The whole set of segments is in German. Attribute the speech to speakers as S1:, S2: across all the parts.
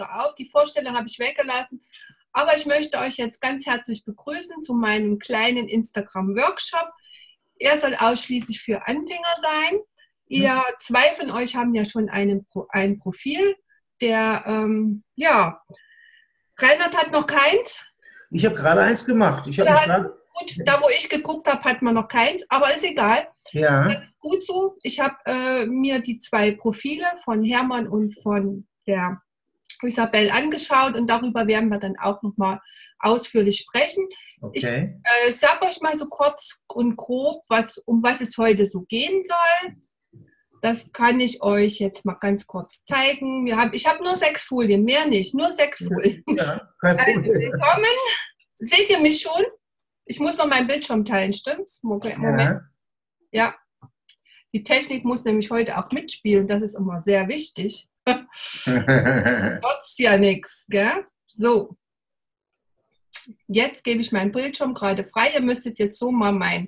S1: höre auf. Die Vorstellung habe ich weggelassen. Aber ich möchte euch jetzt ganz herzlich begrüßen zu meinem kleinen Instagram-Workshop. Er soll ausschließlich für Anfänger sein. Ihr zwei von euch haben ja schon ein Profil. Ja, Reinhard hat noch keins.
S2: Ich habe gerade eins gemacht. Ich habe mich gerade...
S1: Gut, da wo ich geguckt habe, hat man noch keins, aber ist egal.
S2: Ja.
S1: Das ist gut so. Ich habe mir die zwei Profile von Hermann und von der Isabel angeschaut und darüber werden wir dann auch nochmal ausführlich sprechen.
S2: Okay.
S1: Ich sage euch mal so kurz und grob, um was es heute so gehen soll. Das kann ich euch jetzt mal ganz kurz zeigen. Ich habe nur 6 Folien, mehr nicht, nur 6 Folien.
S2: Ja, kein Problem.
S1: Also, willkommen. Seht ihr mich schon? Ich muss noch meinen Bildschirm teilen, stimmt's? Moment. Ja. Die Technik muss nämlich heute auch mitspielen, das ist immer sehr wichtig. Trotz ja nichts, gell? So. Jetzt gebe ich meinen Bildschirm gerade frei. Ihr müsstet jetzt so mal mein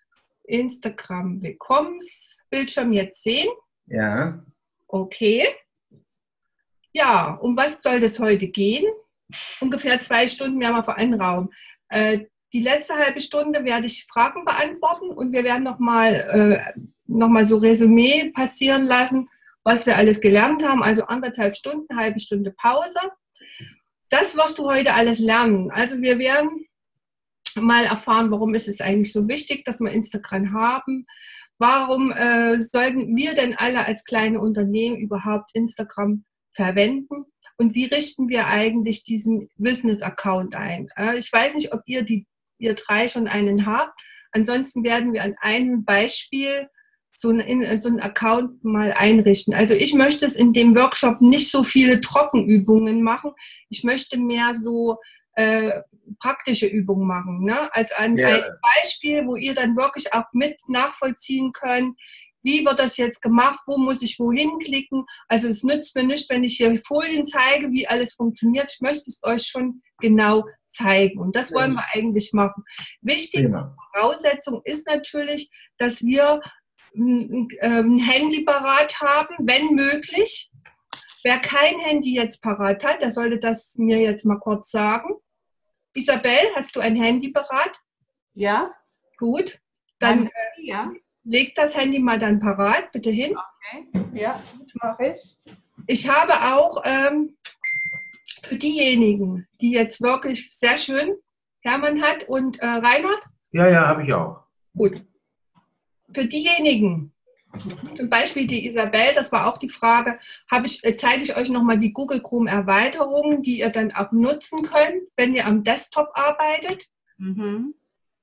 S1: Instagram-Willkommensbildschirm jetzt sehen.
S2: Ja.
S1: Okay. Ja, um was soll das heute gehen? Ungefähr 2 Stunden werden wir vor einen Raum. Die letzte halbe Stunde werde ich Fragen beantworten und wir werden noch mal so Resümee passieren lassen, was wir alles gelernt haben. Also 1,5 Stunden, halbe Stunde Pause. Das wirst du heute alles lernen. Also wir werden mal erfahren, warum ist es eigentlich so wichtig, dass wir Instagram haben. Warum sollten wir denn alle als kleine Unternehmen überhaupt Instagram verwenden? Und wie richten wir eigentlich diesen Business-Account ein? Ich weiß nicht, ob ihr 3 schon einen habt. Ansonsten werden wir an einem Beispiel so einen Account mal einrichten. Also ich möchte es in dem Workshop nicht so viele Trockenübungen machen. Ich möchte mehr so praktische Übungen machen. Ne? Als ein Beispiel, wo ihr dann wirklich auch mit nachvollziehen könnt, wie wird das jetzt gemacht, wo muss ich wohin klicken. Also es nützt mir nicht, wenn ich hier Folien zeige, wie alles funktioniert. Ich möchte es euch schon genau zeigen. Und das wollen wir eigentlich machen. Wichtige Voraussetzung ist natürlich, dass wir ein Handy parat haben, wenn möglich. Wer kein Handy jetzt parat hat, der sollte das mir jetzt mal kurz sagen. Isabel, hast du ein Handy parat?
S3: Ja.
S1: Gut. Dann leg das Handy mal dann parat, bitte hin.
S3: Okay. Ja, gut, mache ich.
S1: Ich habe auch für diejenigen, die jetzt wirklich sehr schön Hermann hat und Reinhard?
S2: Ja, habe ich auch.
S1: Gut. Für diejenigen, zum Beispiel die Isabel, das war auch die Frage, zeige ich euch nochmal die Google Chrome Erweiterungen, die ihr dann auch nutzen könnt, wenn ihr am Desktop arbeitet.
S3: Mhm.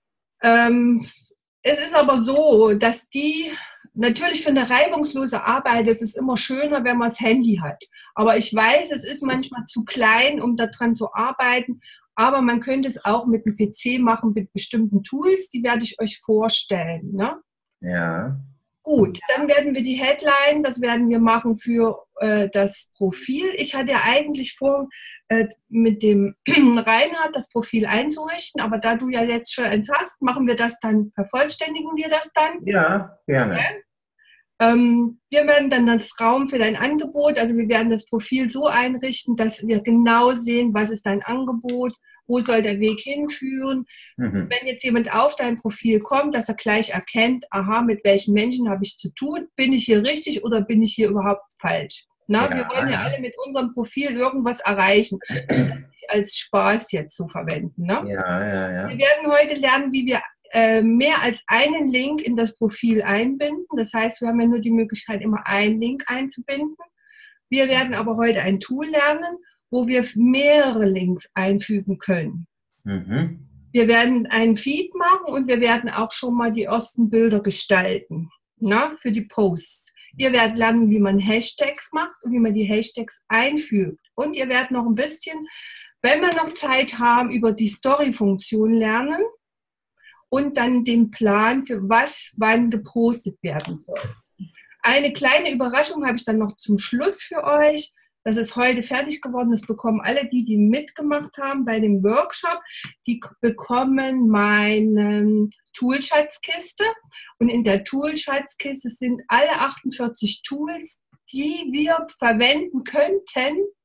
S1: Es ist aber so, dass natürlich für eine reibungslose Arbeit, es ist immer schöner, wenn man das Handy hat. Aber ich weiß, es ist manchmal zu klein, um daran zu arbeiten. Aber man könnte es auch mit dem PC machen, mit bestimmten Tools. Die werde ich euch vorstellen. Ne?
S2: Ja.
S1: Gut, dann werden wir die Headline, das werden wir machen für das Profil. Ich hatte ja eigentlich vor, mit dem Reinhard das Profil einzurichten, aber da du ja jetzt schon eins hast, vervollständigen wir das dann.
S2: Ja, gerne.
S1: Ja? Wir werden dann das Raum für dein Angebot, also wir werden das Profil so einrichten, dass wir genau sehen, was ist dein Angebot, wo soll der Weg hinführen. Wenn jetzt jemand auf dein Profil kommt, dass er gleich erkennt, aha, mit welchen Menschen habe ich zu tun, bin ich hier richtig oder bin ich hier überhaupt falsch. Na, wir wollen ja alle mit unserem Profil irgendwas erreichen, als Spaß jetzt zu verwenden. Ne?
S2: Ja.
S1: Wir werden heute lernen, wie wir mehr als einen Link in das Profil einbinden. Das heißt, wir haben ja nur die Möglichkeit, immer einen Link einzubinden. Wir werden aber heute ein Tool lernen, wo wir mehrere Links einfügen können. Wir werden einen Feed machen und wir werden auch schon mal die ersten Bilder gestalten, für die Posts. Ihr werdet lernen, wie man Hashtags macht und wie man die Hashtags einfügt. Und ihr werdet noch ein bisschen, wenn wir noch Zeit haben, über die Story-Funktion lernen und dann den Plan, für was wann gepostet werden soll. Eine kleine Überraschung habe ich dann noch zum Schluss für euch. Das ist heute fertig geworden. Das bekommen alle die mitgemacht haben bei dem Workshop. Die bekommen meine Toolschatzkiste. Und in der Toolschatzkiste sind alle 48 Tools, die wir verwenden könnten,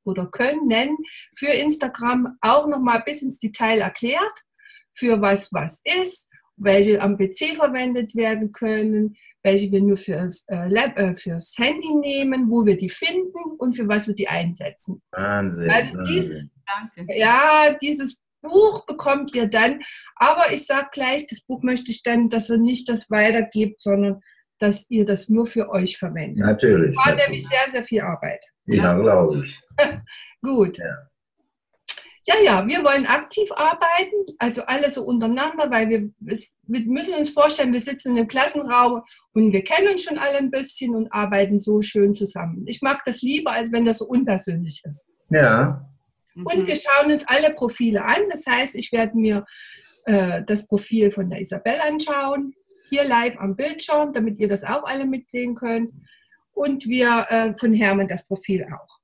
S1: oder können für Instagram auch nochmal bis ins Detail erklärt, für was ist, welche am PC verwendet werden können, welche wir nur fürs Handy nehmen, wo wir die finden und für was wir die einsetzen.
S2: Wahnsinn.
S1: Also
S2: Wahnsinn.
S1: dieses Buch bekommt ihr dann, aber ich sage gleich, das Buch möchte ich dann, dass ihr nicht das weitergebt, sondern dass ihr das nur für euch verwendet.
S2: Natürlich.
S1: Das war nämlich sehr, sehr viel Arbeit.
S2: Ja, glaube ich.
S1: Gut. Ja, wir wollen aktiv arbeiten, also alle so untereinander, weil wir müssen uns vorstellen, wir sitzen in einem Klassenraum und wir kennen uns schon alle ein bisschen und arbeiten so schön zusammen. Ich mag das lieber, als wenn das so unpersönlich ist.
S2: Ja.
S1: Und wir schauen uns alle Profile an. Das heißt, ich werde mir das Profil von der Isabel anschauen, hier live am Bildschirm, damit ihr das auch alle mitsehen könnt. Und wir von Hermann das Profil auch.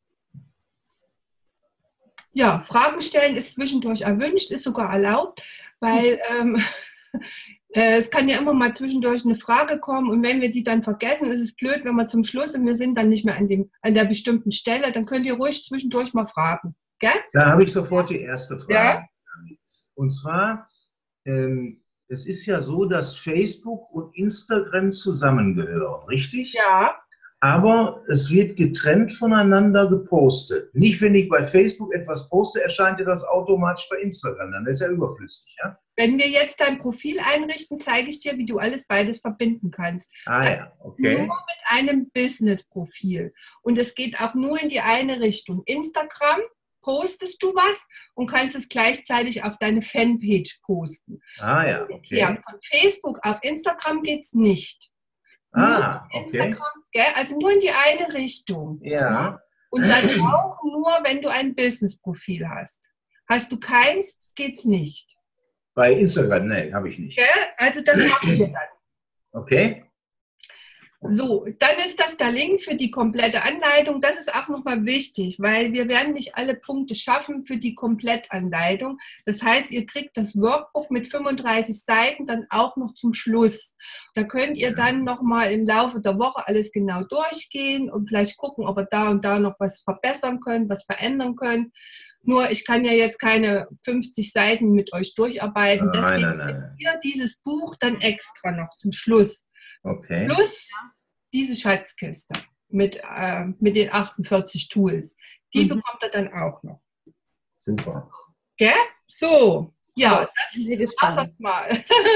S1: Ja, Fragen stellen ist zwischendurch erwünscht, ist sogar erlaubt, weil es kann ja immer mal zwischendurch eine Frage kommen und wenn wir die dann vergessen, ist es blöd, wenn wir zum Schluss und wir sind dann nicht mehr an der bestimmten Stelle, dann könnt ihr ruhig zwischendurch mal fragen. Gell?
S2: Da habe ich sofort die erste Frage.
S1: Ja?
S2: Und zwar, es ist ja so, dass Facebook und Instagram zusammengehören, richtig?
S1: Ja.
S2: Aber es wird getrennt voneinander gepostet. Nicht, wenn ich bei Facebook etwas poste, erscheint dir das automatisch bei Instagram. Dann ist ja überflüssig, ja?
S1: Wenn wir jetzt dein Profil einrichten, zeige ich dir, wie du beides verbinden kannst.
S2: Ja, okay.
S1: Nur mit einem Business-Profil. Und es geht auch nur in die eine Richtung. Instagram postest du was und kannst es gleichzeitig auf deine Fanpage posten.
S2: Ja, okay.
S1: Ja, von Facebook auf Instagram geht es nicht.
S2: Okay.
S1: Instagram, also nur in die eine Richtung.
S2: Ja.
S1: Und dann auch nur, wenn du ein Business-Profil hast. Hast du keins, geht's nicht.
S2: Bei Instagram, nein, habe ich nicht.
S1: Also das machen wir dann.
S2: Okay.
S1: So, dann ist das der Link für die komplette Anleitung. Das ist auch nochmal wichtig, weil wir werden nicht alle Punkte schaffen für die Komplettanleitung. Das heißt, ihr kriegt das Workbook mit 35 Seiten dann auch noch zum Schluss. Da könnt ihr dann nochmal im Laufe der Woche alles genau durchgehen und vielleicht gucken, ob ihr da und da noch was verbessern könnt, was verändern könnt. Nur ich kann ja jetzt keine 50 Seiten mit euch durcharbeiten. Deswegen
S2: Nein.
S1: ihr dieses Buch dann extra noch zum Schluss.
S2: Okay.
S1: Plus diese Schatzkiste mit den 48 Tools. Die bekommt er dann auch noch.
S2: Super.
S1: Gell? So, ja,
S3: das
S1: war's mal.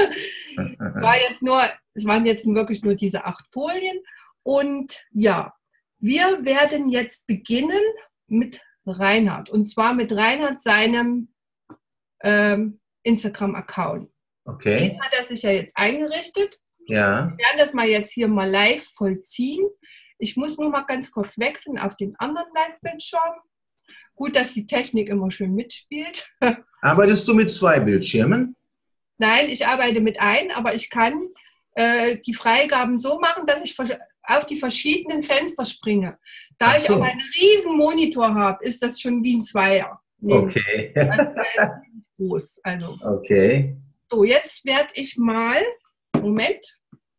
S1: Es waren jetzt wirklich nur diese 8 Folien. Und ja, wir werden jetzt beginnen mit Reinhard. Und zwar mit Reinhard seinem Instagram-Account.
S2: Okay.
S1: Den hat er sich ja jetzt eingerichtet.
S2: Ja.
S1: Wir werden das mal jetzt hier mal live vollziehen. Ich muss nur mal ganz kurz wechseln auf den anderen Live-Bildschirm. Gut, dass die Technik immer schön mitspielt.
S2: Arbeitest du mit 2 Bildschirmen?
S1: Nein, ich arbeite mit einem, aber ich kann die Freigaben so machen, dass ich auf die verschiedenen Fenster springe. Da ich aber einen riesen Monitor habe, ist das schon wie ein Zweier.
S2: Okay.
S1: Also, groß. Also.
S2: Okay.
S1: So, jetzt werde ich mal, Moment,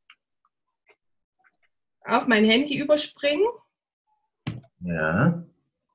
S1: auf mein Handy überspringen.
S2: Ja.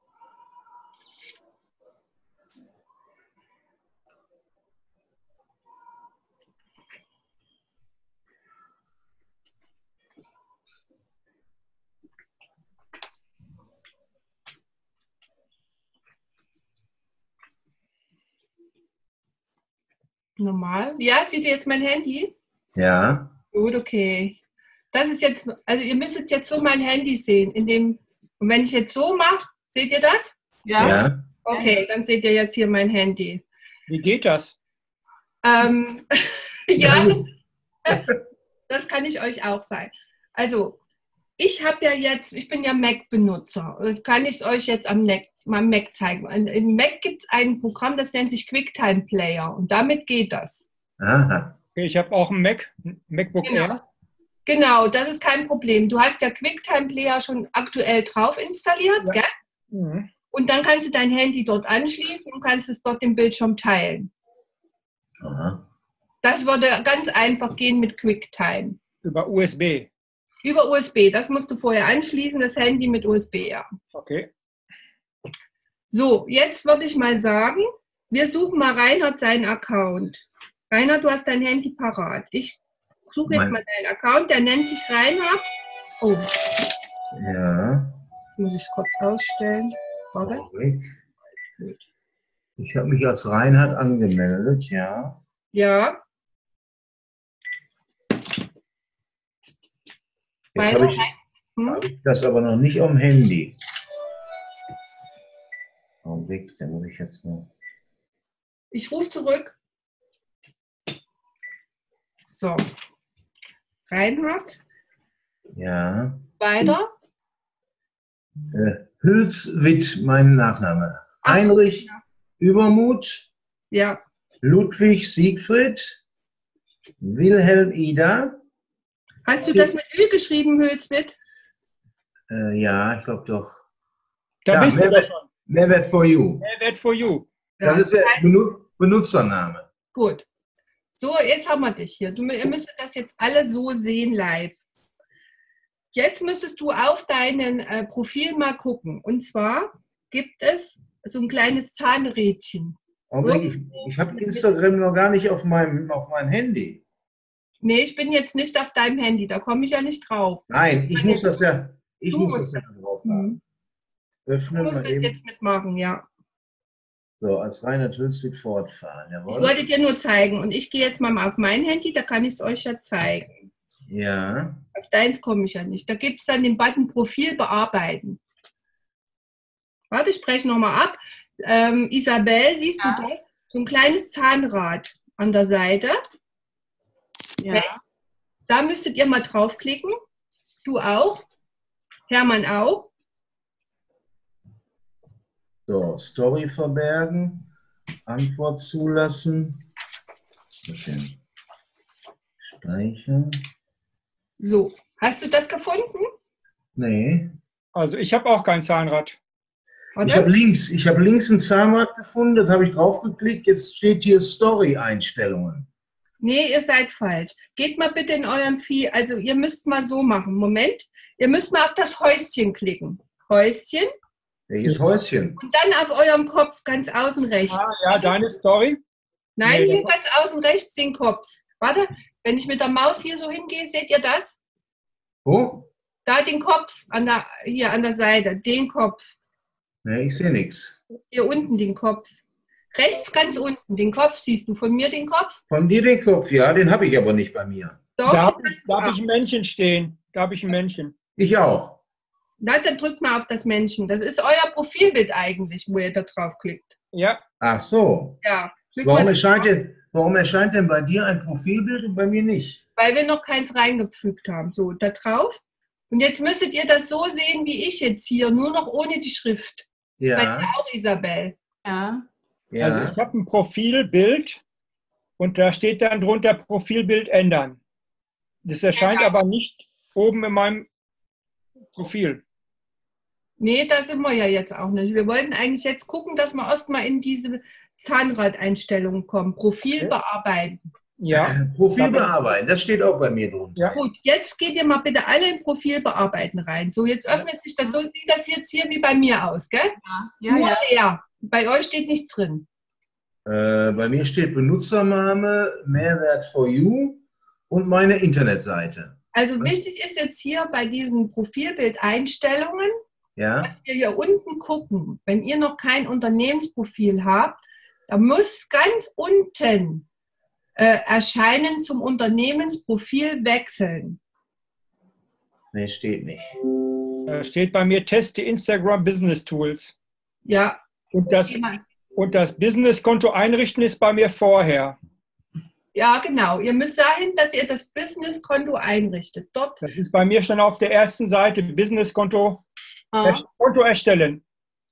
S1: Normal. Ja, seht ihr jetzt mein Handy?
S2: Ja.
S1: Gut, okay. Das ist jetzt, also ihr müsstet jetzt so mein Handy sehen. Und wenn ich jetzt so mache, seht ihr das?
S2: Ja.
S1: Okay, dann seht ihr jetzt hier mein Handy.
S4: Wie geht das?
S1: Ja, das kann ich euch auch sagen. Also, ich bin ja Mac-Benutzer. Das kann ich euch jetzt am Mac zeigen. Im Mac gibt es ein Programm, das nennt sich QuickTime Player. Und damit geht das.
S2: Aha.
S4: Okay, ich habe auch ein MacBook Air.
S1: Genau, das ist kein Problem. Du hast ja QuickTime Player schon aktuell drauf installiert,
S4: Ja.
S1: gell?
S4: Mhm.
S1: Und dann kannst du dein Handy dort anschließen und kannst es dort im Bildschirm teilen.
S2: Aha.
S1: Das würde ganz einfach gehen mit QuickTime.
S4: Über USB.
S1: Über USB, das musst du vorher anschließen, das Handy mit USB, ja.
S4: Okay.
S1: So, jetzt würde ich mal sagen, wir suchen mal Reinhard seinen Account. Reinhard, du hast dein Handy parat. Ich suche jetzt mal deinen Account, der nennt sich Reinhard. Oh,
S2: Ja.
S1: muss ich kurz ausstellen. Warte.
S2: Augenblick. Ich habe mich als Reinhard angemeldet, ja.
S1: Ja.
S2: Jetzt habe ich das aber noch nicht am Handy. Augenblick, da muss ich jetzt mal.
S1: Ich rufe zurück. So. Reinhard.
S2: Ja.
S1: Weiter.
S2: Hülswitt, mein Nachname.
S1: Ach so,
S2: Heinrich
S1: ja.
S2: Übermuth,
S1: Ja.
S2: Ludwig Siegfried, Wilhelm Ida.
S1: Hast du das mit Ü geschrieben, Hülswitt?
S2: Ja, ich glaube doch.
S4: Da
S2: Ja,
S4: bist du doch schon.
S2: Mehrwert for you.
S4: Mehrwert for you.
S1: Ja.
S2: Das ist der Benutzername.
S1: Gut. So, jetzt haben wir dich hier. Ihr müsstet das jetzt alle so sehen live. Jetzt müsstest du auf deinen Profil mal gucken. Und zwar gibt es so ein kleines Zahnrädchen.
S2: Augenblick, ich habe Instagram noch gar nicht auf meinem Handy.
S1: Nee, ich bin jetzt nicht auf deinem Handy. Da komme ich ja nicht drauf.
S2: Nein, ich muss das ja
S1: Du musst
S2: ja
S1: das.
S2: drauf haben.
S1: Du
S2: Öffnen
S1: musst
S2: wir
S1: es
S2: eben.
S1: jetzt mitmachen, ja.
S2: So, als Reinhard Hülswitt fortfahren.
S1: Ich
S2: Jawohl.
S1: wollte dir nur zeigen. Und ich gehe jetzt mal auf mein Handy, da kann ich es euch ja zeigen.
S2: Ja.
S1: Auf deins komme ich ja nicht. Da gibt es dann den Button Profil bearbeiten. Warte, ich spreche nochmal ab. Isabel, siehst du das? So ein kleines Zahnrad an der Seite.
S3: Ja.
S1: Da müsstet ihr mal draufklicken. Du auch. Hermann auch.
S2: So, Story verbergen. Antwort zulassen. Speichern.
S1: So, hast du das gefunden?
S2: Nee.
S4: Also ich habe auch kein Zahnrad.
S2: Ich habe links ein Zahnrad gefunden, das habe ich draufgeklickt. Jetzt steht hier Story-Einstellungen.
S1: Nee, ihr seid falsch. Geht mal bitte in euren Feed. Also ihr müsst mal so machen. Moment. Ihr müsst mal auf das Häuschen klicken. Häuschen.
S2: Welches Häuschen?
S1: Und dann auf eurem Kopf ganz außen rechts.
S4: Ah, ja, deine Story.
S1: Nein,
S4: Nee,
S1: hier ganz außen rechts den Kopf. Warte, wenn ich mit der Maus hier so hingehe, seht ihr das?
S2: Wo?
S1: Da den Kopf, hier an der Seite, den Kopf.
S2: Nee, ich sehe nichts.
S1: Hier unten den Kopf. Rechts ganz unten, den Kopf siehst du. Von mir den Kopf?
S2: Von dir den Kopf, ja, den habe ich aber nicht bei mir.
S1: Doch,
S4: Da habe
S1: den
S4: ich,
S1: hast du
S4: da hab
S1: auch.
S4: ich ein Männchen stehen. Da habe ich ein Männchen.
S2: Ich auch.
S1: Na, dann drückt mal auf das Männchen. Das ist euer Profilbild eigentlich, wo ihr da drauf klickt.
S4: Ja,
S2: Ach so.
S1: Ja, drückt
S2: Warum
S1: mal,
S2: erscheint denn bei dir ein Profilbild und bei mir nicht?
S1: weil wir noch keins reingefügt haben. So, da drauf. Und jetzt müsstet ihr das so sehen, wie ich jetzt hier, nur noch ohne die Schrift. Bei dir
S2: Ja.
S1: auch, Isabel.
S3: Ja.
S2: Ja.
S4: also ich habe ein Profilbild und da steht dann drunter Profilbild ändern. Das erscheint aber nicht oben in meinem Profil.
S1: Nee, da sind wir ja jetzt auch nicht. Wir wollten eigentlich jetzt gucken, dass wir erstmal in diese Zahnradeinstellungen kommen. Profil
S4: Okay.
S1: bearbeiten.
S4: Ja,
S2: Profil bearbeiten, das steht auch bei mir drunter.
S4: Ja.
S1: Gut, jetzt geht ihr mal bitte alle in Profil bearbeiten rein. So, jetzt öffnet sich das, so sieht das jetzt hier wie bei mir aus, gell?
S3: Ja.
S1: Nur
S3: Ja.
S1: leer. Bei euch steht nichts drin.
S2: Bei mir steht Benutzername, Mehrwert for you und meine Internetseite.
S1: Also wichtig ist jetzt hier bei diesen Profilbildeinstellungen,
S2: Ja.
S1: dass wir hier unten gucken. Wenn ihr noch kein Unternehmensprofil habt, da muss ganz unten erscheinen zum Unternehmensprofil wechseln.
S2: Nee, steht nicht.
S4: da steht bei mir Teste Instagram Business Tools.
S1: Ja,
S4: Und das Businesskonto einrichten ist bei mir vorher.
S1: ja, genau. Ihr müsst dahin, dass ihr das Businesskonto einrichtet. Dort.
S4: Das ist bei mir schon auf der ersten Seite, Businesskonto Konto erstellen.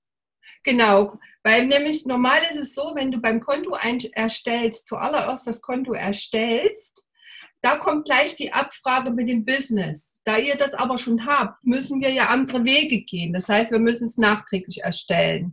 S1: Genau, weil nämlich normal ist es so, wenn du beim Konto erstellst, zuallererst das Konto erstellst, da kommt gleich die Abfrage mit dem Business. Da ihr das aber schon habt, müssen wir ja andere Wege gehen. Das heißt, wir müssen es nachträglich erstellen.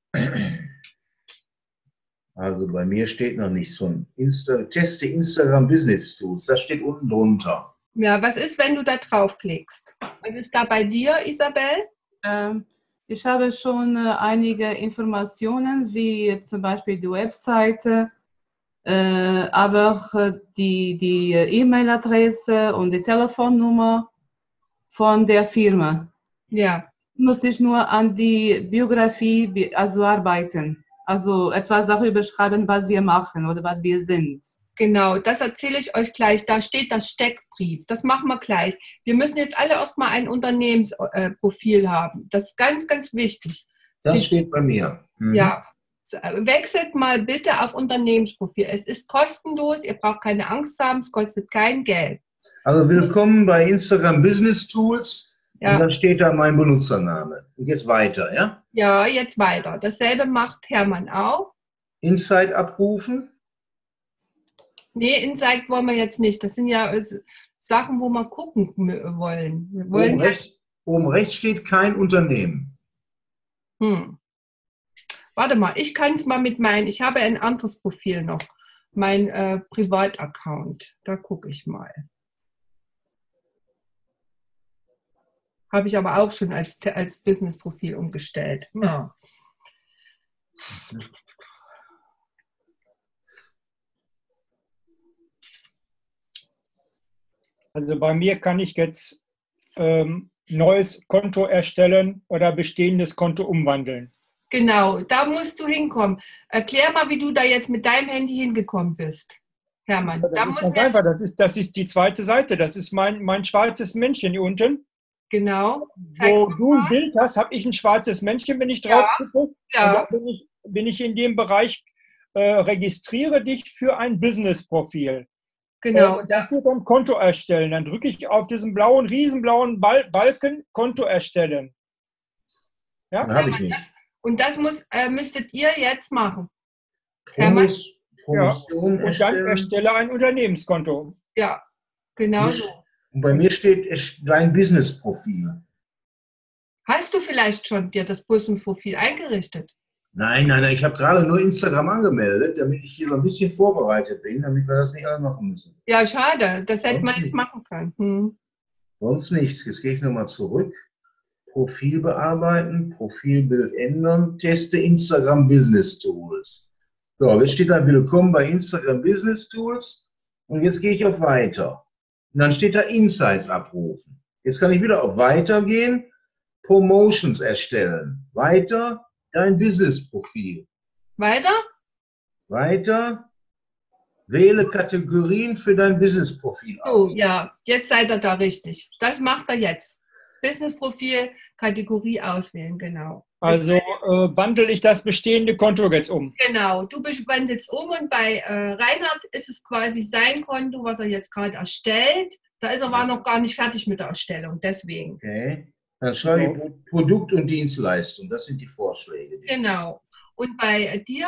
S2: Also bei mir steht noch nicht so ein Teste Instagram Business Tools. Das steht unten drunter.
S1: Ja, was ist, wenn du da draufklickst? Was ist da bei dir, Isabel?
S3: Ich habe schon einige Informationen, wie zum Beispiel die Webseite, aber auch die E-Mail-Adresse und die Telefonnummer von der Firma.
S1: Ja.
S3: Muss ich nur an die Biografie also arbeiten, also etwas darüber schreiben, was wir machen oder was wir sind.
S1: Genau, das erzähle ich euch gleich. Da steht das Steckbrief. Das machen wir gleich. Wir müssen jetzt alle erstmal ein Unternehmensprofil haben. Das ist ganz, ganz wichtig.
S2: Das steht bei mir. Mhm.
S1: Ja, wechselt mal bitte auf Unternehmensprofil. Es ist kostenlos, ihr braucht keine Angst haben, es kostet kein Geld.
S2: Also willkommen bei Instagram Business Tools.
S1: Ja.
S2: Und dann steht da mein Benutzername. Und jetzt weiter, ja?
S1: Ja, jetzt weiter. Dasselbe macht Hermann auch.
S2: Insight abrufen.
S1: Nee, Insight wollen wir jetzt nicht. Das sind ja Sachen, wo wir gucken wollen. Wir wollen
S2: Oben rechts steht kein Unternehmen.
S1: Warte mal, ich kann es mal mit meinen, ich habe ein anderes Profil noch, mein Privataccount. Da gucke ich mal. Habe ich aber auch schon als Business-Profil umgestellt. Ja.
S4: Also bei mir kann ich jetzt neues Konto erstellen oder bestehendes Konto umwandeln.
S1: Genau, da musst du hinkommen. Erklär mal, wie du da jetzt mit deinem Handy hingekommen bist, Hermann.
S4: Das ist ganz einfach. Das ist die zweite Seite. Das ist mein schwarzes Männchen hier unten.
S1: Genau.
S4: Wo du ein Bild hast, habe ich ein schwarzes Männchen, wenn ich drauf gucke.
S1: Ja.
S4: Und dann bin ich in dem Bereich, registriere dich für ein Business-Profil.
S1: Genau.
S4: Das wird dann Konto erstellen. Dann drücke ich auf diesen riesenblauen Balken Konto erstellen. Ja?
S2: Dann habe ich nicht.
S1: Und das müsstet ihr jetzt machen.
S2: Promotion
S4: und dann erstelle ein Unternehmenskonto.
S1: Ja, genau so.
S2: Und bei mir steht dein Business-Profil.
S1: Hast du vielleicht schon dir das Business-Profil eingerichtet?
S2: Nein, ich habe gerade nur Instagram angemeldet, damit ich hier so ein bisschen vorbereitet bin, damit wir das nicht alles machen müssen.
S1: Ja, schade. Das hätte man jetzt machen können.
S2: Sonst nichts. Jetzt gehe ich nochmal zurück. Profil bearbeiten, Profilbild ändern, teste Instagram Business Tools. So, jetzt steht da Willkommen bei Instagram Business Tools und jetzt gehe ich auf Weiter. Und dann steht da Insights abrufen. Jetzt kann ich wieder auf Weiter gehen, Promotions erstellen. Weiter, dein Business-Profil.
S1: Weiter?
S2: Weiter, wähle Kategorien für dein Business-Profil aus.
S1: So, ja, jetzt seid ihr da richtig. Das macht er jetzt. Business-Profil, Kategorie auswählen, genau.
S4: Also wandle ich das bestehende Konto jetzt um.
S1: Genau, du wandelst um und bei Reinhard ist es quasi sein Konto, was er jetzt gerade erstellt. War noch gar nicht fertig mit der Erstellung, deswegen.
S2: Okay, dann schreibe ich Produkt und Dienstleistung, das sind die Vorschläge.
S1: Genau. Und bei dir,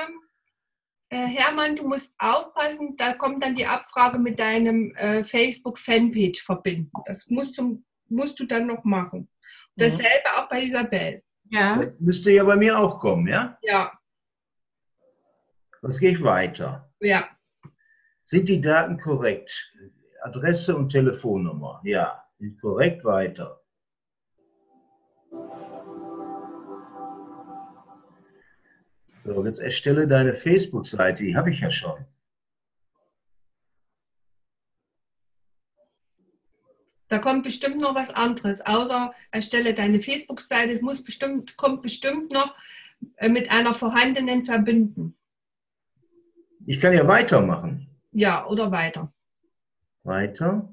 S1: Hermann, du musst aufpassen, da kommt dann die Abfrage mit deinem Facebook-Fanpage verbinden. Das musst du dann noch machen. Dasselbe auch bei Isabel.
S3: Ja.
S2: Das müsste ja bei mir auch kommen, ja?
S1: Ja.
S2: Jetzt gehe ich weiter.
S1: Ja.
S2: Sind die Daten korrekt? Adresse und Telefonnummer? Ja. Sind korrekt, weiter. So, jetzt erstelle deine Facebook-Seite, die habe ich ja schon.
S1: Da kommt bestimmt noch was anderes, außer erstelle deine Facebook-Seite. Kommt bestimmt noch mit einer vorhandenen verbinden.
S2: Ich kann ja weitermachen.
S1: Ja, oder weiter.
S2: Weiter.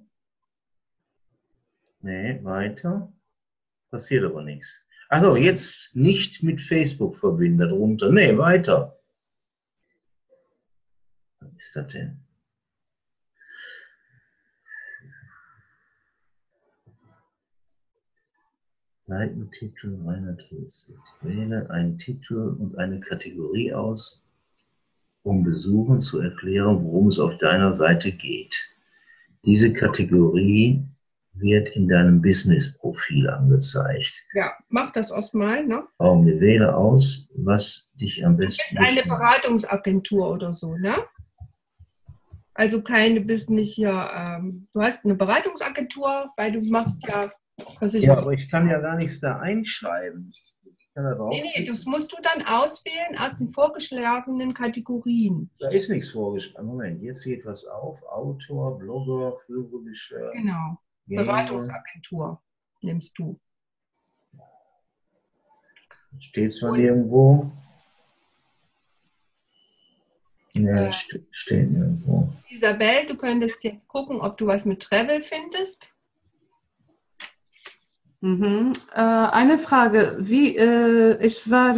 S2: Nee, weiter. Passiert aber nichts. Also jetzt nicht mit Facebook verbinden darunter. Nee, weiter. Was ist das denn? Seitentitel, Reinhard Hilse. Wähle einen Titel und eine Kategorie aus, um Besuchern zu erklären, worum es auf deiner Seite geht. Diese Kategorie wird in deinem Business-Profil angezeigt.
S1: Ja, mach das erstmal, ne?
S2: Wähle aus, was dich am besten...
S1: Du bist eine Beratungsagentur oder so, ne? Also bist nicht hier, du hast eine Beratungsagentur, weil du machst ja...
S2: Ja, aber ich kann ja gar nichts da einschreiben. Kann da
S1: Nee,
S2: draufklicken?
S1: das musst du dann auswählen aus den vorgeschlagenen Kategorien.
S2: Da ist nichts vorgeschlagen. Moment, jetzt geht was auf. Autor, Blogger, Führergeschirr,
S1: Genau.
S2: Gamer.
S1: Beratungsagentur nimmst du.
S2: Steht zwar
S1: Und-
S2: nirgendwo. Ne,
S1: Äh,
S2: steht nirgendwo.
S1: Isabel, du könntest jetzt gucken, ob du was mit Travel findest.
S3: Eine Frage, ich war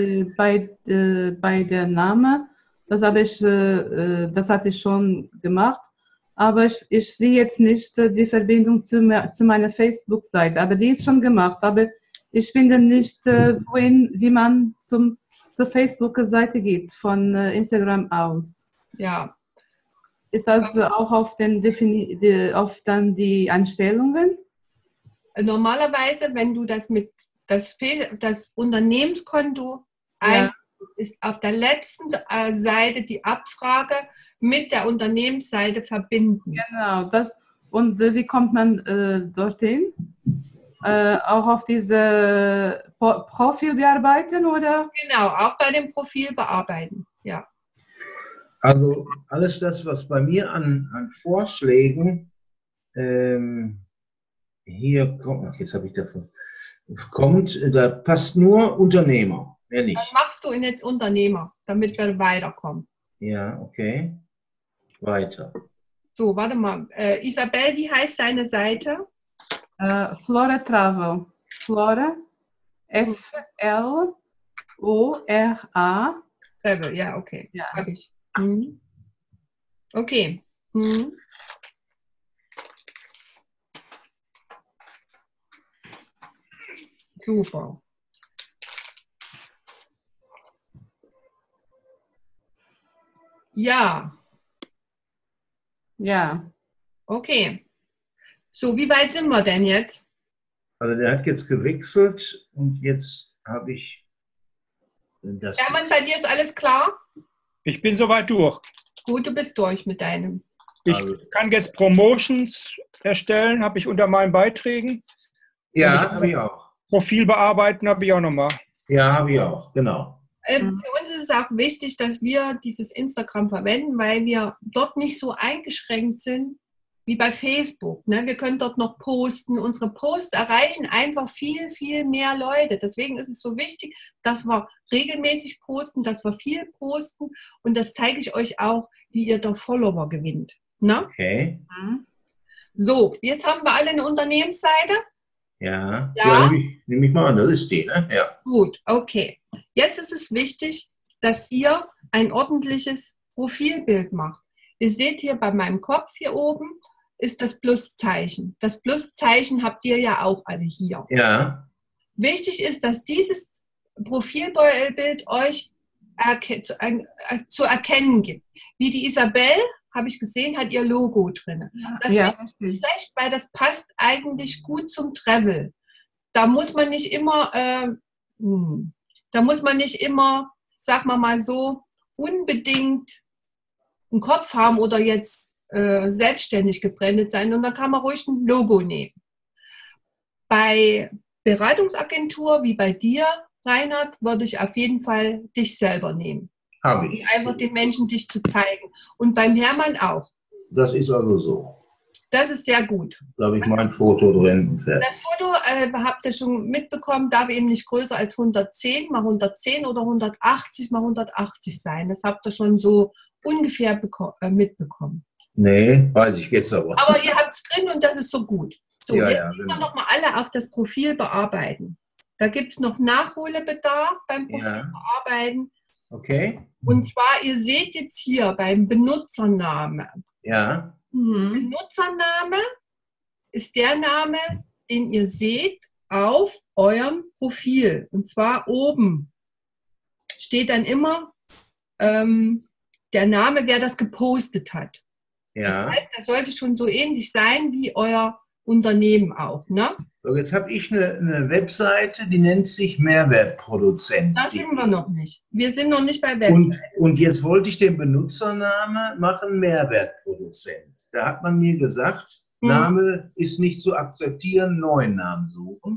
S3: bei der Name, das hatte ich schon gemacht, aber ich sehe jetzt nicht die Verbindung zu meiner Facebook-Seite, aber die ist schon gemacht, aber ich finde nicht, wie man zur Facebook-Seite geht, von Instagram aus.
S1: Ja,
S3: Ist das auch auf dann die Einstellungen?
S1: normalerweise, wenn du das mit das Unternehmenskonto
S3: Ja.
S1: ist auf der letzten Seite die Abfrage mit der Unternehmensseite verbinden.
S3: Genau, und wie kommt man dorthin? Auch auf diese Profil bearbeiten oder?
S1: Genau, auch bei dem Profil bearbeiten. Ja.
S2: Also alles das, was bei mir an Vorschlägen hier kommt, ach, jetzt habe ich davon, kommt, da passt nur Unternehmer, mehr
S1: Dann
S2: nicht.
S1: machst du ihn jetzt Unternehmer, damit wir weiterkommen.
S2: Ja, okay. Weiter.
S1: So, warte mal. Isabel, wie heißt deine Seite?
S3: Flora Travel. Flora, Flora.
S1: Travel, ja, okay.
S3: Ja.
S1: Hab ich. Mhm. Okay. Mhm. Super. Ja,
S3: Ja.
S1: okay. So, wie weit sind wir denn jetzt?
S2: Also der hat jetzt gewechselt und jetzt habe ich das.
S1: Hermann, bei dir ist alles klar?
S4: Ich bin soweit durch.
S1: Gut, du bist durch mit deinem.
S4: Ich
S2: Also-
S4: kann jetzt Promotions erstellen, habe ich unter meinen Beiträgen.
S2: Ja, habe ich auch.
S4: Profil bearbeiten habe ich auch nochmal.
S2: Ja, habe ich auch, genau.
S1: Für uns ist es auch wichtig, dass wir dieses Instagram verwenden, weil wir dort nicht so eingeschränkt sind wie bei Facebook. Ne? Wir können dort noch posten. Unsere Posts erreichen einfach viel, viel mehr Leute. Deswegen ist es so wichtig, dass wir regelmäßig posten, dass wir viel posten. Und das zeige ich euch auch, wie ihr da Follower gewinnt. Ne?
S2: Okay.
S1: So, jetzt haben wir alle eine Unternehmensseite.
S2: Ja.
S1: Ja?
S2: Nehme ich mal an, das ist die, ne? Ja.
S1: Gut, okay. Jetzt ist es wichtig, dass ihr ein ordentliches Profilbild macht. Ihr seht hier bei meinem Kopf hier oben ist das Pluszeichen. Das Pluszeichen habt ihr ja auch alle hier.
S2: Ja.
S1: Wichtig ist, dass dieses Profilbild euch zu erkennen gibt. Wie die Isabel, habe ich gesehen, hat ihr Logo drin. Das
S3: Ja,
S1: finde ich schlecht, weil das passt eigentlich gut zum Travel. Da muss man nicht immer, sag mal so, unbedingt einen Kopf haben oder jetzt selbstständig gebrandet sein. Und da kann man ruhig ein Logo nehmen. Bei Beratungsagentur wie bei dir, Reinhard, würde ich auf jeden Fall dich selber nehmen.
S2: Habe ich.
S1: Einfach den Menschen dich zu zeigen. Und beim Hermann auch.
S2: Das ist also so.
S1: Das ist sehr gut.
S2: Da habe ich mein Foto drin. Und fertig.
S1: Das Foto habt ihr schon mitbekommen, darf eben nicht größer als 110 mal 110 oder 180 mal 180 sein. Das habt ihr schon so ungefähr mitbekommen.
S2: Nee, weiß ich jetzt aber.
S1: Aber ihr habt es drin und das ist so gut. So,
S2: Ja,
S1: jetzt
S2: ja,
S1: gehen wir
S2: genau.
S1: nochmal alle auf das Profil bearbeiten. Da gibt es noch Nachholbedarf beim Profil
S2: Ja.
S1: bearbeiten.
S2: Okay.
S1: Und zwar, ihr seht jetzt hier beim Benutzername.
S2: Ja.
S1: Benutzername ist der Name, den ihr seht auf eurem Profil. Und zwar oben steht dann immer der Name, wer das gepostet hat. Das
S2: Ja.
S1: heißt, das sollte schon so ähnlich sein wie euer Unternehmen auch. Ne?
S2: So, jetzt habe ich eine Webseite, die nennt sich Mehrwertproduzent.
S1: Da sind wir noch nicht. Wir sind noch nicht bei Website.
S2: Und jetzt wollte ich den Benutzername machen, Mehrwertproduzent. Da hat man mir gesagt, Name ist nicht zu akzeptieren, neuen Namen suchen.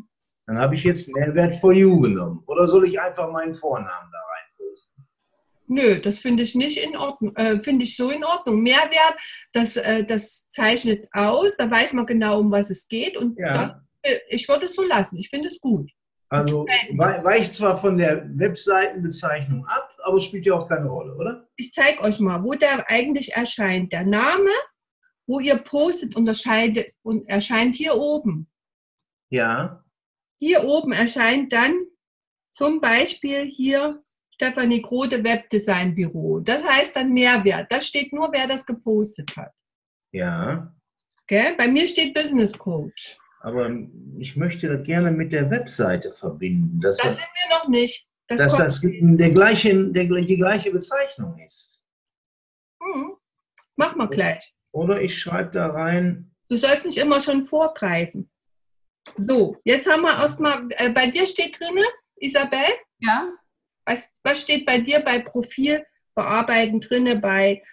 S2: Dann habe ich jetzt Mehrwert for You genommen. Oder soll ich einfach meinen Vornamen da reinposten?
S1: Nö, das finde ich nicht in Ordnung. Finde ich so in Ordnung. Mehrwert, das zeichnet aus, da weiß man genau, um was es geht. Und das,
S2: Ja.
S1: ich würde es so lassen. Ich finde es gut.
S2: Also weicht zwar von der Webseitenbezeichnung ab, aber spielt ja auch keine Rolle, oder?
S1: Ich zeige euch mal, wo der eigentlich erscheint. Der Name, wo ihr postet, erscheint hier oben.
S2: Ja.
S1: Hier oben erscheint dann zum Beispiel hier Stefanie Grode Webdesign Büro. Das heißt dann Mehrwert. Das steht nur, wer das gepostet hat.
S2: Ja.
S1: Gell? Bei mir steht Business Coach.
S2: Aber ich möchte das gerne mit der Webseite verbinden.
S1: Das sind wir noch nicht.
S2: Dass das die gleiche Bezeichnung ist.
S1: Mach mal gleich.
S2: Oder ich schreibe da rein.
S1: Du sollst nicht immer schon vorgreifen. So, jetzt haben wir erstmal, bei dir steht drin, Isabel?
S3: Ja.
S1: Was steht bei dir bei Profil bearbeiten drin?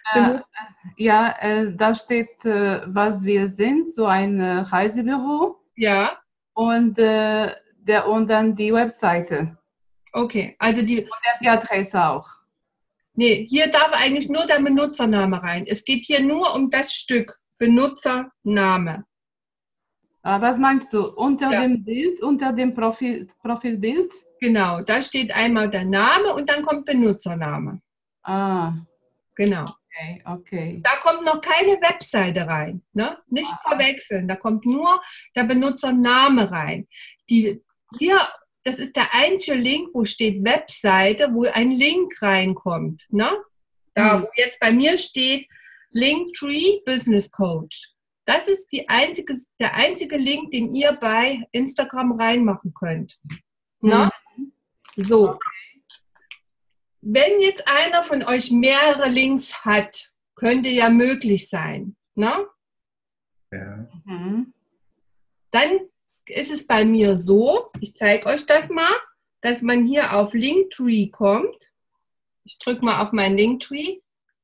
S3: Da steht, was wir sind, so ein Reisebüro.
S1: Ja.
S3: Und dann die Webseite.
S1: Okay, also
S3: und die Adresse auch.
S1: Nee, hier darf eigentlich nur der Benutzername rein. Es geht hier nur um das Stück Benutzername.
S3: Was meinst du? Unter dem Bild, unter dem Profilbild?
S1: Genau, da steht einmal der Name und dann kommt Benutzername.
S3: Ah.
S1: Genau.
S3: Okay.
S1: Da kommt noch keine Webseite rein. Ne? Nicht verwechseln. Da kommt nur der Benutzername rein. Das ist der einzige Link, wo steht Webseite, wo ein Link reinkommt. Ne? Da, wo jetzt bei mir steht Linktree Business Coach. Das ist der einzige Link, den ihr bei Instagram reinmachen könnt. Ne? So. Wenn jetzt einer von euch mehrere Links hat, könnte ja möglich sein. Ne?
S2: Ja.
S1: Dann ist es bei mir so, ich zeige euch das mal, dass man hier auf Linktree kommt. Ich drücke mal auf meinen Linktree.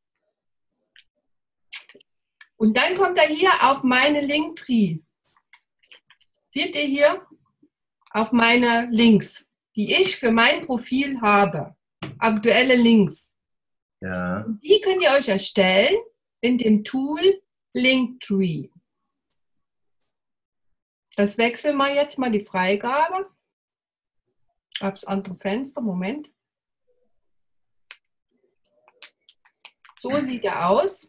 S1: Und dann kommt er hier auf meine Linktree. Seht ihr hier? Auf meine Links, die ich für mein Profil habe. Aktuelle Links.
S2: Ja.
S1: Und die könnt ihr euch erstellen in dem Tool Linktree. Das wechseln wir jetzt mal die Freigabe. Aufs andere Fenster, Moment. So sieht er aus.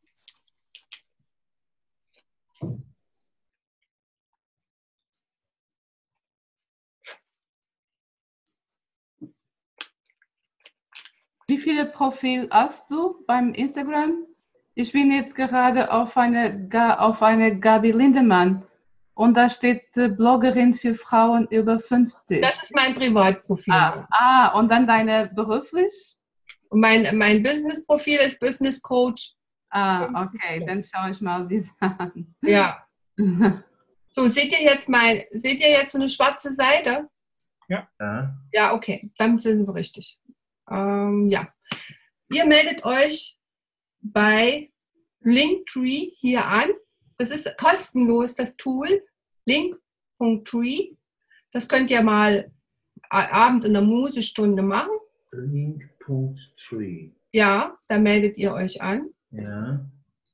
S3: Wie viele Profile hast du beim Instagram? Ich bin jetzt gerade auf eine Gabi Lindemann und da steht Bloggerin für Frauen über 50.
S1: Das ist mein Privatprofil.
S3: Und dann deine beruflich?
S1: Und mein Business-Profil ist Business Coach.
S3: Okay, dann schaue ich mal diese an.
S1: Ja. So, seht ihr jetzt so eine schwarze Seite?
S4: Ja.
S1: Ja, okay, dann sind wir richtig. Ja. Ihr meldet euch bei Linktree hier an. Das ist kostenlos, das Tool. Link.tree. Das könnt ihr mal abends in der Musestunde machen.
S2: Link.tree.
S1: Ja, da meldet ihr euch an.
S2: Ja.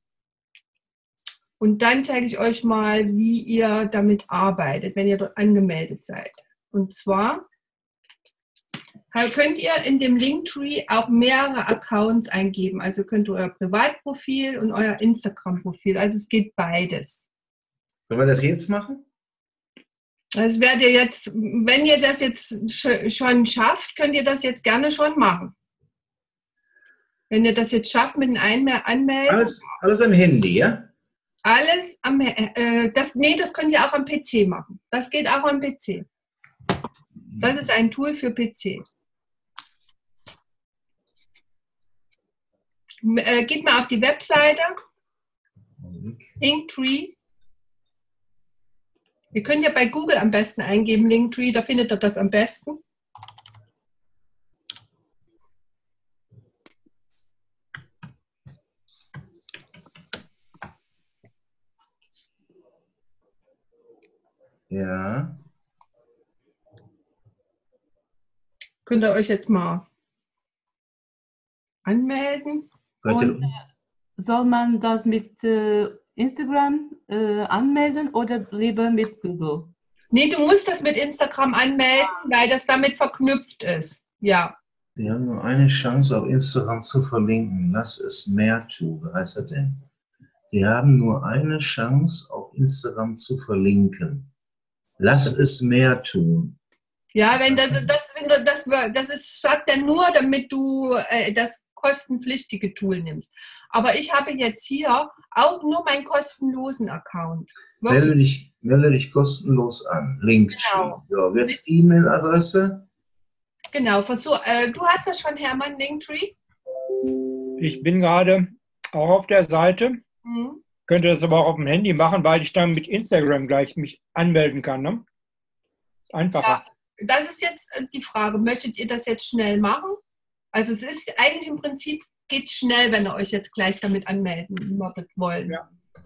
S1: Und dann zeige ich euch mal, wie ihr damit arbeitet, wenn ihr dort angemeldet seid. Und zwar könnt ihr in dem Linktree auch mehrere Accounts eingeben. Also könnt ihr euer Privatprofil und euer Instagram-Profil. Also es geht beides.
S2: Sollen wir das jetzt machen?
S1: Das werdet ihr jetzt, wenn ihr das jetzt schon schafft, könnt ihr das jetzt gerne schon machen. Wenn ihr das jetzt schafft mit dem Anmelden.
S2: Alles am Handy, ja?
S1: Alles das könnt ihr auch am PC machen. Das geht auch am PC. Das ist ein Tool für PC. Geht mal auf die Webseite. Linktree. Ihr könnt ja bei Google am besten eingeben, Linktree, da findet ihr das am besten.
S2: Ja.
S1: Könnt ihr euch jetzt mal anmelden.
S3: Und soll man das mit Instagram anmelden oder lieber mit Google?
S1: Nee, du musst das mit Instagram anmelden, weil das damit verknüpft ist. Ja.
S2: Sie haben nur eine Chance, auf Instagram zu verlinken. Lass es mehr tun. Was heißt das denn? Sie haben nur eine Chance, auf Instagram zu verlinken. Lass es mehr tun.
S1: Ja, wenn das ist, sagt er nur, damit du das kostenpflichtige Tool nimmst. Aber ich habe jetzt hier auch nur meinen kostenlosen Account.
S2: Melde dich kostenlos an. Linktree.
S1: Genau.
S2: Ja, jetzt E-Mail-Adresse.
S1: Genau, du hast das schon, Hermann, Linktree?
S4: Ich bin gerade auch auf der Seite.
S1: Mhm.
S4: Könnte das aber auch auf dem Handy machen, weil ich dann mit Instagram gleich mich anmelden kann. Ne? Ist einfacher.
S1: Ja, das ist jetzt die Frage. Möchtet ihr das jetzt schnell machen? Also es ist eigentlich im Prinzip, geht schnell, wenn ihr euch jetzt gleich damit anmelden würdet wollen.
S4: Ja.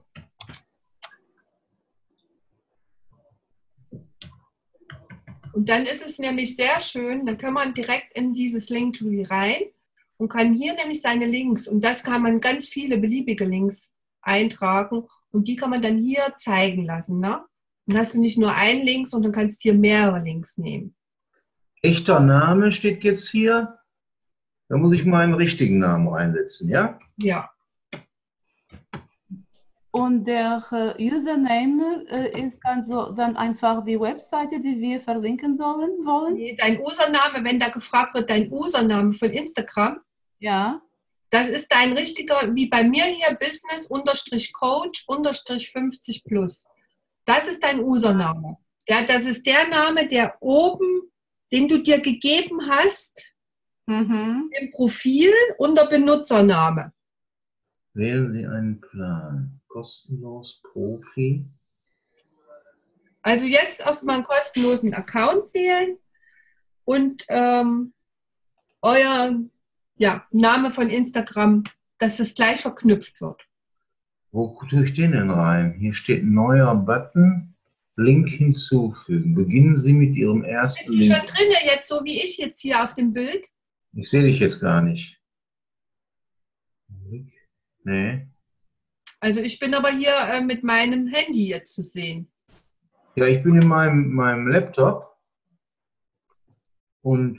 S1: Und dann ist es nämlich sehr schön, dann kann man direkt in dieses Linktree rein und kann hier nämlich seine Links, und das kann man ganz viele beliebige Links eintragen und die kann man dann hier zeigen lassen. Ne? Dann hast du nicht nur einen Link, sondern kannst hier mehrere Links nehmen.
S2: Echter Name steht jetzt hier. Da muss ich meinen richtigen Namen reinsetzen, ja?
S1: Ja.
S3: Und der Username ist dann einfach die Webseite, die wir verlinken wollen?
S1: Nee, dein Username, wenn da gefragt wird, dein Username von Instagram,
S3: Ja.
S1: das ist dein richtiger, wie bei mir hier, Business-Coach-50+. Das ist dein Username. Ja, das ist der Name, der oben, den du dir gegeben hast, im Profil unter Benutzername.
S2: Wählen Sie einen Plan. Kostenlos, Profi.
S1: Also jetzt erstmal einen kostenlosen Account wählen und euer Name von Instagram, dass das gleich verknüpft wird.
S2: Wo tue ich den denn rein? Hier steht neuer Button. Link hinzufügen. Beginnen Sie mit Ihrem ersten
S1: Bist du
S2: Link.
S1: schon drin jetzt, so wie ich jetzt hier auf dem Bild?
S2: Ich sehe dich jetzt gar nicht. Nee.
S1: Also ich bin aber hier mit meinem Handy jetzt zu sehen.
S2: Ja, ich bin in meinem Laptop und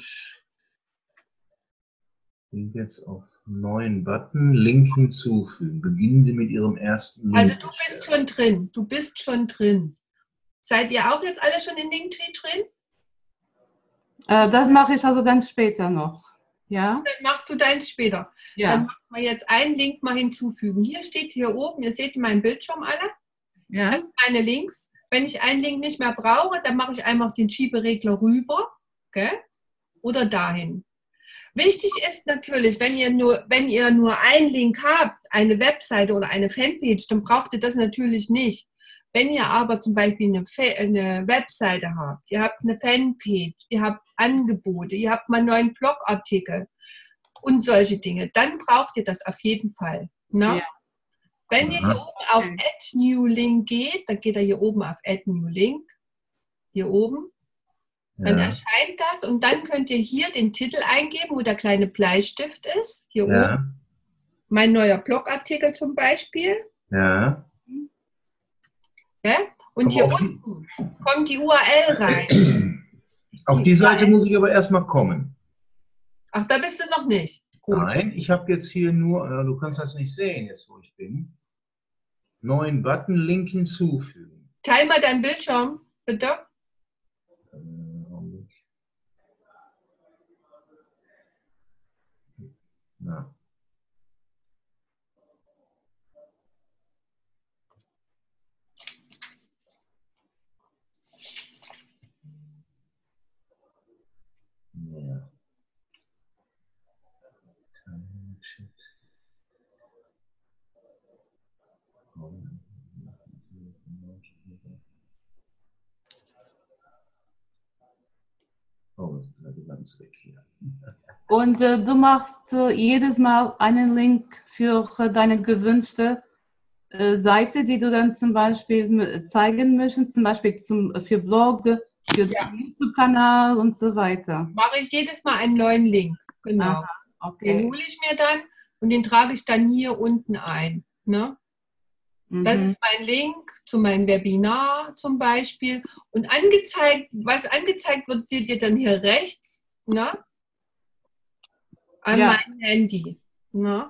S2: bin jetzt auf neuen Button, Link hinzufügen. Beginnen Sie mit Ihrem ersten Link.
S1: Also du bist schon drin. Du bist schon drin. Seid ihr auch jetzt alle schon in Linktree drin?
S3: Das mache ich also dann später noch. Ja?
S1: Dann machst du deins später.
S3: Ja.
S1: Dann machen wir jetzt einen Link mal hinzufügen. Hier steht hier oben, ihr seht meinen Bildschirm alle.
S3: Ja.
S1: Das sind meine Links. Wenn ich einen Link nicht mehr brauche, dann mache ich einfach den Schieberegler rüber, okay? Oder dahin. Wichtig ist natürlich, wenn ihr nur einen Link habt, eine Webseite oder eine Fanpage, dann braucht ihr das natürlich nicht. Wenn ihr aber zum Beispiel eine Webseite habt, ihr habt eine Fanpage, ihr habt Angebote, ihr habt mal einen neuen Blogartikel und solche Dinge, dann braucht ihr das auf jeden Fall. Ne?
S3: Ja.
S1: Wenn ihr hier oben auf Add New Link geht, dann geht ihr hier oben auf Add New Link, hier oben, dann erscheint das und dann könnt ihr hier den Titel eingeben, wo der kleine Bleistift ist, hier oben. Mein neuer Blogartikel zum Beispiel.
S2: Ja.
S1: Ja? Und hier unten kommt die URL rein.
S2: Auf die Seite muss ich aber erstmal kommen.
S1: Ach, da bist du noch nicht. Gut.
S2: Nein, ich habe jetzt hier nur, du kannst das nicht sehen, jetzt wo ich bin. Neuen Button, Link hinzufügen.
S1: Teil mal deinen Bildschirm, bitte.
S2: Na. Ja. Oh, das ist ganz weg hier.
S3: Und du machst jedes Mal einen Link für deine gewünschte Seite, die du dann zum Beispiel zeigen möchtest, zum Beispiel für Blog für den YouTube-Kanal und so weiter.
S1: Mache ich jedes Mal einen neuen Link. Genau.
S3: Aha,
S1: Den
S3: okay.
S1: hole ich mir dann und den trage ich dann hier unten ein. Ne? Das ist mein Link zu meinem Webinar zum Beispiel. Und angezeigt, was angezeigt wird, seht ihr dann hier rechts, ne? An meinem Handy. Ne?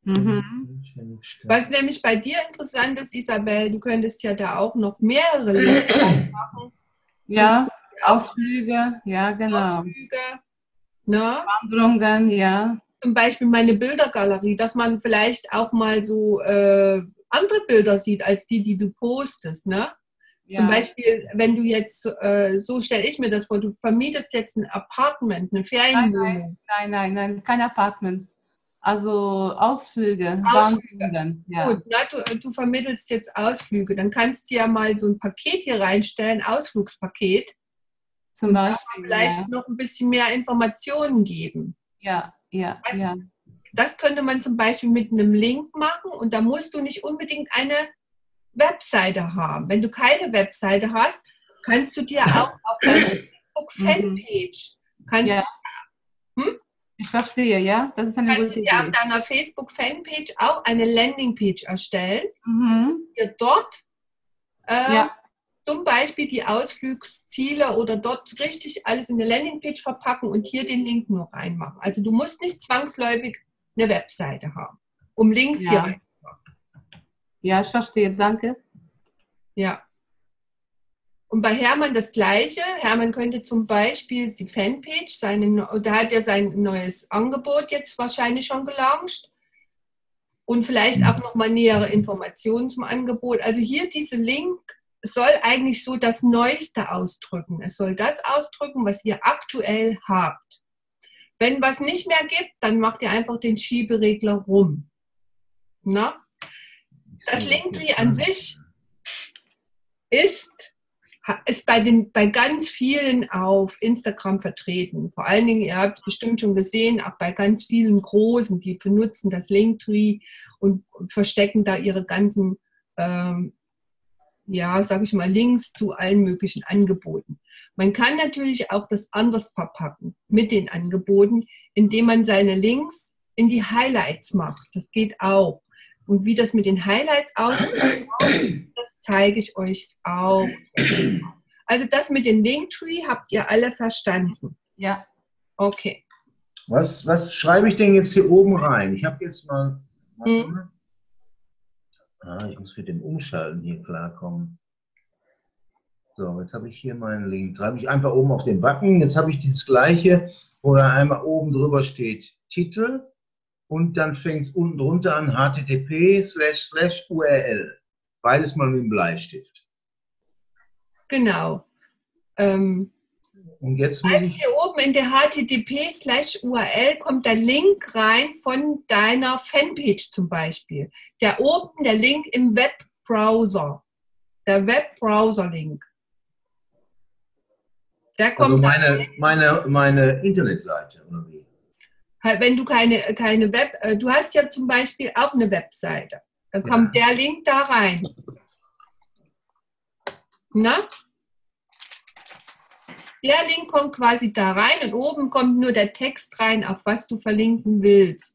S1: Was nämlich bei dir interessant ist, Isabel, du könntest ja da auch noch mehrere Links machen.
S3: Ja, Ausflüge, ja genau.
S1: Ausflüge, ne?
S3: Wanderungen, ja.
S1: Zum Beispiel meine Bildergalerie, dass man vielleicht auch mal so andere Bilder sieht, als die du postest, ne? Ja. Zum Beispiel, wenn du jetzt, so stelle ich mir das vor, du vermietest jetzt ein Apartment, eine Ferienwohnung.
S3: Nein, keine Apartments. Also Ausflüge. Wanderungen. Ja.
S1: Gut, na, du vermittelst jetzt Ausflüge, dann kannst du ja mal so ein Paket hier reinstellen, Ausflugspaket.
S3: Zum Beispiel.
S1: Vielleicht noch ein bisschen mehr Informationen geben.
S3: Ja.
S1: Das könnte man zum Beispiel mit einem Link machen und da musst du nicht unbedingt eine Webseite haben. Wenn du keine Webseite hast, kannst du dir auch auf deiner Facebook-Fanpage,
S3: ich verstehe, ja, das ist eine
S1: kannst
S3: gute
S1: du dir
S3: Idee.
S1: auf deiner Facebook-Fanpage auch eine Landingpage erstellen, dir dort zum Beispiel die Ausflugsziele oder dort richtig alles in eine Landingpage verpacken und hier den Link nur reinmachen. Also du musst nicht zwangsläufig eine Webseite haben, um Links hier reinzumachen.
S3: Ja, ich verstehe, danke.
S1: Ja. Und bei Hermann das Gleiche. Hermann könnte zum Beispiel die Fanpage, da hat er sein neues Angebot jetzt wahrscheinlich schon gelauncht und vielleicht auch nochmal nähere Informationen zum Angebot. Also hier diese Link soll eigentlich so das Neueste ausdrücken. Es soll das ausdrücken, was ihr aktuell habt. Wenn was nicht mehr gibt, dann macht ihr einfach den Schieberegler rum. Na? Das Linktree an sich ist bei ganz vielen auf Instagram vertreten. Vor allen Dingen, ihr habt es bestimmt schon gesehen, auch bei ganz vielen Großen, die benutzen das Linktree und verstecken da ihre ganzen sage ich mal, Links zu allen möglichen Angeboten. Man kann natürlich auch das anders verpacken mit den Angeboten, indem man seine Links in die Highlights macht. Das geht auch. Und wie das mit den Highlights aussieht, das zeige ich euch auch. Also das mit dem Linktree habt ihr alle verstanden?
S3: Ja.
S1: Okay.
S2: Was schreibe ich denn jetzt hier oben rein? Ich habe jetzt mal... ich muss mit dem Umschalten hier klarkommen. So, jetzt habe ich hier meinen Link. Treibe ich einfach oben auf den Button. Jetzt habe ich dieses gleiche, wo da einmal oben drüber steht Titel und dann fängt es unten drunter an http://URL. Beides mal mit dem Bleistift.
S1: Genau.
S2: Und jetzt muss ich...
S1: Hier oben in der http://URL kommt der Link rein von deiner Fanpage zum Beispiel. Der Link im Webbrowser. Der Webbrowser-Link. Der kommt
S2: also meine Internetseite, oder wie?
S1: Wenn du keine du hast ja zum Beispiel auch eine Webseite. Dann kommt der Link da rein. Na? Der Link kommt quasi da rein und oben kommt nur der Text rein, auf was du verlinken willst.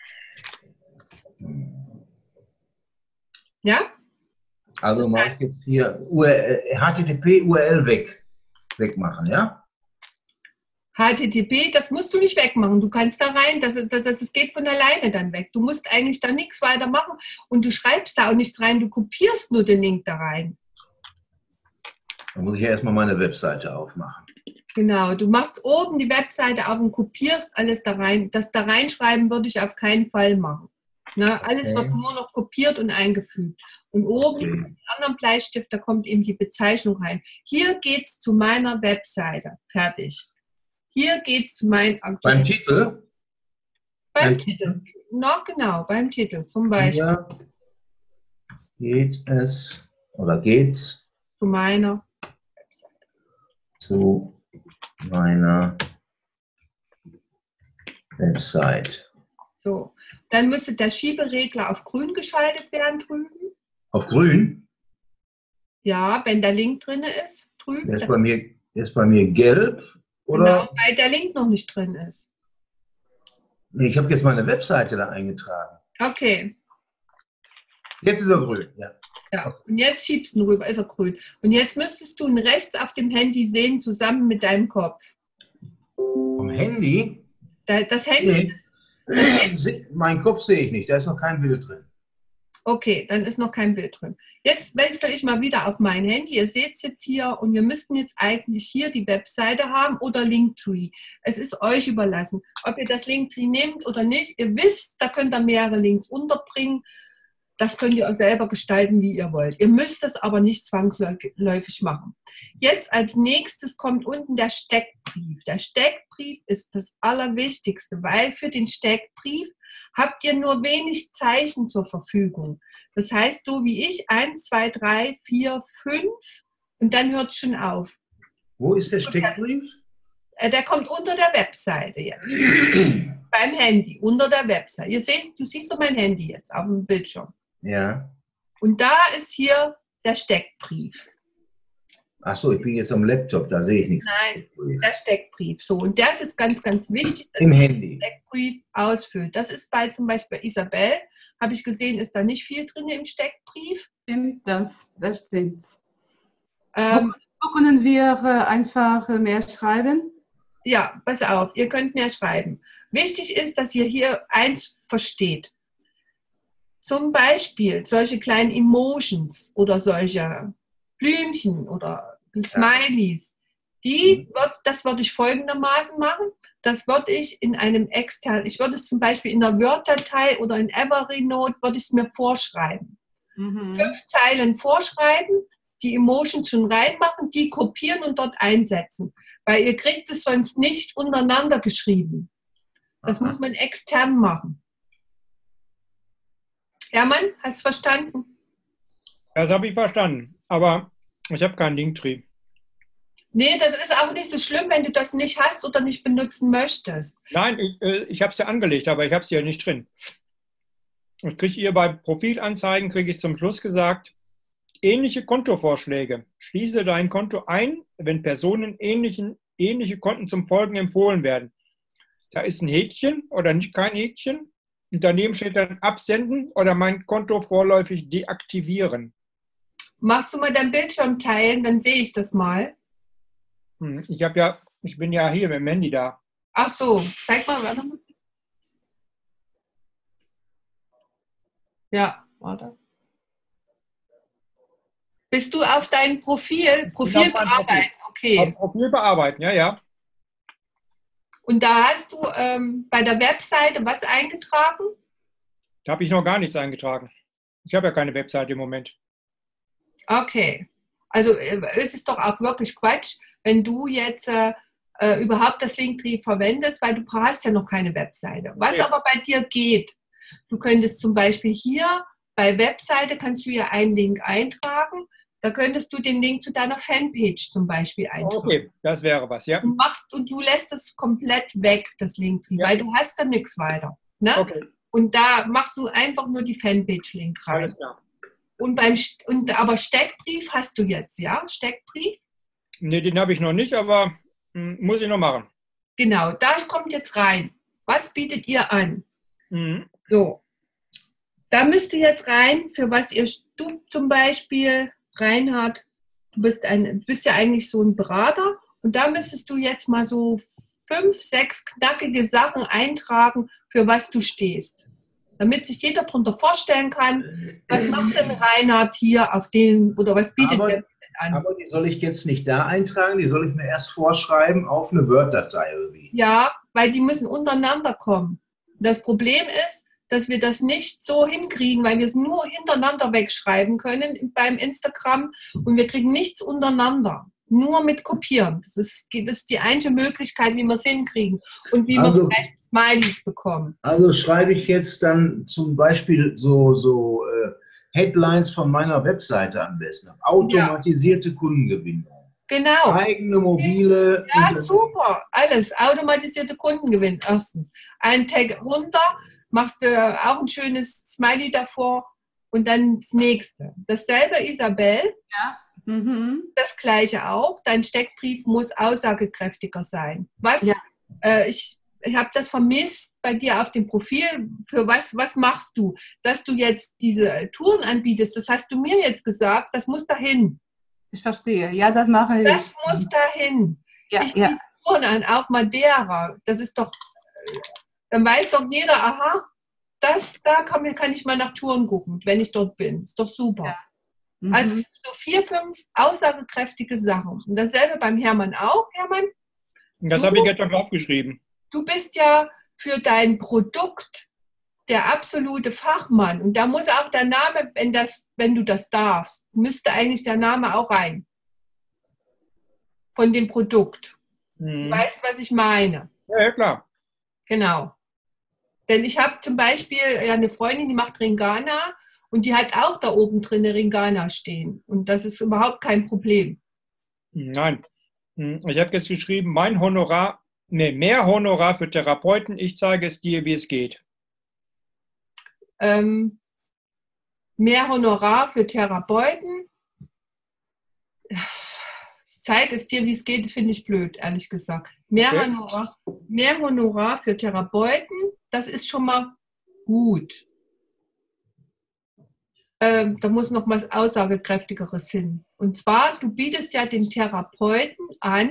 S1: Ja?
S2: Also mache ich jetzt hier HTTP-URL wegmachen, ja?
S1: HTTP, das musst du nicht wegmachen. Du kannst da rein, das geht von alleine dann weg. Du musst eigentlich da nichts weiter machen und du schreibst da auch nichts rein, du kopierst nur den Link da rein.
S2: Dann muss ich ja erstmal meine Webseite aufmachen.
S1: Genau, du machst oben die Webseite auf und kopierst alles da rein. Das da reinschreiben würde ich auf keinen Fall machen. Na, alles wird nur noch kopiert und eingefügt. Und oben mit dem anderen Bleistift, da kommt eben die Bezeichnung rein. Hier geht es zu meiner Webseite. Fertig. Hier geht es zu meinem aktuellen...
S2: Beim Titel?
S1: Beim Titel. No, genau, beim Titel zum Beispiel.
S2: Hier geht es, oder geht's?
S1: Zu meiner Webseite.
S2: Zu meiner Website.
S1: So, dann müsste der Schieberegler auf grün geschaltet werden drüben.
S2: Auf grün?
S1: Ja, wenn der Link drin ist, drüben.
S2: Der ist bei mir Ist bei mir gelb, oder?
S1: Genau, weil der Link noch nicht drin ist.
S2: Nee, ich habe jetzt meine Webseite da eingetragen.
S1: Okay.
S2: Jetzt ist er grün, ja.
S1: Ja, und jetzt schiebst du ihn rüber, ist er grün. Und jetzt müsstest du ihn rechts auf dem Handy sehen, zusammen mit deinem Kopf.
S2: Vom Handy?
S1: Das Handy.
S2: Nee. Mein Kopf sehe ich nicht, da ist noch kein Bild drin.
S1: Okay, dann ist noch kein Bild drin. Jetzt wechsle ich mal wieder auf mein Handy. Ihr seht es jetzt hier und wir müssten jetzt eigentlich hier die Webseite haben oder Linktree. Es ist euch überlassen, ob ihr das Linktree nehmt oder nicht. Ihr wisst, da könnt ihr mehrere Links unterbringen. Das könnt ihr auch selber gestalten, wie ihr wollt. Ihr müsst es aber nicht zwangsläufig machen. Jetzt als nächstes kommt unten der Steckbrief. Der Steckbrief ist das Allerwichtigste, weil für den Steckbrief habt ihr nur wenig Zeichen zur Verfügung. Das heißt, so wie ich, 1, 2, 3, 4, 5 und dann hört es schon auf.
S2: Wo ist der Steckbrief?
S1: Der kommt unter der Webseite jetzt. Beim Handy, unter der Webseite. Du siehst doch mein Handy jetzt auf dem Bildschirm.
S2: Ja.
S1: Und da ist hier der Steckbrief.
S2: Ach so, ich bin jetzt am Laptop, da sehe ich nichts.
S1: Nein, der Steckbrief. So, und das ist ganz, ganz wichtig, dass
S2: Im
S1: man
S2: Handy.
S1: den Steckbrief ausfüllt. Das ist bei zum Beispiel Isabel, habe ich gesehen, ist da nicht viel drin im Steckbrief.
S3: Stimmt, das stimmt. Wo können wir einfach mehr schreiben?
S1: Ja, pass auf, ihr könnt mehr schreiben. Wichtig ist, dass ihr hier eins versteht. Zum Beispiel solche kleinen Emotions oder solche Blümchen oder Smileys. Das würde ich folgendermaßen machen. Das würde ich in einem externen, ich würde es zum Beispiel in einer Word-Datei oder in Evernote, würde ich es mir vorschreiben. 5 Zeilen vorschreiben, die Emotions schon reinmachen, die kopieren und dort einsetzen. Weil ihr kriegt es sonst nicht untereinander geschrieben. Das muss man extern machen. Hermann, hast du verstanden?
S4: Das habe ich verstanden, aber ich habe keinen Linktree.
S1: Nee, das ist auch nicht so schlimm, wenn du das nicht hast oder nicht benutzen möchtest.
S4: Nein, ich habe es ja angelegt, aber ich habe es ja nicht drin. Ich kriege hier bei Profilanzeigen, kriege ich zum Schluss gesagt, ähnliche Kontovorschläge. Schließe dein Konto ein, wenn Personen ähnliche Konten zum Folgen empfohlen werden. Da ist ein Häkchen oder nicht kein Häkchen. Und daneben steht dann Absenden oder mein Konto vorläufig deaktivieren.
S1: Machst du mal dein Bildschirm teilen, dann sehe ich das mal.
S4: Ich bin ja hier mit dem Handy da.
S1: Ach so, zeig mal, warte mal. Ja, warte. Bist du auf dein Profil bearbeiten? Okay.
S4: Auf Profil bearbeiten, ja.
S1: Und da hast du bei der Webseite was eingetragen?
S4: Da habe ich noch gar nichts eingetragen. Ich habe ja keine Webseite im Moment.
S1: Okay. Also es ist doch auch wirklich Quatsch, wenn du jetzt überhaupt das Linktree verwendest, weil du hast ja noch keine Webseite. Was aber bei dir geht, du könntest zum Beispiel hier bei Webseite, kannst du ja einen Link eintragen. Da könntest du den Link zu deiner Fanpage zum Beispiel eintragen.
S4: Okay, das wäre was, ja.
S1: Und du lässt es komplett weg, das Linktree, weil du hast da nichts weiter. Ne?
S4: Okay.
S1: Und da machst du einfach nur die Fanpage-Link rein.
S4: Alles klar.
S1: Aber Steckbrief hast du jetzt, ja? Steckbrief?
S4: Nee, den habe ich noch nicht, aber muss ich noch machen.
S1: Genau, da kommt jetzt rein. Was bietet ihr an?
S4: Mhm.
S1: So, da müsst ihr jetzt rein, für was du zum Beispiel, Reinhard, du bist ja eigentlich so ein Berater und da müsstest du jetzt mal so 5, 6 knackige Sachen eintragen, für was du stehst. Damit sich jeder darunter vorstellen kann, was macht denn Reinhard hier auf den, oder was bietet er an?
S2: Aber die soll ich jetzt nicht da eintragen, die soll ich mir erst vorschreiben auf eine Word-Datei irgendwie.
S1: Ja, weil die müssen untereinander kommen. Das Problem ist, dass wir das nicht so hinkriegen, weil wir es nur hintereinander wegschreiben können beim Instagram und wir kriegen nichts untereinander. Nur mit Kopieren. Das ist die einzige Möglichkeit, wie wir es hinkriegen und wie wir vielleicht Smileys bekommen.
S2: Also schreibe ich jetzt dann zum Beispiel so Headlines von meiner Webseite am besten. Automatisierte Kundengewinnung.
S1: Genau.
S2: Eigene mobile.
S1: Ja, super. Alles. Automatisierte Kundengewinn. Erstens. Ein Tag runter, machst du auch ein schönes Smiley davor und dann das nächste. Dasselbe, Isabel.
S3: Ja.
S1: Das Gleiche auch. Dein Steckbrief muss aussagekräftiger sein.
S3: Ja.
S1: Ich habe das vermisst bei dir auf dem Profil. Für was machst du? Dass du jetzt diese Touren anbietest, das hast du mir jetzt gesagt, das muss dahin.
S3: Ich verstehe. Ja, das mache ich.
S1: Das muss dahin.
S3: Ja,
S1: Ich biete Touren an auf Madeira. Das ist doch, dann weiß doch jeder, aha, da kann ich mal nach Touren gucken, wenn ich dort bin. Ist doch super.
S3: Ja.
S1: Also so 4, 5 aussagekräftige Sachen. Und dasselbe beim Hermann auch. Hermann,
S4: Das habe ich jetzt schon aufgeschrieben.
S1: du bist ja für dein Produkt der absolute Fachmann. Und da muss auch der Name, wenn du das darfst, müsste eigentlich der Name auch rein. Von dem Produkt. Du weißt, was ich meine.
S4: Ja, klar.
S1: Genau. Denn ich habe zum Beispiel eine Freundin, die macht Ringana und die hat auch da oben drin eine Ringana stehen. Und das ist überhaupt kein Problem.
S4: Nein. Ich habe jetzt geschrieben, mehr Honorar für Therapeuten. Ich zeige es dir, wie es geht.
S1: Mehr Honorar für Therapeuten. Ich zeige es dir, wie es geht, das finde ich blöd, ehrlich gesagt. Mehr Honorar für Therapeuten, das ist schon mal gut. Da muss noch was Aussagekräftigeres hin. Und zwar, du bietest ja den Therapeuten an,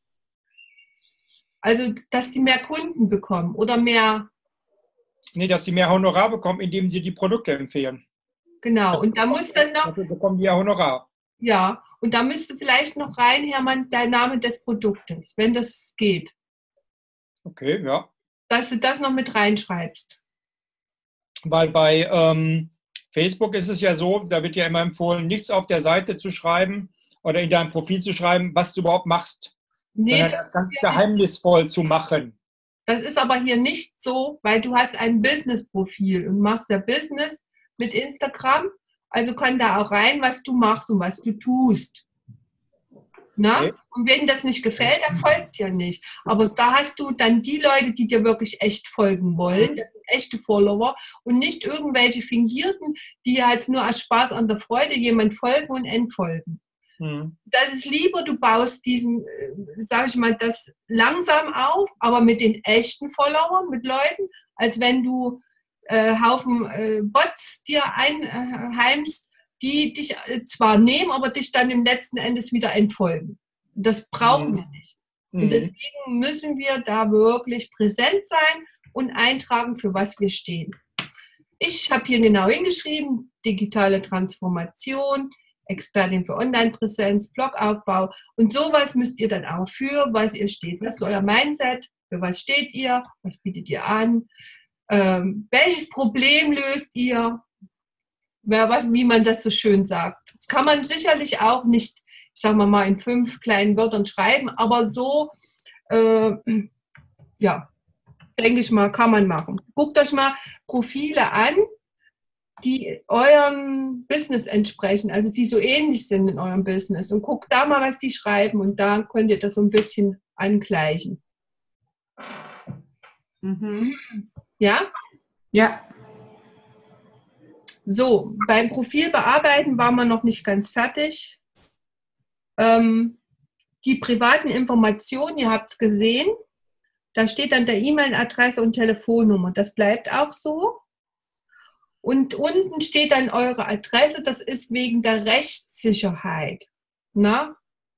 S1: also dass sie mehr Kunden bekommen oder mehr.
S4: Nee, dass sie mehr Honorar bekommen, indem sie die Produkte empfehlen.
S1: Genau, und da muss dann noch.
S4: Dafür bekommen die ja Honorar.
S1: Ja, und da müsste vielleicht noch rein, Hermann, der Name des Produktes, wenn das geht.
S4: Okay, ja.
S1: Dass du das noch mit reinschreibst.
S4: Weil bei Facebook ist es ja so, da wird ja immer empfohlen, nichts auf der Seite zu schreiben oder in deinem Profil zu schreiben, was du überhaupt machst.
S1: Nee,
S4: sondern das ganz geheimnisvoll zu machen.
S1: Das ist aber hier nicht so, weil du hast ein Business-Profil und machst ja Business mit Instagram. Also kann da auch rein, was du machst und was du tust. Na?
S4: Okay.
S1: Und wenn das nicht gefällt, der folgt dir nicht. Aber da hast du dann die Leute, die dir wirklich echt folgen wollen. Das sind echte Follower und nicht irgendwelche Fingierten, die halt nur aus Spaß an der Freude jemand folgen und entfolgen. Das ist lieber, du baust diesen, sag ich mal, das langsam auf, aber mit den echten Followern, mit Leuten, als wenn du Haufen Bots dir einheimst, die dich zwar nehmen, aber dich dann im letzten Endes wieder entfolgen. Das brauchen wir nicht. Und deswegen müssen wir da wirklich präsent sein und eintragen, für was wir stehen. Ich habe hier genau hingeschrieben, digitale Transformation, Expertin für Online-Präsenz, Blogaufbau und sowas müsst ihr dann auch für, was ihr steht. Was ist euer Mindset? Für was steht ihr? Was bietet ihr an? Welches Problem löst ihr? Wie man das so schön sagt. Das kann man sicherlich auch nicht, ich sage mal in 5 kleinen Wörtern schreiben, aber so, ja, denke ich mal, kann man machen. Guckt euch mal Profile an, die eurem Business entsprechen, also die so ähnlich sind in eurem Business und guckt da mal, was die schreiben und da könnt ihr das so ein bisschen angleichen. Ja?
S3: Ja.
S1: So, beim Profil bearbeiten waren wir noch nicht ganz fertig. Die privaten Informationen, ihr habt es gesehen, da steht dann der E-Mail-Adresse und Telefonnummer. Das bleibt auch so. Und unten steht dann eure Adresse, das ist wegen der Rechtssicherheit. Na?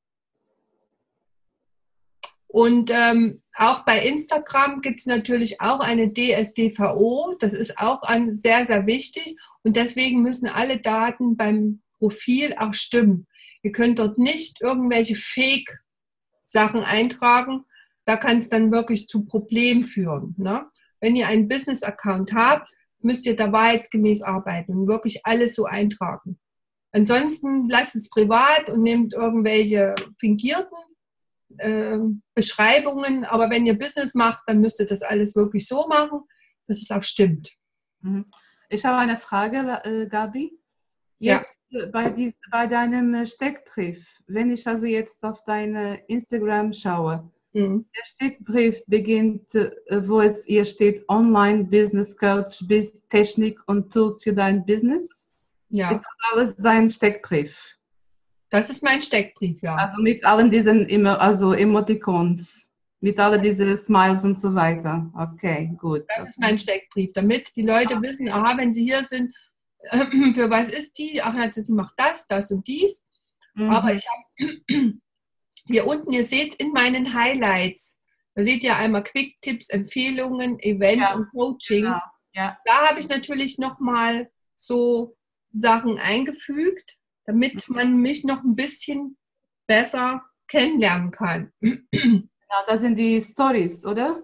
S1: Und auch bei Instagram gibt es natürlich auch eine DSGVO. Das ist auch sehr, sehr wichtig. Und deswegen müssen alle Daten beim Profil auch stimmen. Ihr könnt dort nicht irgendwelche Fake-Sachen eintragen. Da kann es dann wirklich zu Problemen führen. Ne? Wenn ihr einen Business-Account habt, müsst ihr da wahrheitsgemäß arbeiten und wirklich alles so eintragen. Ansonsten lasst es privat und nehmt irgendwelche fingierten Beschreibungen. Aber wenn ihr Business macht, dann müsst ihr das alles wirklich so machen, dass es auch stimmt.
S3: Ich habe eine Frage, Gabi. Jetzt bei deinem Steckbrief, wenn ich also jetzt auf deine Instagram schaue, der Steckbrief beginnt, wo es hier steht, Online Business Coach, Technik und Tools für dein Business.
S1: Ja.
S3: Ist das alles dein Steckbrief?
S1: Das ist mein Steckbrief, ja.
S3: Also mit allen diesen Emoticons, mit all diesen Smiles und so weiter. Okay, gut.
S1: Das ist mein Steckbrief, damit die Leute wissen, aha, wenn sie hier sind, für was ist die? Ach, die macht das, das und dies. Aber ich habe hier unten, ihr seht in meinen Highlights, da seht ihr einmal Quick-Tipps, Empfehlungen, Events und Coachings.
S3: Genau. Ja.
S1: Da habe ich natürlich nochmal so Sachen eingefügt, damit man mich noch ein bisschen besser kennenlernen kann.
S3: Genau, das sind die Stories, oder?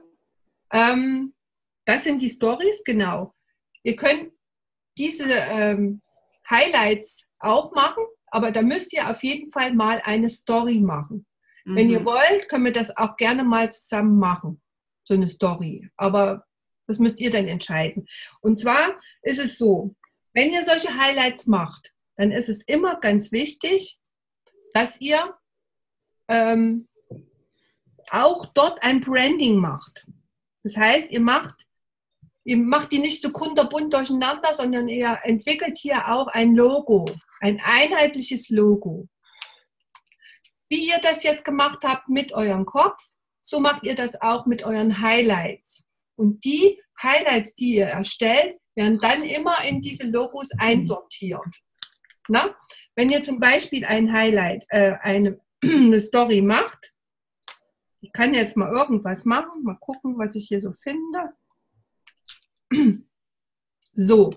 S1: Das sind die Stories, genau. Ihr könnt diese Highlights auch machen, aber da müsst ihr auf jeden Fall mal eine Story machen. Wenn ihr wollt, können wir das auch gerne mal zusammen machen, so eine Story. Aber das müsst ihr dann entscheiden. Und zwar ist es so, wenn ihr solche Highlights macht, dann ist es immer ganz wichtig, dass ihr auch dort ein Branding macht. Das heißt, ihr macht die nicht so kunterbunt durcheinander, sondern ihr entwickelt hier auch ein Logo, ein einheitliches Logo. Wie ihr das jetzt gemacht habt mit eurem Kopf, so macht ihr das auch mit euren Highlights. Und die Highlights, die ihr erstellt, werden dann immer in diese Logos einsortiert. Na? Wenn ihr zum Beispiel ein Highlight, eine Story macht, ich kann jetzt mal irgendwas machen, mal gucken, was ich hier so finde. So,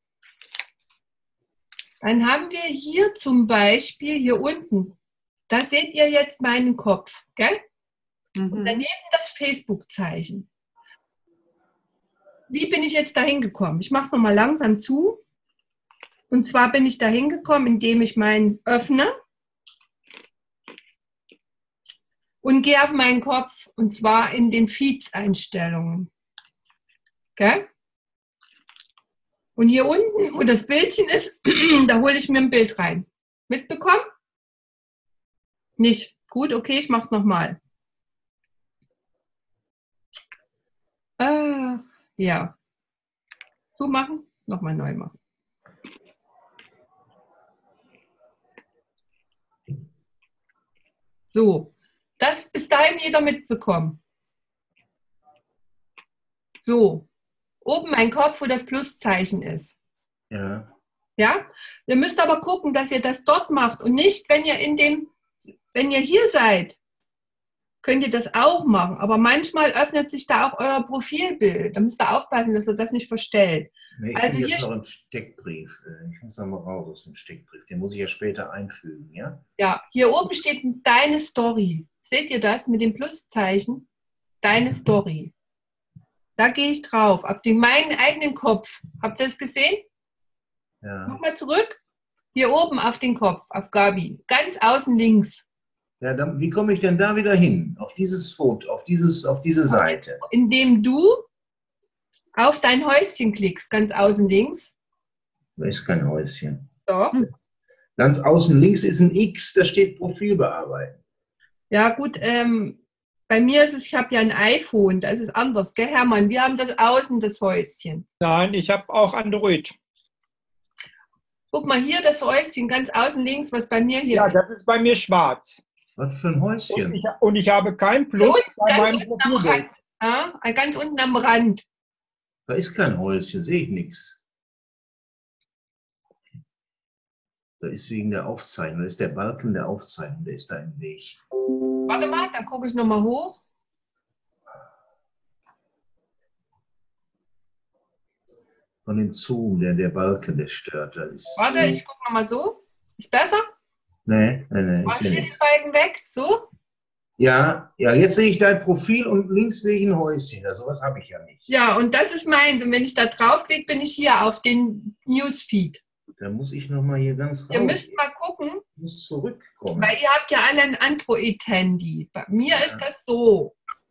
S1: dann haben wir hier zum Beispiel, hier unten, da seht ihr jetzt meinen Kopf, gell? Und daneben das Facebook-Zeichen. Wie bin ich jetzt da hingekommen? Ich mache es nochmal langsam zu. Und zwar bin ich da hingekommen, indem ich meinen öffne und gehe auf meinen Kopf, und zwar in den Feeds-Einstellungen. Gell? Und hier unten, wo das Bildchen ist, da hole ich mir ein Bild rein. Mitbekommen? Nicht. Gut, okay, ich mache es nochmal. Ja. Zumachen, nochmal neu machen. So, das bis dahin jeder mitbekommen. So, oben mein Kopf, wo das Pluszeichen ist.
S2: Ja.
S1: Ja? Ihr müsst aber gucken, dass ihr das dort macht und nicht, wenn ihr hier seid, könnt ihr das auch machen. Aber manchmal öffnet sich da auch euer Profilbild. Da müsst ihr aufpassen, dass ihr das nicht verstellt.
S2: Nee, ich bin jetzt noch im Steckbrief. Ich muss noch mal raus aus dem Steckbrief. Den muss ich ja später einfügen, ja? Ja,
S1: hier oben steht deine Story. Seht ihr das mit dem Pluszeichen? Deine Story. Da gehe ich drauf, auf meinen eigenen Kopf. Habt ihr das gesehen?
S2: Ja.
S1: Nochmal zurück. Hier oben auf den Kopf, auf Gabi. Ganz außen links.
S2: Ja, dann, wie komme ich denn da wieder hin? Auf dieses Foto, auf diese Seite?
S1: Indem du auf dein Häuschen klickst, ganz außen links.
S2: Da ist kein Häuschen.
S1: Doch.
S2: Ganz außen links ist ein X, da steht Profil bearbeiten.
S1: Ja gut, bei mir ist es, ich habe ja ein iPhone, da ist es anders, gell Hermann? Wir haben das außen, das Häuschen.
S4: Nein, ich habe auch Android.
S1: Guck mal hier, das Häuschen, ganz außen links, was bei mir hier
S4: Ja, das ist bei mir schwarz.
S2: Was für ein Häuschen?
S4: Und ich habe kein Plus bei meinem Profilbild.
S1: Ja, ganz unten am Rand.
S2: Da ist kein Häuschen, sehe ich nichts. Da ist wegen der Aufzeichnung, da ist der Balken der Aufzeichnung, der ist da im Weg.
S1: Warte mal, dann gucke ich nochmal hoch.
S2: Von dem Zoom, der Balken, der stört. Da ist
S1: Warte, ich gucke nochmal so. Ist besser?
S2: Nee.
S1: Mach ich hier die beiden weg? So?
S2: Ja, jetzt sehe ich dein Profil und links sehe ich ein Häuschen. Ja, sowas habe ich ja nicht.
S1: Ja, und das ist meins. Und wenn ich da draufklicke, bin ich hier auf den Newsfeed.
S2: Da muss ich nochmal hier ganz raus.
S1: Ihr müsst mal gucken.
S2: Ich muss zurückkommen.
S1: Weil ihr habt ja alle ein Android-Handy. Bei mir ist das so.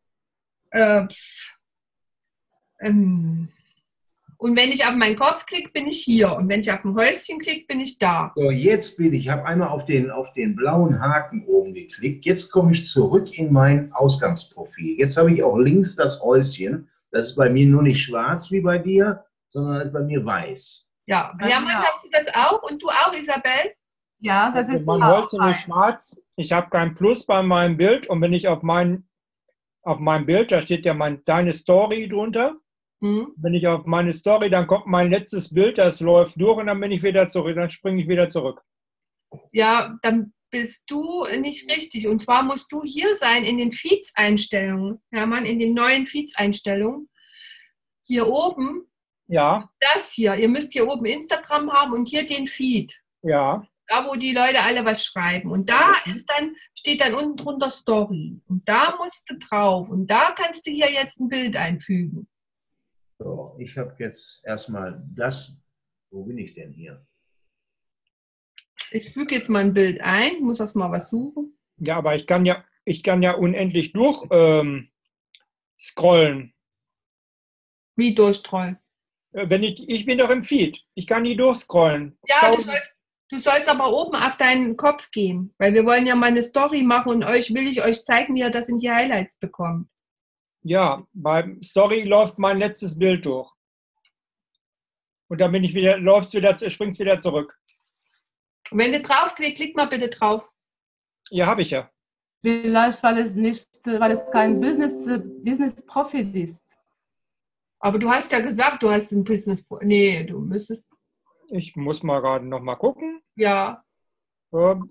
S1: Und wenn ich auf meinen Kopf klicke, bin ich hier. Und wenn ich auf ein Häuschen klicke, bin ich da.
S2: So, jetzt bin ich habe einmal auf den blauen Haken oben geklickt. Jetzt komme ich zurück in mein Ausgangsprofil. Jetzt habe ich auch links das Häuschen. Das ist bei mir nur nicht schwarz wie bei dir, sondern ist bei mir weiß.
S1: Ja, Hermann, hast du das auch? Und du auch, Isabel?
S3: Ja, das
S4: Also
S3: ist
S4: mein
S3: auch
S4: Holzen ist schwarz. Ich habe kein Plus bei meinem Bild. Und wenn ich auf meinem Bild, da steht ja deine Story drunter.
S1: Hm?
S4: Wenn ich auf meine Story, dann kommt mein letztes Bild, das läuft durch und dann bin ich wieder zurück, dann springe ich wieder zurück.
S1: Ja, dann bist du nicht richtig. Und zwar musst du hier sein in den Feeds-Einstellungen. Hermann, in den neuen Feeds-Einstellungen. Hier oben,
S4: Ja,
S1: das hier. Ihr müsst hier oben Instagram haben und hier den Feed.
S4: ja.
S1: Da, wo die Leute alle was schreiben. Und da steht dann unten drunter Story. Und da musst du drauf. Und da kannst du hier jetzt ein Bild einfügen.
S2: So, ich habe jetzt erstmal das. Wo bin ich denn hier?
S1: Ich füge jetzt mal ein Bild ein. Ich muss erst mal was suchen.
S4: Ja, aber ich kann ja unendlich durch scrollen.
S1: Wie durchstreuen.
S4: Ich bin doch im Feed. Ich kann nie durchscrollen.
S1: Ja, du sollst aber oben auf deinen Kopf gehen. Weil wir wollen ja mal eine Story machen und will ich euch zeigen, wie ihr das in die Highlights bekommt.
S4: Ja, beim Story läuft mein letztes Bild durch. Und dann springt es wieder zurück.
S1: Und wenn du draufklickst, klick mal bitte drauf.
S4: Ja, habe ich ja.
S3: vielleicht, weil es kein Business-Profil ist.
S1: Aber du hast ja gesagt, du hast ein Business. Nee, du müsstest.
S4: Ich muss mal gerade noch mal gucken.
S1: Ja.
S4: Ähm,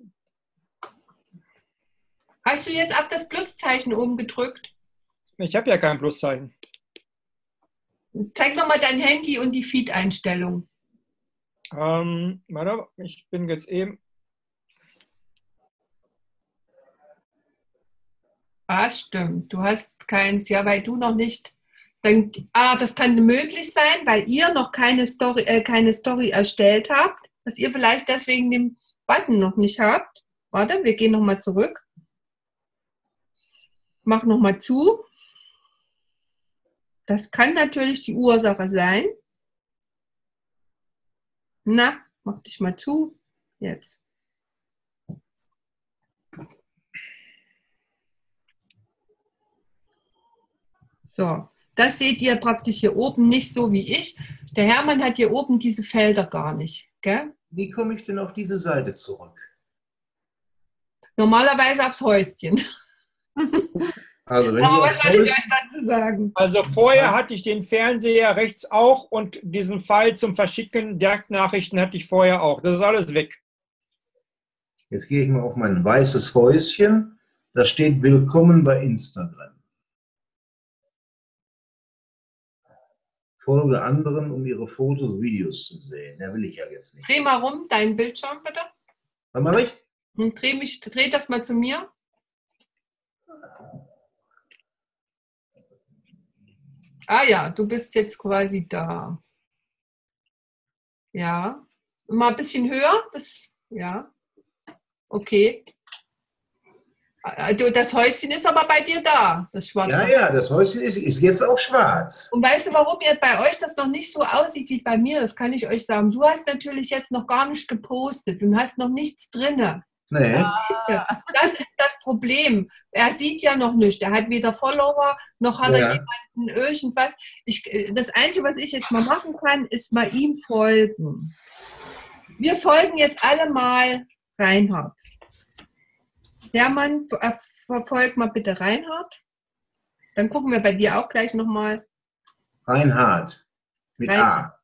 S1: Hast du jetzt auf das Pluszeichen oben gedrückt?
S4: Ich habe ja kein Pluszeichen.
S1: Zeig nochmal dein Handy und die Feed-Einstellung.
S4: Warte, ich bin jetzt eben.
S1: Ah, stimmt. Du hast keins, ja, weil du noch nicht. Das kann möglich sein, weil ihr noch keine Story erstellt habt, dass ihr vielleicht deswegen den Button noch nicht habt. Warte, wir gehen nochmal zurück. Mach nochmal zu. Das kann natürlich die Ursache sein. Na, mach dich mal zu. Jetzt. So, das seht ihr praktisch hier oben nicht so wie ich. Der Hermann hat hier oben diese Felder gar nicht. Gell?
S2: Wie komme ich denn auf diese Seite zurück?
S1: Normalerweise aufs Häuschen.
S2: Also wenn
S1: Aber
S2: du
S1: was soll ich euch dazu sagen?
S4: Also vorher hatte ich den Fernseher rechts auch und diesen Pfeil zum Verschicken Direktnachrichten hatte ich vorher auch. Das ist alles weg.
S2: Jetzt gehe ich mal auf mein weißes Häuschen. Da steht Willkommen bei Instagram. Folge anderen, um ihre Fotos und Videos zu sehen. Ja, will ich ja jetzt nicht.
S1: Dreh mal rum, deinen Bildschirm bitte.
S2: Was mache ich?
S1: Und dreh das mal zu mir. Ah ja, du bist jetzt quasi da. Ja. Mal ein bisschen höher. Ja. Okay. Das Häuschen ist aber bei dir da, das schwarze.
S2: Ja, ja, das Häuschen ist jetzt auch schwarz.
S1: Und weißt du, warum ihr bei euch das noch nicht so aussieht wie bei mir? Das kann ich euch sagen. Du hast natürlich jetzt noch gar nicht gepostet und hast noch nichts drin.
S2: Nee.
S1: Das ist das Problem. Er sieht ja noch nichts. Er hat weder Follower, noch hat er jemanden irgendwas. Das Einzige, was ich jetzt mal machen kann, ist mal ihm folgen. Wir folgen jetzt alle mal Reinhard. Hermann, verfolg mal bitte Reinhard. Dann gucken wir bei dir auch gleich nochmal.
S2: Reinhard. Mit A.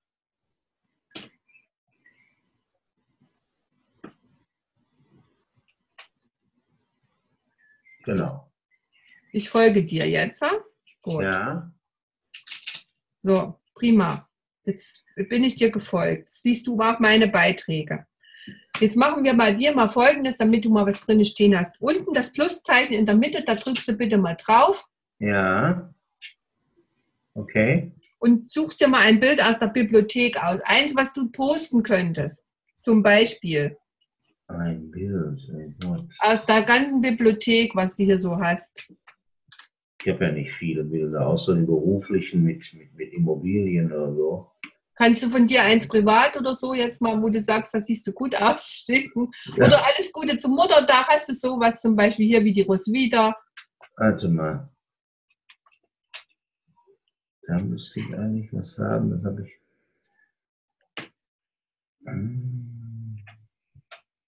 S2: Genau.
S1: Ich folge dir jetzt. Gut.
S2: Ja.
S1: So, prima. Jetzt bin ich dir gefolgt. Siehst du auch meine Beiträge. Jetzt machen wir bei dir mal Folgendes, damit du mal was drin stehen hast. Unten das Pluszeichen in der Mitte, da drückst du bitte mal drauf.
S2: Ja. Okay.
S1: Und suchst dir mal ein Bild aus der Bibliothek aus. Eins, was du posten könntest. Zum Beispiel.
S2: Ein Bild.
S1: Aus der ganzen Bibliothek, was du hier so hast.
S2: Ich habe ja nicht viele Bilder, außer den beruflichen mit Immobilien oder so.
S1: Kannst du von dir eins privat oder so jetzt mal, wo du sagst, das siehst du gut aus, schicken? Ja. Oder alles Gute zum Muttertag, hast du sowas zum Beispiel hier wie die Roswitha?
S2: Warte mal. Da müsste ich eigentlich was haben, das habe ich.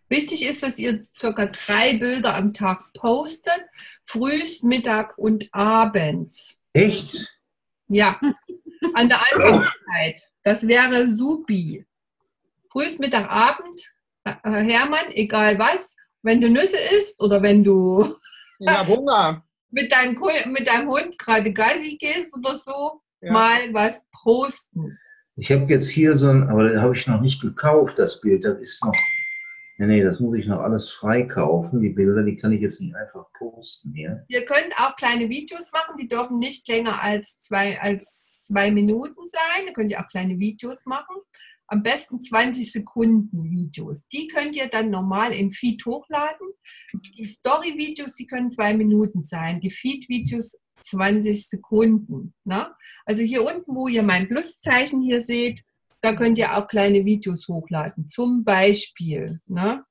S1: Wichtig ist, dass ihr ca. 3 Bilder am Tag postet, frühs, Mittag und abends.
S2: Echt?
S1: Ja, an der Anfangszeit. Das wäre supi. Frühs, Mittag, Abend, Hermann, egal was. Wenn du Nüsse isst oder wenn du
S4: Ich habe Hunger.
S1: mit deinem Hund gerade Gassi gehst oder so,
S4: Ja.
S1: mal was posten.
S2: Ich habe jetzt hier so ein, aber das habe ich noch nicht gekauft, das Bild. Das ist noch, nee, das muss ich noch alles freikaufen. Die Bilder, die kann ich jetzt nicht einfach posten hier.
S1: Ihr könnt auch kleine Videos machen, die dürfen nicht länger als zwei Minuten sein. Da könnt ihr auch kleine Videos machen. Am besten 20 Sekunden Videos. Die könnt ihr dann normal im Feed hochladen. Die Story-Videos, die können 2 Minuten sein. Die Feed-Videos 20 Sekunden. Ne? Also hier unten, wo ihr mein Pluszeichen hier seht, da könnt ihr auch kleine Videos hochladen. Zum Beispiel. Ne?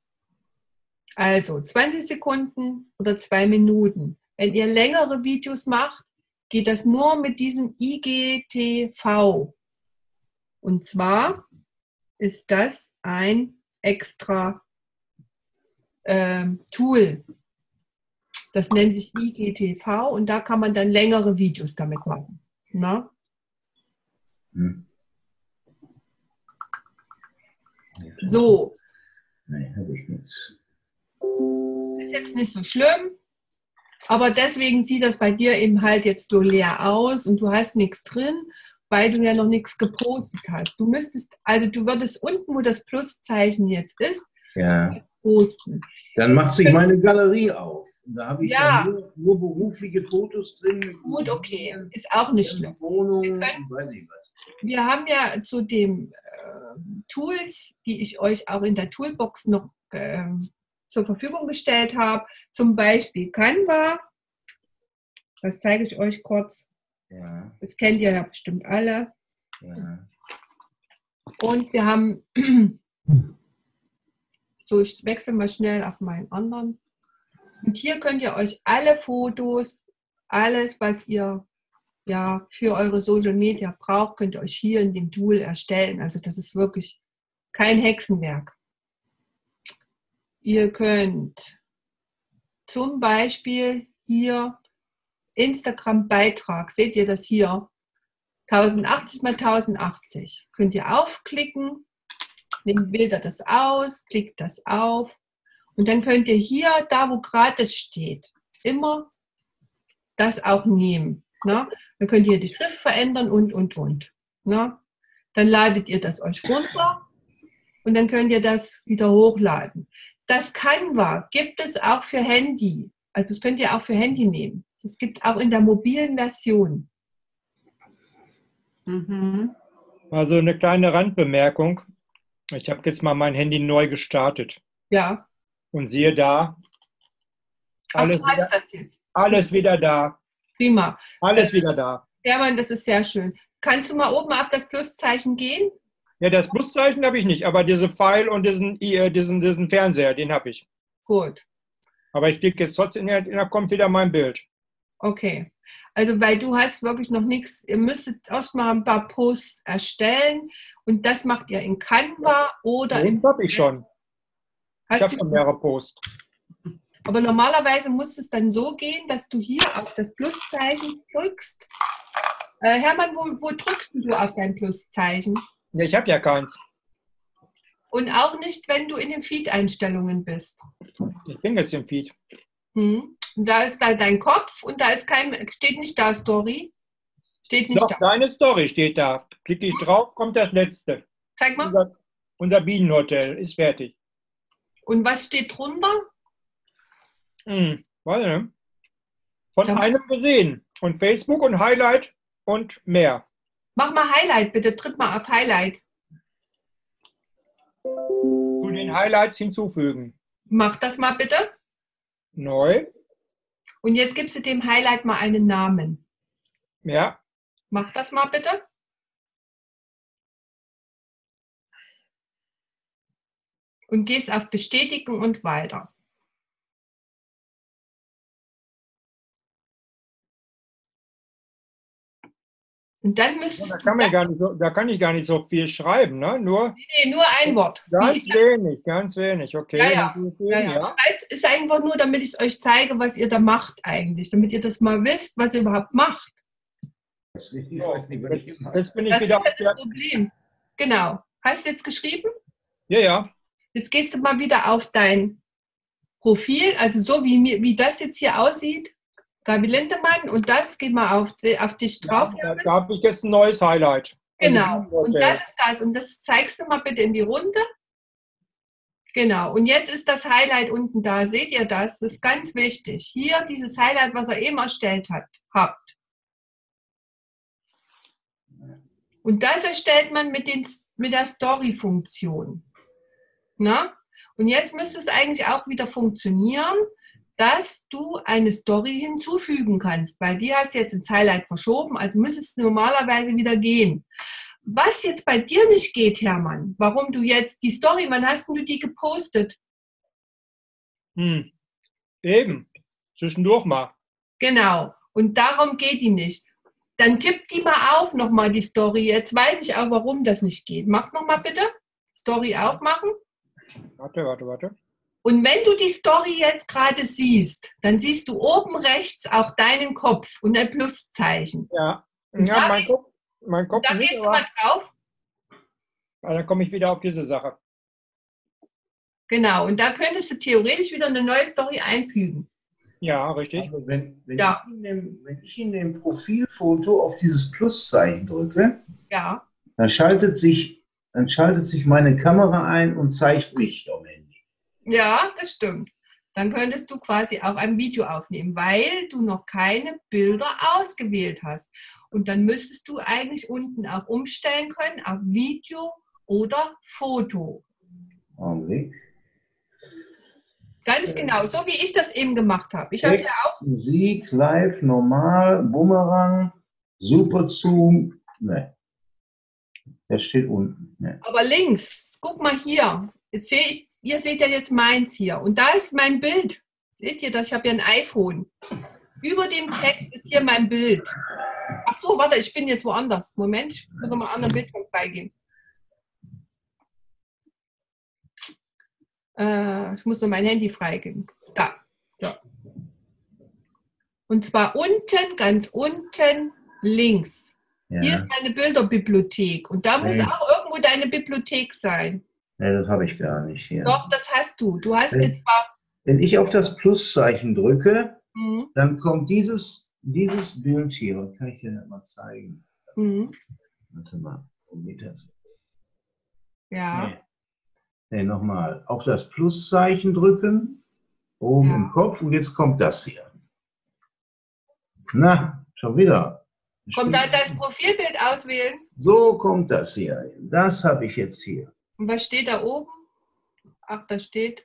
S1: Also 20 Sekunden oder 2 Minuten. Wenn ihr längere Videos macht, geht das nur mit diesem IGTV. Und zwar ist das ein extra Tool. Das nennt sich IGTV und da kann man dann längere Videos damit machen. Na? So.
S2: Nee, habe ich nichts.
S1: Ist jetzt nicht so schlimm, aber deswegen sieht das bei dir eben halt jetzt so leer aus und du hast nichts drin, weil du ja noch nichts gepostet hast. Du müsstest, also du würdest unten, wo das Pluszeichen jetzt ist,
S2: Ja.
S1: posten.
S2: Dann macht sich meine Galerie auf. Und da habe ich
S1: Ja.
S2: dann nur berufliche Fotos drin.
S1: Gut, okay, ist auch nicht schlimm.
S2: Wohnungen und weiß ich was.
S1: Wir haben ja zu den Tools, die ich euch auch in der Toolbox noch zur Verfügung gestellt habe, zum Beispiel Canva. Das zeige ich euch kurz.
S2: Ja,
S1: Das kennt ihr ja bestimmt alle.
S2: ja.
S1: Und wir haben, so ich wechsle mal schnell auf meinen anderen. Und hier könnt ihr euch alle Fotos, alles, was ihr ja für eure Social Media braucht, könnt ihr euch hier in dem Tool erstellen. Also das ist wirklich kein Hexenwerk. Ihr könnt zum Beispiel hier Instagram-Beitrag, seht ihr das hier? 1080 mal 1080. Könnt ihr aufklicken, nehmt Bilder das aus, klickt das auf und dann könnt ihr hier, da wo gratis steht, immer das auch nehmen. Ne? Dann könnt ihr die Schrift verändern und. Ne? Dann ladet ihr das euch runter und dann könnt ihr das wieder hochladen. Das Canva gibt es auch für Handy. Also das könnt ihr auch für Handy nehmen. Das gibt es auch in der mobilen Version.
S3: Mhm.
S4: Also eine kleine Randbemerkung. Ich habe jetzt mal mein Handy neu gestartet.
S1: Ja.
S4: Und siehe da,
S1: Ach,
S4: alles,
S1: du hast
S4: wieder,
S1: das jetzt.
S4: alles wieder da.
S1: Prima.
S4: Alles wieder da.
S1: Hermann, das ist sehr schön. Kannst du mal oben auf das Pluszeichen gehen?
S4: Ja, das Pluszeichen habe ich nicht, aber diese Pfeil und diesen Fernseher, den habe ich.
S1: Gut.
S4: Aber ich klicke jetzt trotzdem, da kommt wieder mein Bild.
S1: Okay. Also, weil du hast wirklich noch nichts, ihr müsstet erstmal ein paar Posts erstellen und das macht ihr in Canva oder
S4: Das habe ich schon. Ich
S1: Hast
S4: habe
S1: du
S4: schon mehrere Posts.
S1: Aber normalerweise muss es dann so gehen, dass du hier auf das Pluszeichen drückst. Hermann, wo drückst du auf dein Pluszeichen?
S4: Ja, ich habe ja keins.
S1: Und auch nicht, wenn du in den Feed-Einstellungen bist.
S4: Ich bin jetzt im Feed.
S1: Und da ist da dein Kopf und da ist steht nicht da Story. Steht nicht
S4: Doch,
S1: da.
S4: deine Story steht da. Klicke ich drauf, kommt das letzte.
S1: Zeig mal.
S4: Unser Bienenhotel ist fertig.
S1: Und was steht drunter?
S4: Warte, ne? Von
S1: Da muss-
S4: einem gesehen. Und Facebook und Highlight und mehr.
S1: Mach mal Highlight bitte. Tritt mal auf Highlight.
S4: Zu den Highlights hinzufügen.
S1: Mach das mal bitte.
S4: Neu.
S1: Und jetzt gibst du dem Highlight mal einen Namen.
S4: Ja.
S1: Mach das mal bitte. Und gehst auf Bestätigen und weiter. Und dann müsstest
S4: Da
S1: du
S4: kann, da kann ich gar nicht so viel schreiben, ne? Nur
S1: nee, nur ein Wort.
S4: ganz wenig, okay.
S1: Ja. Schreibt ist einfach nur, damit ich euch zeige, was ihr da macht eigentlich, damit ihr das mal wisst, was ihr überhaupt macht.
S2: Ich weiß nicht, was ich
S4: Jetzt
S2: gemacht
S4: bin ich
S1: Das
S4: wieder
S1: ist ja das Problem. Genau. Hast du jetzt geschrieben?
S4: Ja.
S1: Jetzt gehst du mal wieder auf dein Profil, also so wie das jetzt hier aussieht. Gabi Lindemann und das, geh mal auf dich drauf.
S4: Da habe ich jetzt ein neues Highlight.
S1: Genau. Und das ist das. Und das zeigst du mal bitte in die Runde. Genau. Und jetzt ist das Highlight unten da. Seht ihr das? Das ist ganz wichtig. Hier dieses Highlight, was er eben erstellt habt. Und das erstellt man mit der Story-Funktion. Und jetzt müsste es eigentlich auch wieder funktionieren, dass du eine Story hinzufügen kannst, weil die hast jetzt ins Highlight verschoben, also müsste es normalerweise wieder gehen. Was jetzt bei dir nicht geht, Hermann, warum du jetzt die Story, wann hast du die gepostet?
S4: Eben, zwischendurch mal.
S1: Genau, und darum geht die nicht. Dann tipp die mal auf nochmal, die Story. Jetzt weiß ich auch, warum das nicht geht. Mach nochmal bitte, Story aufmachen.
S4: Warte.
S1: Und wenn du die Story jetzt gerade siehst, dann siehst du oben rechts auch deinen Kopf und ein Pluszeichen.
S4: Ja, mein Kopf
S1: da
S4: nicht,
S1: gehst du mal drauf.
S4: Dann komme ich wieder auf diese Sache.
S1: Genau, und da könntest du theoretisch wieder eine neue Story einfügen.
S4: Ja, richtig.
S2: Also wenn ich in dem Profilfoto auf dieses Pluszeichen drücke,
S1: ja,
S2: dann schaltet sich meine Kamera ein und zeigt mich am Handy.
S1: Ja, das stimmt. Dann könntest du quasi auch ein Video aufnehmen, weil du noch keine Bilder ausgewählt hast. Und dann müsstest du eigentlich unten auch umstellen können auf Video oder Foto.
S2: Augenblick.
S1: Ganz genau, so wie ich das eben gemacht habe. Ich habe ja auch
S2: Musik, Live, Normal, Bumerang, Super Zoom. Ne. Das steht unten. Ne.
S1: aber links, guck mal hier. Jetzt sehe ich, ihr seht ja jetzt meins hier. Und da ist mein Bild. Seht ihr das? Ich habe ja ein iPhone. Über dem Text ist hier mein Bild. Ach so, warte, ich bin jetzt woanders. Moment, ich muss nochmal einen anderen Bildschirm freigeben. Ich muss nur mein Handy freigeben. Da. So. Und zwar unten, ganz unten, links.
S2: Ja.
S1: Hier ist meine Bilderbibliothek. Und da muss auch irgendwo deine Bibliothek sein.
S2: Ne, das habe ich gar nicht hier.
S1: Doch, das hast du. Du hast jetzt zwar.
S2: Wenn ich auf das Pluszeichen drücke, dann kommt dieses Bild hier. Was kann ich dir mal zeigen? Warte mal. Wo geht das?
S1: Ja.
S2: Nee, nochmal. Auf das Pluszeichen drücken, oben im Kopf, und jetzt kommt das hier. Na, schon wieder.
S1: Kommt da das Profilbild auswählen?
S2: So kommt das hier. Das habe ich jetzt hier.
S1: Und was steht da oben? Ach, da steht.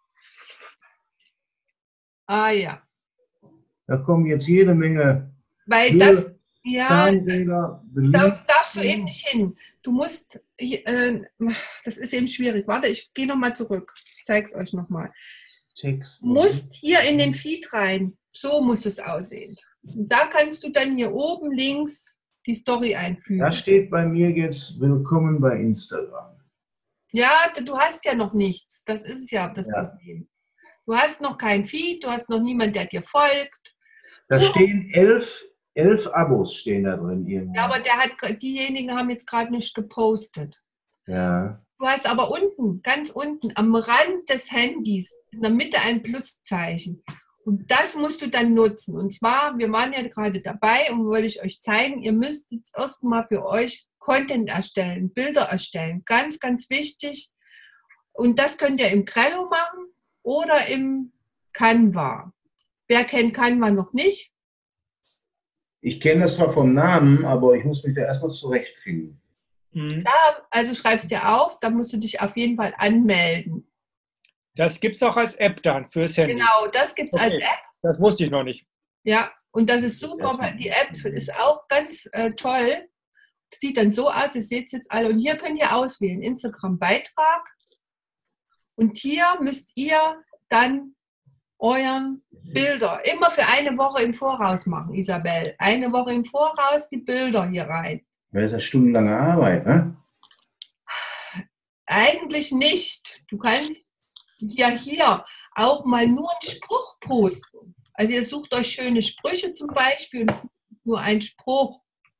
S1: Ah ja.
S2: Da kommen jetzt jede Menge.
S1: Weil das, ja,
S2: Zahnräder,
S1: da darfst du eben nicht hin. Du musst, das ist eben schwierig. Warte, ich gehe nochmal zurück. Ich zeige es euch nochmal. Du musst hier in den Feed rein. So muss es aussehen. Und da kannst du dann hier oben links die Story einfügen.
S2: Da steht bei mir jetzt Willkommen bei Instagram.
S1: Ja, du hast ja noch nichts. Das ist ja das Problem. Du hast noch kein Feed, du hast noch niemanden, der dir folgt.
S2: Da stehen 11 Abos stehen da drin irgendwo.
S1: Ja, aber diejenigen haben jetzt gerade nicht gepostet.
S2: Ja.
S1: Du hast aber unten, ganz unten, am Rand des Handys, in der Mitte ein Pluszeichen. Und das musst du dann nutzen. Und zwar, wir waren ja gerade dabei und wollte ich euch zeigen, ihr müsst jetzt erstmal für euch Content erstellen, Bilder erstellen. Ganz, ganz wichtig. Und das könnt ihr im Trello machen oder im Canva. Wer kennt Canva noch nicht?
S2: Ich kenne das zwar vom Namen, aber ich muss mich da erstmal zurechtfinden.
S1: Da, also schreibst dir auf, da musst du dich auf jeden Fall anmelden.
S4: Das gibt es auch als App dann fürs Handy.
S1: Genau, das gibt es als App.
S4: Das wusste ich noch nicht.
S1: Ja, und das ist super, weil die App ist auch ganz toll. Sieht dann so aus, ihr seht es jetzt alle. Und hier könnt ihr auswählen, Instagram-Beitrag. Und hier müsst ihr dann euren Bilder immer für eine Woche im Voraus machen, Isabel. Eine Woche im Voraus die Bilder hier rein.
S2: Das ist ja stundenlange Arbeit, ne?
S1: Eigentlich nicht. Du kannst ja hier auch mal nur einen Spruch posten. Also ihr sucht euch schöne Sprüche zum Beispiel und nur einen Spruch.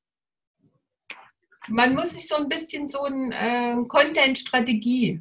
S1: Man muss sich so ein bisschen so eine Content-Strategie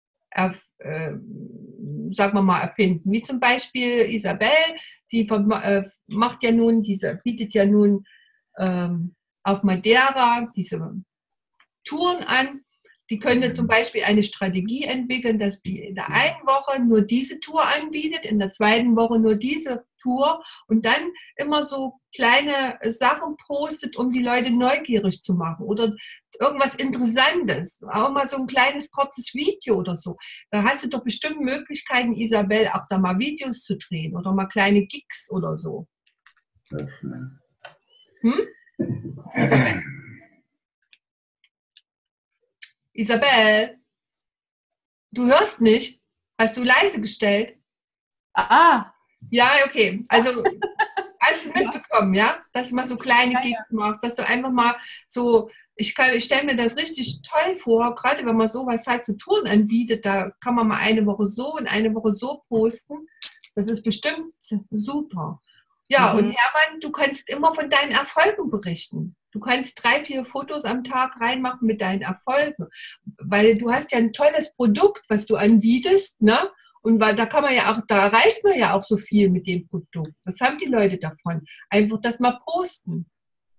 S1: sagen wir mal, erfinden. Wie zum Beispiel Isabel, die macht ja nun bietet ja nun auf Madeira diese Touren an. Die könnte zum Beispiel eine Strategie entwickeln, dass die in der einen Woche nur diese Tour anbietet, in der zweiten Woche nur diese Tour und dann immer so kleine Sachen postet, um die Leute neugierig zu machen oder irgendwas Interessantes, auch mal so ein kleines kurzes Video oder so. Da hast du doch bestimmt Möglichkeiten, Isabel, auch da mal Videos zu drehen oder mal kleine Gigs oder so.
S2: Öffnen.
S1: Isabel? Isabel, du hörst nicht. Hast du leise gestellt?
S3: Ah,
S1: Ja, okay. Also hast du mitbekommen, ja? Dass du mal so kleine Gigs machst, dass du einfach mal so, ich stelle mir das richtig toll vor, gerade wenn man sowas halt so Touren anbietet, da kann man mal eine Woche so und eine Woche so posten. Das ist bestimmt super. Ja, und Hermann, du kannst immer von deinen Erfolgen berichten. Du kannst 3, 4 Fotos am Tag reinmachen mit deinen Erfolgen, weil du hast ja ein tolles Produkt, was du anbietest, ne? Und weil da kann man ja auch, da erreicht man ja auch so viel mit dem Produkt. Was haben die Leute davon? Einfach das mal posten.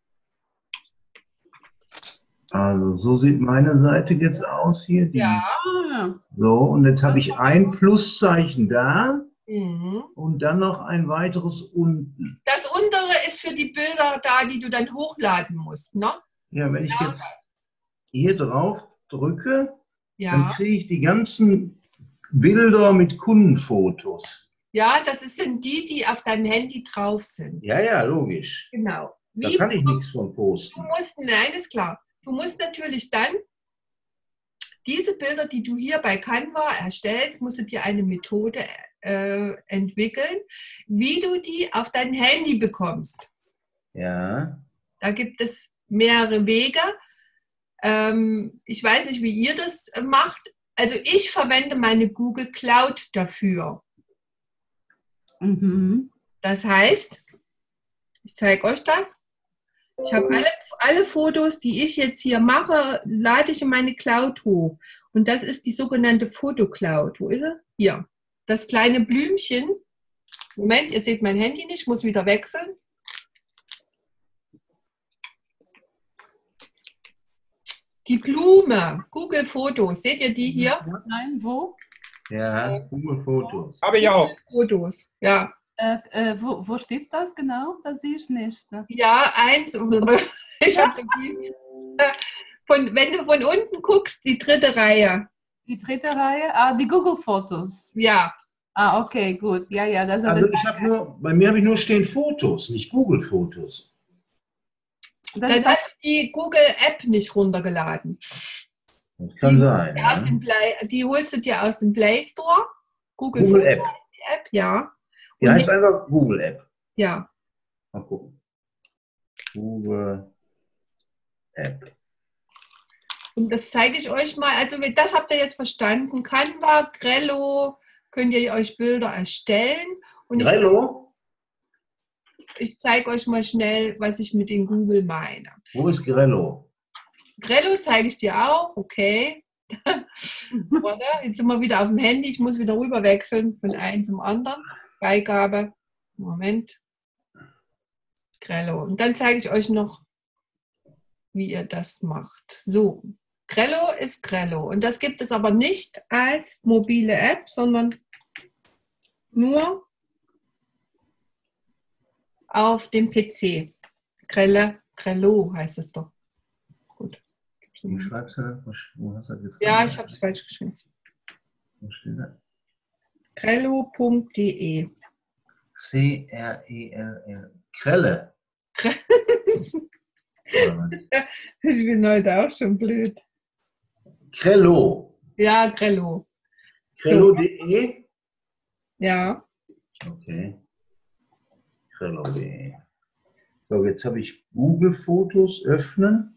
S2: Also so sieht meine Seite jetzt aus hier.
S1: Ja.
S2: So, und jetzt habe ich ein Pluszeichen da.
S1: Mhm.
S2: Und dann noch ein weiteres unten.
S1: Das untere ist für die Bilder da, die du dann hochladen musst, ne?
S2: Ja, wenn ich jetzt hier drauf drücke,
S1: Ja.
S2: dann kriege ich die ganzen Bilder mit Kundenfotos.
S1: Ja, das sind die auf deinem Handy drauf sind.
S2: Ja, ja, logisch.
S1: Genau.
S2: Da kann ich nichts von posten.
S1: Nein, ist klar. Du musst natürlich dann diese Bilder, die du hier bei Canva erstellst, musst du dir eine Methode entwickeln, wie du die auf dein Handy bekommst.
S2: Ja.
S1: Da gibt es mehrere Wege. Ich weiß nicht, wie ihr das macht. Also ich verwende meine Google Cloud dafür.
S3: Mhm.
S1: Das heißt, ich zeige euch das. Ich habe alle Fotos, die ich jetzt hier mache, lade ich in meine Cloud hoch. Und das ist die sogenannte Fotocloud. Wo ist sie? Hier. Das kleine Blümchen. Moment, ihr seht mein Handy nicht, ich muss wieder wechseln. Die Blume, Google Fotos. Seht ihr die hier?
S3: Nein, wo?
S2: Ja, Google Fotos.
S4: Habe ich auch.
S1: Fotos, ja.
S3: Wo steht das genau? Das sehe ich nicht.
S1: Ja, eins. Ich habe so viel. Wenn du von unten guckst, die 3. Reihe.
S3: Die 3. Reihe? Ah, die Google-Fotos.
S1: Ja.
S3: Ah, okay, gut. Ja, ja, das
S2: Also bei mir habe ich nur stehen Fotos, nicht Google-Fotos.
S1: Dann hast du die Google-App nicht runtergeladen.
S2: Das kann sein. Ja.
S1: Die holst du dir aus dem Play Store.
S2: Google App.
S1: Die App, ja.
S2: Die heißt einfach Google App.
S1: Ja.
S2: Mal gucken. Google App.
S1: Und das zeige ich euch mal. Also das habt ihr jetzt verstanden. Canva, Grello, könnt ihr euch Bilder erstellen. Und
S2: Grello?
S1: Ich zeige euch mal schnell, was ich mit den Google meine.
S2: Wo ist Grello?
S1: Grello zeige ich dir auch. Okay. Warte, jetzt sind wir wieder auf dem Handy. Ich muss wieder rüber wechseln von einem zum anderen. Beigabe. Moment. Grello. Und dann zeige ich euch noch, wie ihr das macht. So. Grello ist Grello. Und das gibt es aber nicht als mobile App, sondern nur auf dem PC. Grello heißt es doch. Gut.
S2: Wie schreibst du das? Wo hast du das jetzt?
S1: Ja, ich habe es falsch geschrieben.
S2: Wo steht das?
S1: Grello.de.
S2: C-R-E-L-L. Krelle.
S1: Ich bin heute auch schon blöd.
S2: Grello.
S1: Ja, Grello.
S2: Grello.de?
S1: Ja.
S2: Okay. Trello.de. So, jetzt habe ich Google Fotos öffnen.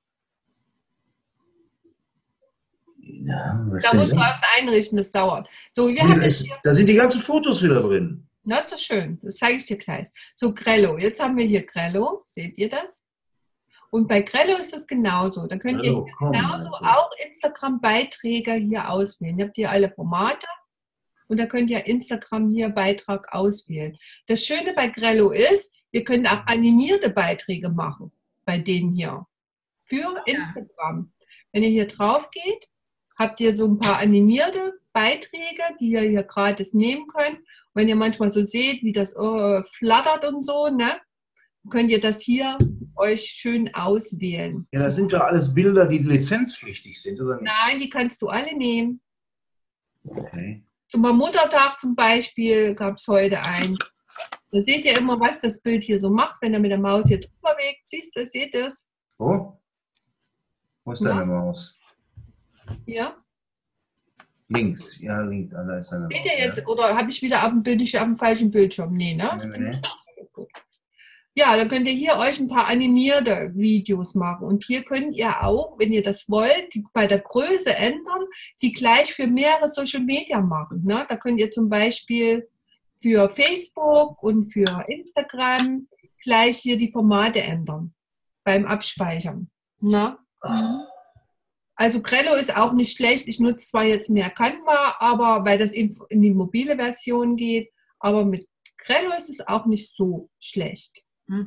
S2: Ja,
S1: Da musst du erst einrichten, das dauert. So, wir haben jetzt hier,
S2: da sind die ganzen Fotos wieder drin.
S1: na, ist das schön, das zeige ich dir gleich. So, Grello, jetzt haben wir hier Grello, seht ihr das? Und bei Grello ist das genauso. Da könnt ihr genauso auch Instagram-Beiträge hier auswählen. Ihr habt hier alle Formate und da könnt ihr Instagram hier Beitrag auswählen. Das Schöne bei Grello ist, ihr könnt auch animierte Beiträge machen bei denen hier für Instagram. Wenn ihr hier drauf geht, habt ihr so ein paar animierte Beiträge, die ihr hier gratis nehmen könnt. Und wenn ihr manchmal so seht, wie das flattert und so, ne, könnt ihr das hier euch schön auswählen.
S2: Ja, das sind doch alles Bilder, die lizenzpflichtig sind, oder nicht?
S1: Nein, die kannst du alle nehmen.
S2: Okay.
S1: Zum Muttertag zum Beispiel gab es heute einen. Da seht ihr immer, was das Bild hier so macht, wenn er mit der Maus hier drüber bewegt. Siehst du, seht ihr es?
S2: Oh, wo ist deine Maus?
S1: Hier.
S2: Links, ja, links. Da ist deine Maus.
S1: Seht ihr jetzt, oder habe ich wieder auf dem falschen Bildschirm? Nee, ne?
S2: Nee.
S1: Ja, dann könnt ihr hier euch ein paar animierte Videos machen. Und hier könnt ihr auch, wenn ihr das wollt, die bei der Größe ändern, die gleich für mehrere Social Media machen. Ne? Da könnt ihr zum Beispiel für Facebook und für Instagram gleich hier die Formate ändern beim Abspeichern. Ne? Also Grello ist auch nicht schlecht. Ich nutze zwar jetzt mehr Canva, aber weil das in die mobile Version geht, aber mit Grello ist es auch nicht so schlecht.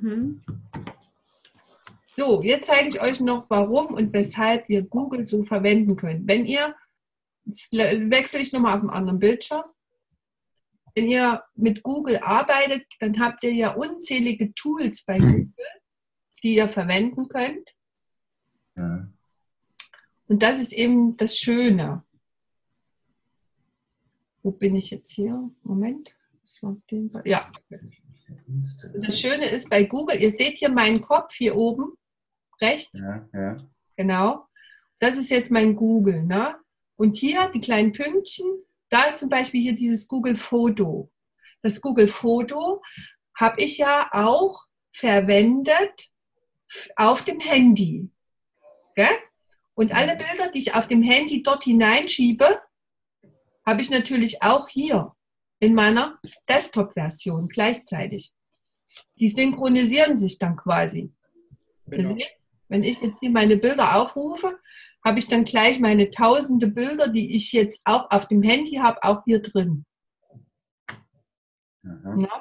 S1: So, jetzt zeige ich euch noch, warum und weshalb ihr Google so verwenden könnt. Wenn ihr, jetzt wechsle ich nochmal auf einen anderen Bildschirm, wenn ihr mit Google arbeitet, dann habt ihr ja unzählige Tools bei Google, die ihr verwenden könnt.
S2: Ja.
S1: Und das ist eben das Schöne. Wo bin ich jetzt hier? Moment. Ja. Und das Schöne ist bei Google, ihr seht hier meinen Kopf hier oben, rechts.
S2: Ja.
S1: Genau. Das ist jetzt mein Google. Ne? Und hier die kleinen Pünktchen, da ist zum Beispiel hier dieses Google Foto. Das Google Foto habe ich ja auch verwendet auf dem Handy. Gell? Und alle Bilder, die ich auf dem Handy dort hineinschiebe, habe ich natürlich auch hier in meiner Desktop-Version gleichzeitig. Die synchronisieren sich dann quasi.
S4: Genau.
S1: Wenn ich jetzt hier meine Bilder aufrufe, habe ich dann gleich meine tausende Bilder, die ich jetzt auch auf dem Handy habe, auch hier drin. Ja.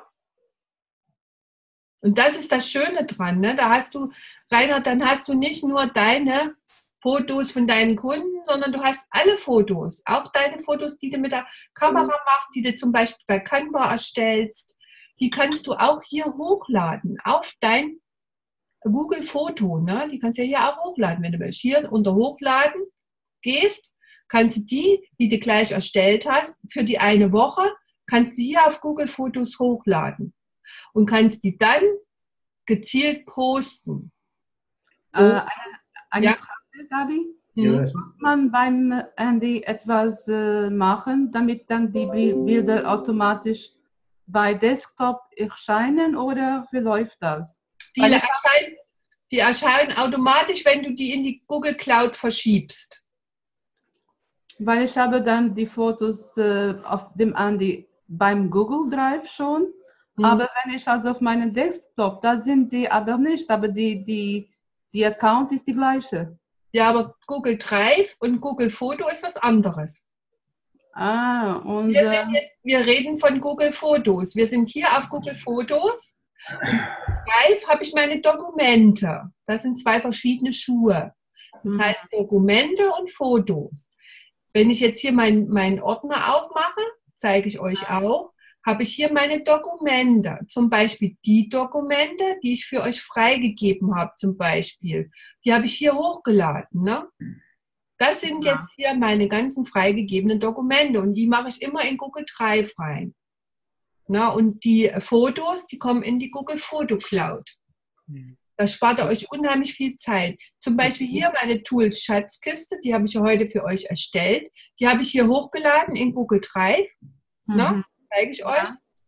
S1: Und das ist das Schöne dran. Ne? Da hast du, Reinhard, dann hast du nicht nur deine Fotos von deinen Kunden, sondern du hast alle Fotos. Auch deine Fotos, die du mit der Kamera machst, die du zum Beispiel bei Canva erstellst, die kannst du auch hier hochladen auf dein Google Foto. Ne? Die kannst du ja hier auch hochladen. Wenn du willst, hier unter Hochladen gehst, kannst du die du gleich erstellt hast, für die eine Woche, kannst du hier auf Google Fotos hochladen und kannst die dann gezielt posten.
S3: Eine
S1: Ja.
S3: Frage, Gabi?
S2: Ja,
S3: Muss man beim Handy etwas machen, damit dann die Bilder automatisch bei Desktop erscheinen, oder wie läuft das?
S1: Die erscheinen automatisch, wenn du die in die Google Cloud verschiebst.
S3: Weil ich habe dann die Fotos auf dem Handy beim Google Drive schon, aber wenn ich also auf meinem Desktop, da sind sie aber nicht, aber die Account ist die gleiche.
S1: Ja, aber Google Drive und Google Foto ist was anderes.
S3: Und
S1: Wir reden von Google Fotos. Wir sind hier auf Google Fotos. Und Drive habe ich meine Dokumente. Das sind zwei verschiedene Schuhe. Das heißt Dokumente und Fotos. Wenn ich jetzt hier meinen Ordner aufmache, zeige ich euch auch, habe ich hier meine Dokumente. Zum Beispiel die Dokumente, die ich für euch freigegeben habe, zum Beispiel. Die habe ich hier hochgeladen. Ne? Das sind jetzt hier meine ganzen freigegebenen Dokumente und die mache ich immer in Google Drive rein. Na, und die Fotos, die kommen in die Google Foto Cloud. Das spart euch unheimlich viel Zeit. Zum Beispiel hier meine Tools Schatzkiste, die habe ich heute für euch erstellt. Die habe ich hier hochgeladen in Google Drive. Na, zeige ich euch.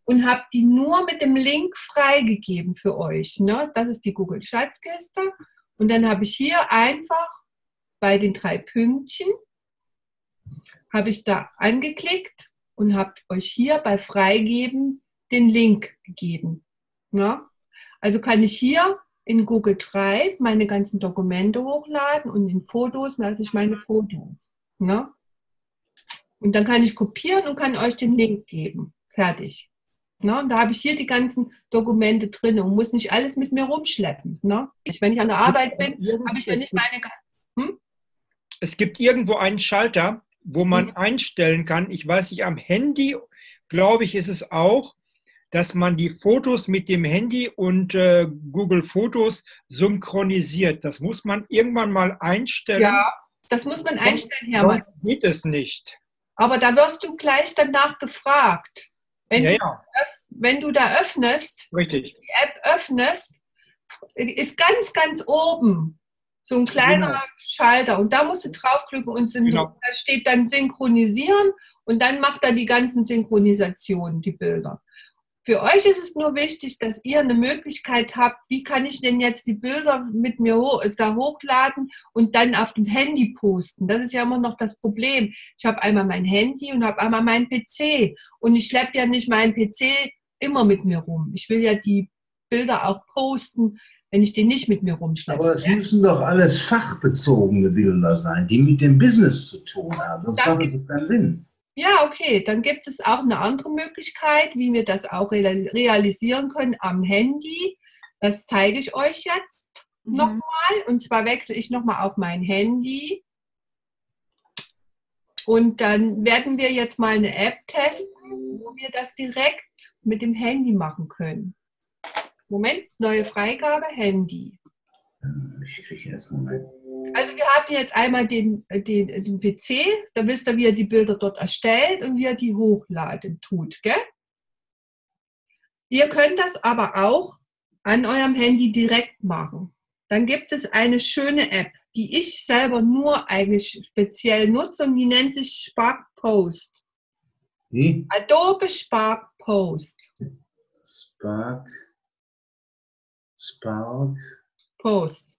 S1: und habe die nur mit dem Link freigegeben für euch. Ne? Das ist die Google Schatzkiste. Und dann habe ich hier einfach bei den 3 Pünktchen, habe ich da angeklickt und habe euch hier bei Freigeben den Link gegeben. Ne? Also kann ich hier in Google Drive meine ganzen Dokumente hochladen und in Fotos lasse ich meine Fotos. Ne? Und dann kann ich kopieren und kann euch den Link geben. Fertig. Ne? Und da habe ich hier die ganzen Dokumente drin und muss nicht alles mit mir rumschleppen. Ne? Wenn ich an der Arbeit bin, habe ich ja nicht meine...
S4: Es gibt irgendwo einen Schalter, wo man einstellen kann, ich weiß nicht, am Handy, glaube ich, ist es auch, dass man die Fotos mit dem Handy und Google Fotos synchronisiert. Das muss man irgendwann mal einstellen.
S1: Ja, das muss man einstellen, Hermann.
S4: Sonst geht es nicht.
S1: Aber da wirst du gleich danach gefragt. Wenn du da öffnest,
S4: Richtig.
S1: die App öffnest, ist ganz, ganz oben so ein kleiner Schalter. Und da musst du draufklicken und da steht dann Synchronisieren und dann macht er die ganzen Synchronisationen, die Bilder. Für euch ist es nur wichtig, dass ihr eine Möglichkeit habt, wie kann ich denn jetzt die Bilder mit mir da hochladen und dann auf dem Handy posten. Das ist ja immer noch das Problem. Ich habe einmal mein Handy und habe einmal meinen PC. Und ich schleppe ja nicht meinen PC immer mit mir rum. Ich will ja die Bilder auch posten, wenn ich den nicht mit mir rumschleppe.
S2: Aber es müssen doch alles fachbezogene Bilder sein, die mit dem Business zu tun haben. Sonst macht das keinen Sinn.
S1: Ja, okay, dann gibt es auch eine andere Möglichkeit, wie wir das auch realisieren können am Handy. Das zeige ich euch jetzt nochmal. Und zwar wechsle ich nochmal auf mein Handy. Und dann werden wir jetzt mal eine App testen, wo wir das direkt mit dem Handy machen können. Moment, neue Freigabe, Handy.
S2: Ich kriege jetzt Moment.
S1: Also wir haben jetzt einmal den PC, da wisst ihr, wie ihr die Bilder dort erstellt und wie ihr die hochladen tut, gell? Ihr könnt das aber auch an eurem Handy direkt machen. Dann gibt es eine schöne App, die ich selber nur eigentlich speziell nutze und die nennt sich Spark Post.
S2: Wie?
S1: Adobe Spark Post.
S2: Spark
S1: Post.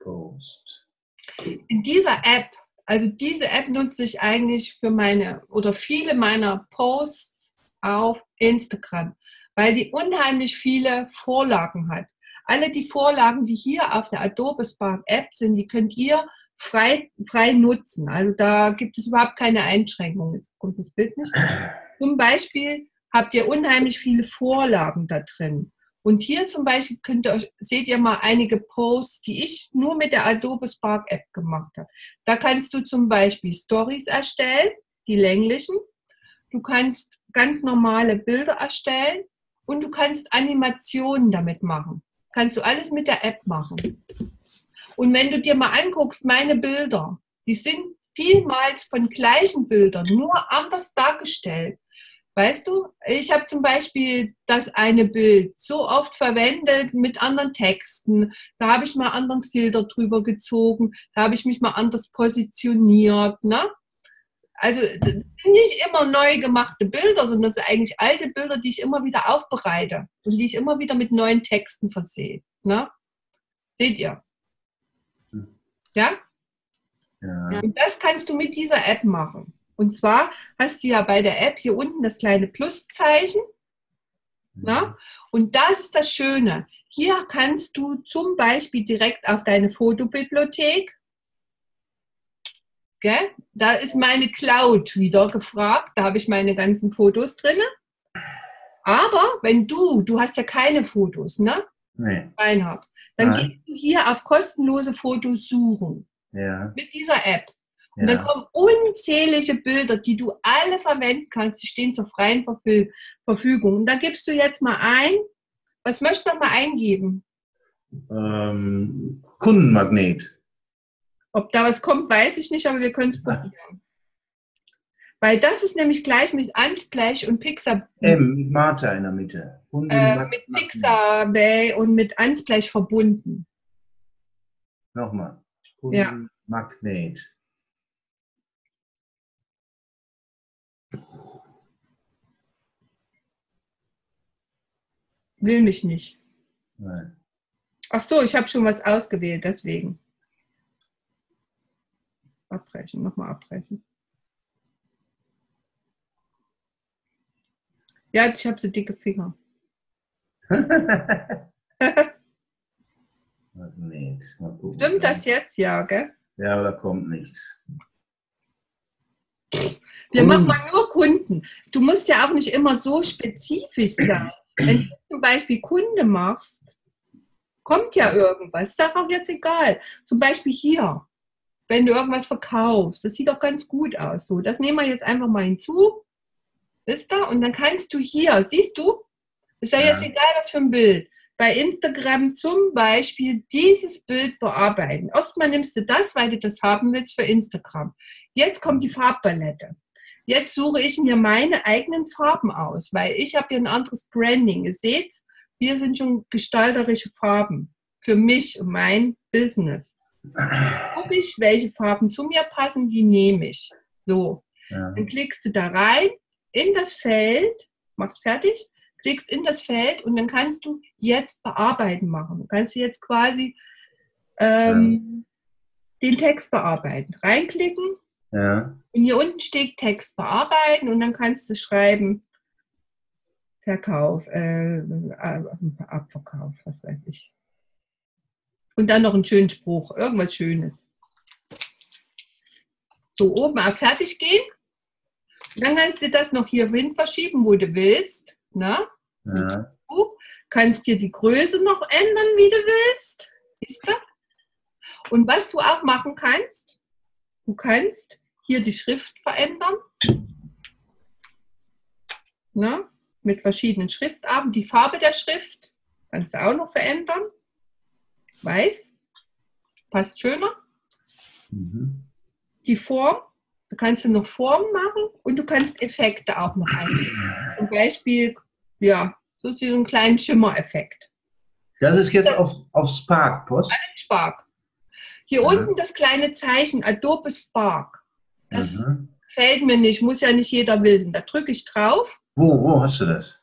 S1: In dieser App, also diese App nutze ich eigentlich für meine oder viele meiner Posts auf Instagram, weil die unheimlich viele Vorlagen hat. Alle die Vorlagen, die hier auf der Adobe Spark App sind, die könnt ihr frei nutzen. Also da gibt es überhaupt keine Einschränkungen. Jetzt kommt das Bild nicht. Zum Beispiel habt ihr unheimlich viele Vorlagen da drin. Und hier zum Beispiel seht ihr mal einige Posts, die ich nur mit der Adobe Spark App gemacht habe. Da kannst du zum Beispiel Stories erstellen, die länglichen. Du kannst ganz normale Bilder erstellen und du kannst Animationen damit machen. Kannst du alles mit der App machen. Und wenn du dir mal anguckst, meine Bilder, die sind vielmals von gleichen Bildern, nur anders dargestellt. Weißt du, ich habe zum Beispiel das eine Bild so oft verwendet mit anderen Texten. Da habe ich mal anderen Filter drüber gezogen. Da habe ich mich mal anders positioniert. Ne? Also das sind nicht immer neu gemachte Bilder, sondern das sind eigentlich alte Bilder, die ich immer wieder aufbereite und die ich immer wieder mit neuen Texten versehe. Ne? Seht ihr? Ja?
S2: Ja.
S1: Und das kannst du mit dieser App machen. Und zwar hast du ja bei der App hier unten das kleine Pluszeichen. Na? Und das ist das Schöne. Hier kannst du zum Beispiel direkt auf deine Fotobibliothek, gell? Da ist meine Cloud wieder gefragt, da habe ich meine ganzen Fotos drin. Aber wenn du hast ja keine Fotos, ne?
S2: Nee.
S1: Reinhard, dann gehst du hier auf kostenlose Fotos suchen.
S2: Ja.
S1: Mit dieser App. Und dann kommen unzählige Bilder, die du alle verwenden kannst. Die stehen zur freien Verfügung. Und da gibst du jetzt mal ein. Was möchtest du mal eingeben?
S2: Kundenmagnet.
S1: Ob da was kommt, weiß ich nicht, aber wir können es probieren. Weil das ist nämlich gleich mit Unsplash und Pixabay.
S2: Mit Martha in der Mitte.
S1: Mit Pixabay und mit Unsplash verbunden.
S2: Nochmal.
S1: Ja.
S2: Magnet.
S1: Will mich nicht.
S2: Nein.
S1: Ach so, ich habe schon was ausgewählt, deswegen. Abbrechen, nochmal abbrechen. Ja, ich habe so dicke Finger.
S2: Nee, mal gucken.
S1: Stimmt das jetzt? Ja, gell?
S2: Ja, aber da kommt nichts.
S1: Wir machen mal nur Kunden. Du musst ja auch nicht immer so spezifisch sein. Wenn du zum Beispiel Kunde machst, kommt ja irgendwas. Ist doch auch jetzt egal. Zum Beispiel hier, wenn du irgendwas verkaufst. Das sieht doch ganz gut aus. So, das nehmen wir jetzt einfach mal hinzu. Wisst ihr? Und dann kannst du hier, siehst du? Ist ja jetzt egal, was für ein Bild. Bei Instagram zum Beispiel dieses Bild bearbeiten. Erstmal nimmst du das, weil du das haben willst für Instagram. Jetzt kommt die Farbpalette. Jetzt suche ich mir meine eigenen Farben aus, weil ich habe hier ein anderes Branding. Ihr seht, hier sind schon gestalterische Farben für mich und mein Business. Gucke ich, welche Farben zu mir passen, die nehme ich. So, dann klickst du da rein, in das Feld, machst fertig, klickst in das Feld und dann kannst du jetzt bearbeiten machen. Du kannst jetzt quasi den Text bearbeiten. Reinklicken. Ja. Und hier unten steht Text bearbeiten und dann kannst du schreiben Verkauf, Abverkauf, was weiß ich. Und dann noch einen schönen Spruch, irgendwas Schönes. So, oben auf Fertig gehen. Und dann kannst du das noch hier hin verschieben, wo du willst. Na? Ja. Du kannst dir die Größe noch ändern, wie du willst. Siehst du? Und was du auch machen kannst, du kannst hier die Schrift verändern. Na? Mit verschiedenen Schriftarten. Die Farbe der Schrift kannst du auch noch verändern. Weiß. Passt schöner. Mhm. Die Form. Da kannst du noch Formen machen und du kannst Effekte auch noch einbauen. Zum Beispiel, ja, so einen kleinen Schimmereffekt.
S2: Das ist jetzt auf Spark Post?
S1: Alles Spark. Hier unten das kleine Zeichen Adobe Spark. Das gefällt mir nicht, muss ja nicht jeder wissen. Da drücke ich drauf.
S2: Wo hast du das?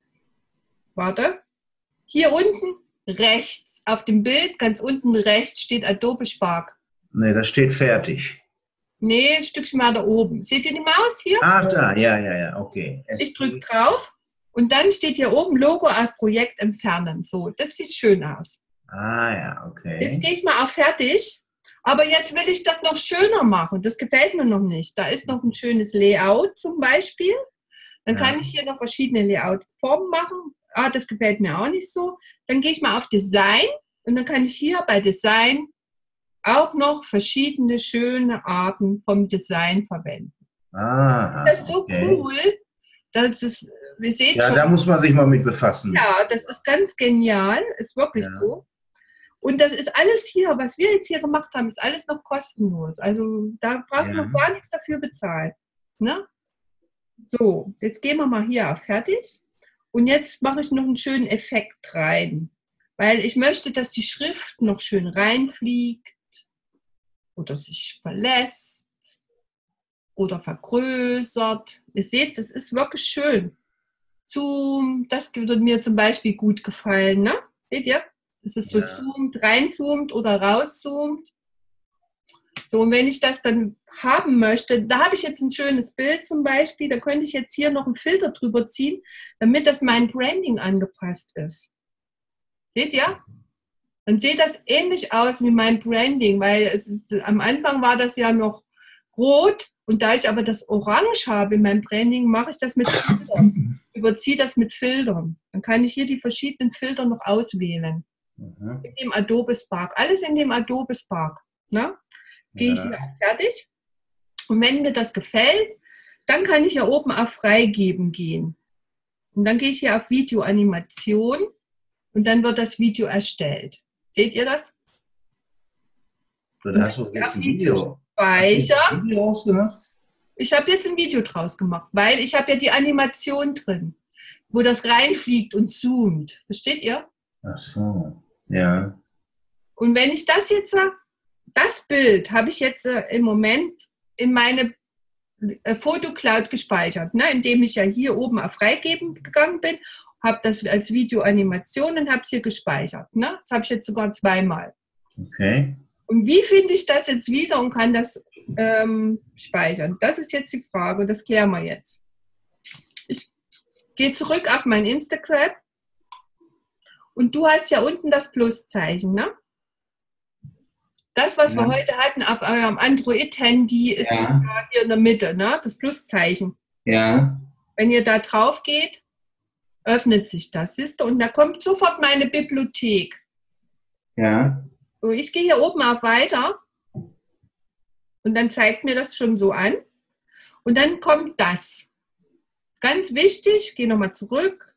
S1: Warte. Hier unten rechts, auf dem Bild, ganz unten rechts steht Adobe Spark.
S2: Nee, da steht fertig.
S1: Nee, ein Stückchen mal da oben. Seht ihr die Maus hier?
S2: Ah, da, ja, okay.
S1: Ich drücke drauf und dann steht hier oben Logo aus Projekt entfernen. So, das sieht schön aus.
S2: Ah, ja, okay.
S1: Jetzt gehe ich mal auf Fertig. Aber jetzt will ich das noch schöner machen. Das gefällt mir noch nicht. Da ist noch ein schönes Layout zum Beispiel. Dann kann ich hier noch verschiedene Layout-Formen machen. Ah, das gefällt mir auch nicht so. Dann gehe ich mal auf Design und dann kann ich hier bei Design auch noch verschiedene schöne Arten vom Design verwenden.
S2: Ah,
S1: das ist so cool, dass es, wir sehen
S2: schon. Ja, da muss man sich mal mit befassen.
S1: Ja, das ist ganz genial, ist wirklich so. Und das ist alles hier, was wir jetzt hier gemacht haben, ist alles noch kostenlos. Also da brauchst du noch gar nichts dafür bezahlen. Ne? So, jetzt gehen wir mal hier auf Fertig. Und jetzt mache ich noch einen schönen Effekt rein. Weil ich möchte, dass die Schrift noch schön reinfliegt. Oder sich verlässt oder vergrößert. Ihr seht, das ist wirklich schön. Zoom, das würde mir zum Beispiel gut gefallen. Ne? Seht ihr? Das ist so zoomt, reinzoomt oder rauszoomt. So, und wenn ich das dann haben möchte, da habe ich jetzt ein schönes Bild zum Beispiel, da könnte ich jetzt hier noch einen Filter drüber ziehen, damit das mein Branding angepasst ist. Seht ihr? Dann sieht das ähnlich aus wie mein Branding, weil es ist, am Anfang war das ja noch rot und da ich aber das Orange habe in meinem Branding, mache ich das mit Filtern. Überziehe das mit Filtern. Dann kann ich hier die verschiedenen Filter noch auswählen. In dem Adobe Spark. Alles in dem Adobe Spark. Ne? Gehe ich hier auf Fertig. Und wenn mir das gefällt, dann kann ich hier oben auf Freigeben gehen. Und dann gehe ich hier auf Videoanimation und dann wird das Video erstellt. Seht ihr das?
S2: So, da hast du jetzt ein Video.
S1: Speichern.
S2: Video ausgemacht?
S1: Ich habe jetzt ein Video draus gemacht, weil ich habe ja die Animation drin, wo das reinfliegt und zoomt. Versteht ihr?
S2: Ach so, ja.
S1: Und wenn ich das jetzt sage, das Bild habe ich jetzt im Moment in meine Fotocloud gespeichert, ne, indem ich ja hier oben auf Freigeben gegangen bin habe das als Videoanimation und habe es hier gespeichert. Ne? Das habe ich jetzt sogar zweimal.
S2: Okay.
S1: Und wie finde ich das jetzt wieder und kann das speichern? Das ist jetzt die Frage, das klären wir jetzt. Ich gehe zurück auf mein Instagram und du hast ja unten das Pluszeichen, ne? Das, was wir heute hatten auf eurem Android-Handy, ist das da hier in der Mitte, ne? Das Pluszeichen.
S2: Ja.
S1: Wenn ihr da drauf geht, öffnet sich das, siehst du? Und da kommt sofort meine Bibliothek.
S2: Ja.
S1: Und ich gehe hier oben auf Weiter und dann zeigt mir das schon so an. Und dann kommt das. Ganz wichtig, gehe nochmal zurück.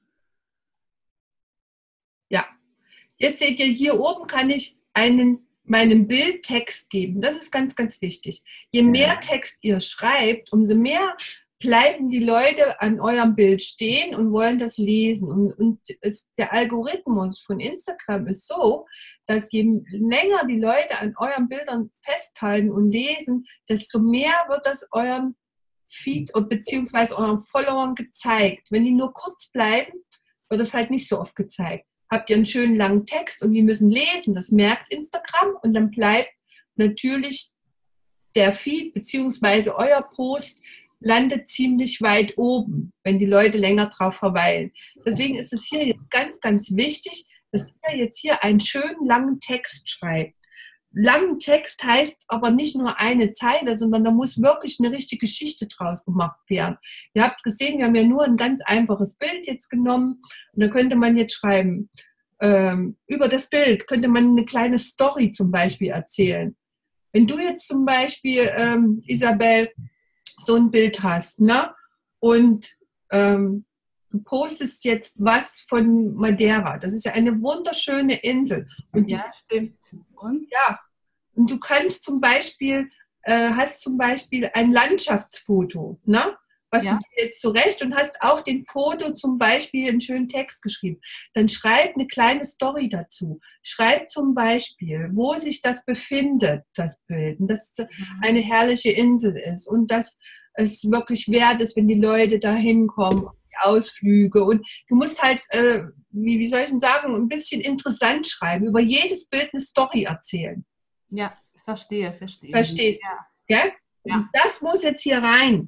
S1: Ja, jetzt seht ihr, hier oben kann ich meinem Bild Text geben. Das ist ganz, ganz wichtig. Je mehr Text ihr schreibt, umso mehr bleiben die Leute an eurem Bild stehen und wollen das lesen. Und der Algorithmus von Instagram ist so, dass je länger die Leute an euren Bildern festhalten und lesen, desto mehr wird das eurem Feed bzw. euren Followern gezeigt. Wenn die nur kurz bleiben, wird das halt nicht so oft gezeigt. Habt ihr einen schönen langen Text und die müssen lesen, das merkt Instagram und dann bleibt natürlich der Feed bzw. euer Post landet ziemlich weit oben, wenn die Leute länger drauf verweilen. Deswegen ist es hier jetzt ganz, ganz wichtig, dass ihr jetzt hier einen schönen langen Text schreibt. Langen Text heißt aber nicht nur eine Zeile, sondern da muss wirklich eine richtige Geschichte draus gemacht werden. Ihr habt gesehen, wir haben ja nur ein ganz einfaches Bild jetzt genommen und da könnte man jetzt schreiben, über das Bild könnte man eine kleine Story zum Beispiel erzählen. Wenn du jetzt zum Beispiel, Isabel, so ein Bild hast, ne? Und du postest jetzt was von Madeira. Das ist ja eine wunderschöne Insel. Und
S3: Ja, stimmt. Und?
S1: ja, und du kannst zum Beispiel, hast zum Beispiel ein Landschaftsfoto, ne? Was du dir jetzt zurecht und hast auf dem Foto zum Beispiel einen schönen Text geschrieben. Dann schreib eine kleine Story dazu. Schreib zum Beispiel, wo sich das befindet, das Bild. Und dass es eine herrliche Insel ist und dass es wirklich wert ist, wenn die Leute da hinkommen, die Ausflüge. Und du musst halt, wie soll ich denn sagen, ein bisschen interessant schreiben, über jedes Bild eine Story erzählen.
S3: Ja, verstehe.
S1: Verstehst du? Ja.
S3: Ja.
S1: Und das muss jetzt hier rein.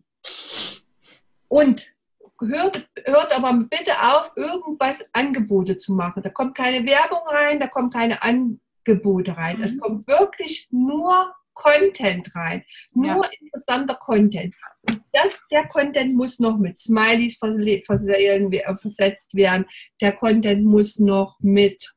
S1: Und hört aber bitte auf, irgendwas Angebote zu machen. Da kommt keine Werbung rein, da kommen keine Angebote rein. Es kommt wirklich nur Content rein. Nur interessanter Content. Und der Content muss noch mit Smileys versetzt werden. Der Content muss noch mit,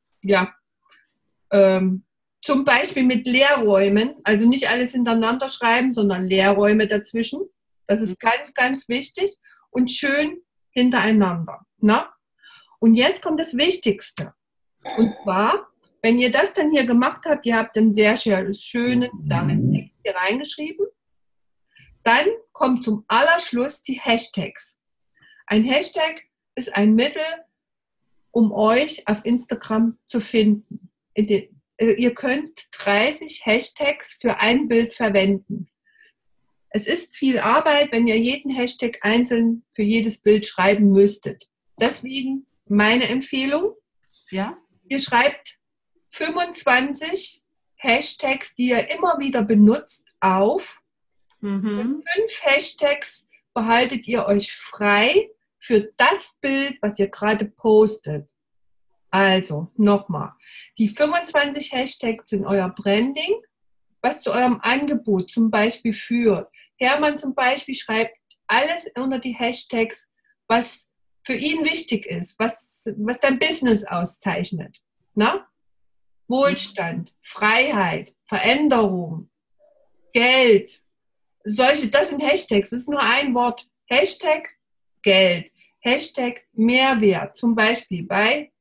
S1: zum Beispiel mit Leerräumen, also nicht alles hintereinander schreiben, sondern Leerräume dazwischen. Das ist ganz, ganz wichtig und schön hintereinander. Ne? Und jetzt kommt das Wichtigste. Und zwar, wenn ihr das dann hier gemacht habt, ihr habt einen sehr schönen, langen Text hier reingeschrieben, dann kommt zum Allerschluss die Hashtags. Ein Hashtag ist ein Mittel, um euch auf Instagram zu finden. Ihr könnt 30 Hashtags für ein Bild verwenden. Es ist viel Arbeit, wenn ihr jeden Hashtag einzeln für jedes Bild schreiben müsstet. Deswegen meine Empfehlung, ihr schreibt 25 Hashtags, die ihr immer wieder benutzt, auf. Und 5 Hashtags behaltet ihr euch frei für das Bild, was ihr gerade postet. Also, nochmal, die 25 Hashtags sind euer Branding, was zu eurem Angebot zum Beispiel führt. Hermann zum Beispiel schreibt alles unter die Hashtags, was für ihn wichtig ist, was dein Business auszeichnet. Na? Wohlstand, Freiheit, Veränderung, Geld, das sind Hashtags, das ist nur ein Wort. Hashtag Geld, Hashtag Mehrwert, zum Beispiel bei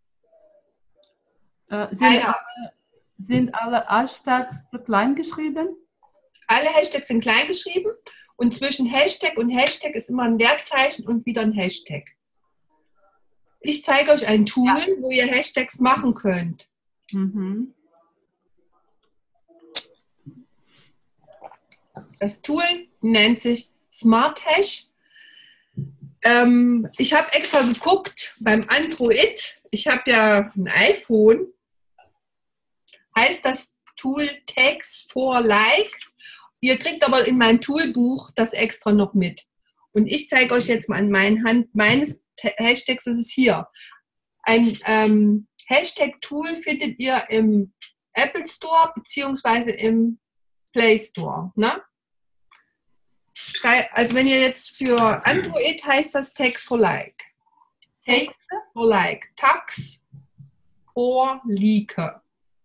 S3: sind alle Hashtags klein geschrieben?
S1: Alle Hashtags sind klein geschrieben und zwischen Hashtag und Hashtag ist immer ein Leerzeichen und wieder ein Hashtag. Ich zeige euch ein Tool, wo ihr Hashtags machen könnt. Das Tool nennt sich Smart Hash. Ich habe extra geguckt beim Android. Ich habe ja ein iPhone. Heißt das Tool Text for Like. Ihr kriegt aber in meinem Toolbuch das extra noch mit. Und ich zeige euch jetzt mal an meines Hashtags, das ist hier. Ein Hashtag-Tool findet ihr im Apple Store bzw. im Play Store. Ne? Also wenn ihr jetzt für Android heißt das Text for Like. Text for Like. Tax for Like.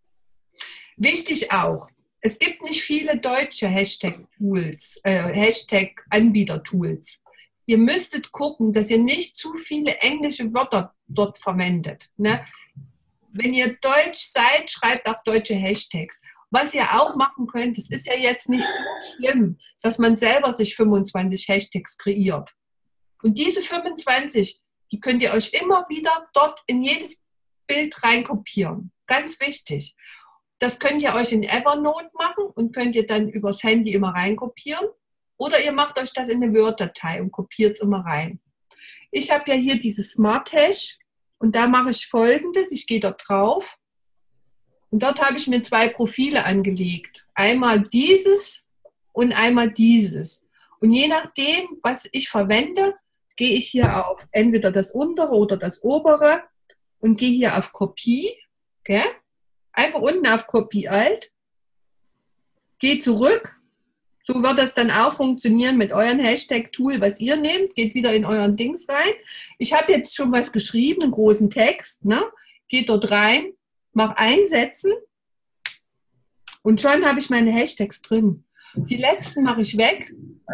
S1: Wichtig auch, es gibt nicht viele deutsche Hashtag-Tools, Hashtag-Anbieter-Tools. Ihr müsstet gucken, dass ihr nicht zu viele englische Wörter dort verwendet. Ne? Wenn ihr deutsch seid, schreibt auch deutsche Hashtags. Was ihr auch machen könnt, es ist ja jetzt nicht so schlimm, dass man selber sich 25 Hashtags kreiert. Und diese 25, die könnt ihr euch immer wieder dort in jedes Bild reinkopieren. Ganz wichtig. Das könnt ihr euch in Evernote machen und könnt ihr dann übers Handy immer reinkopieren. Oder ihr macht euch das in eine Word-Datei und kopiert es immer rein. Ich habe ja hier dieses Smart Hash und da mache ich Folgendes. Ich gehe dort drauf und dort habe ich mir 2 Profile angelegt. Einmal dieses und einmal dieses. Und je nachdem, was ich verwende, gehe ich hier auf entweder das untere oder das obere und gehe hier auf Kopie. Okay? Einfach unten auf Kopie Alt, geht zurück. So wird das dann auch funktionieren mit eurem Hashtag-Tool, was ihr nehmt. Geht wieder in euren Dings rein. Ich habe jetzt schon was geschrieben, einen großen Text. Ne? Geht dort rein, mache einsetzen und schon habe ich meine Hashtags drin. Die letzten mache ich weg,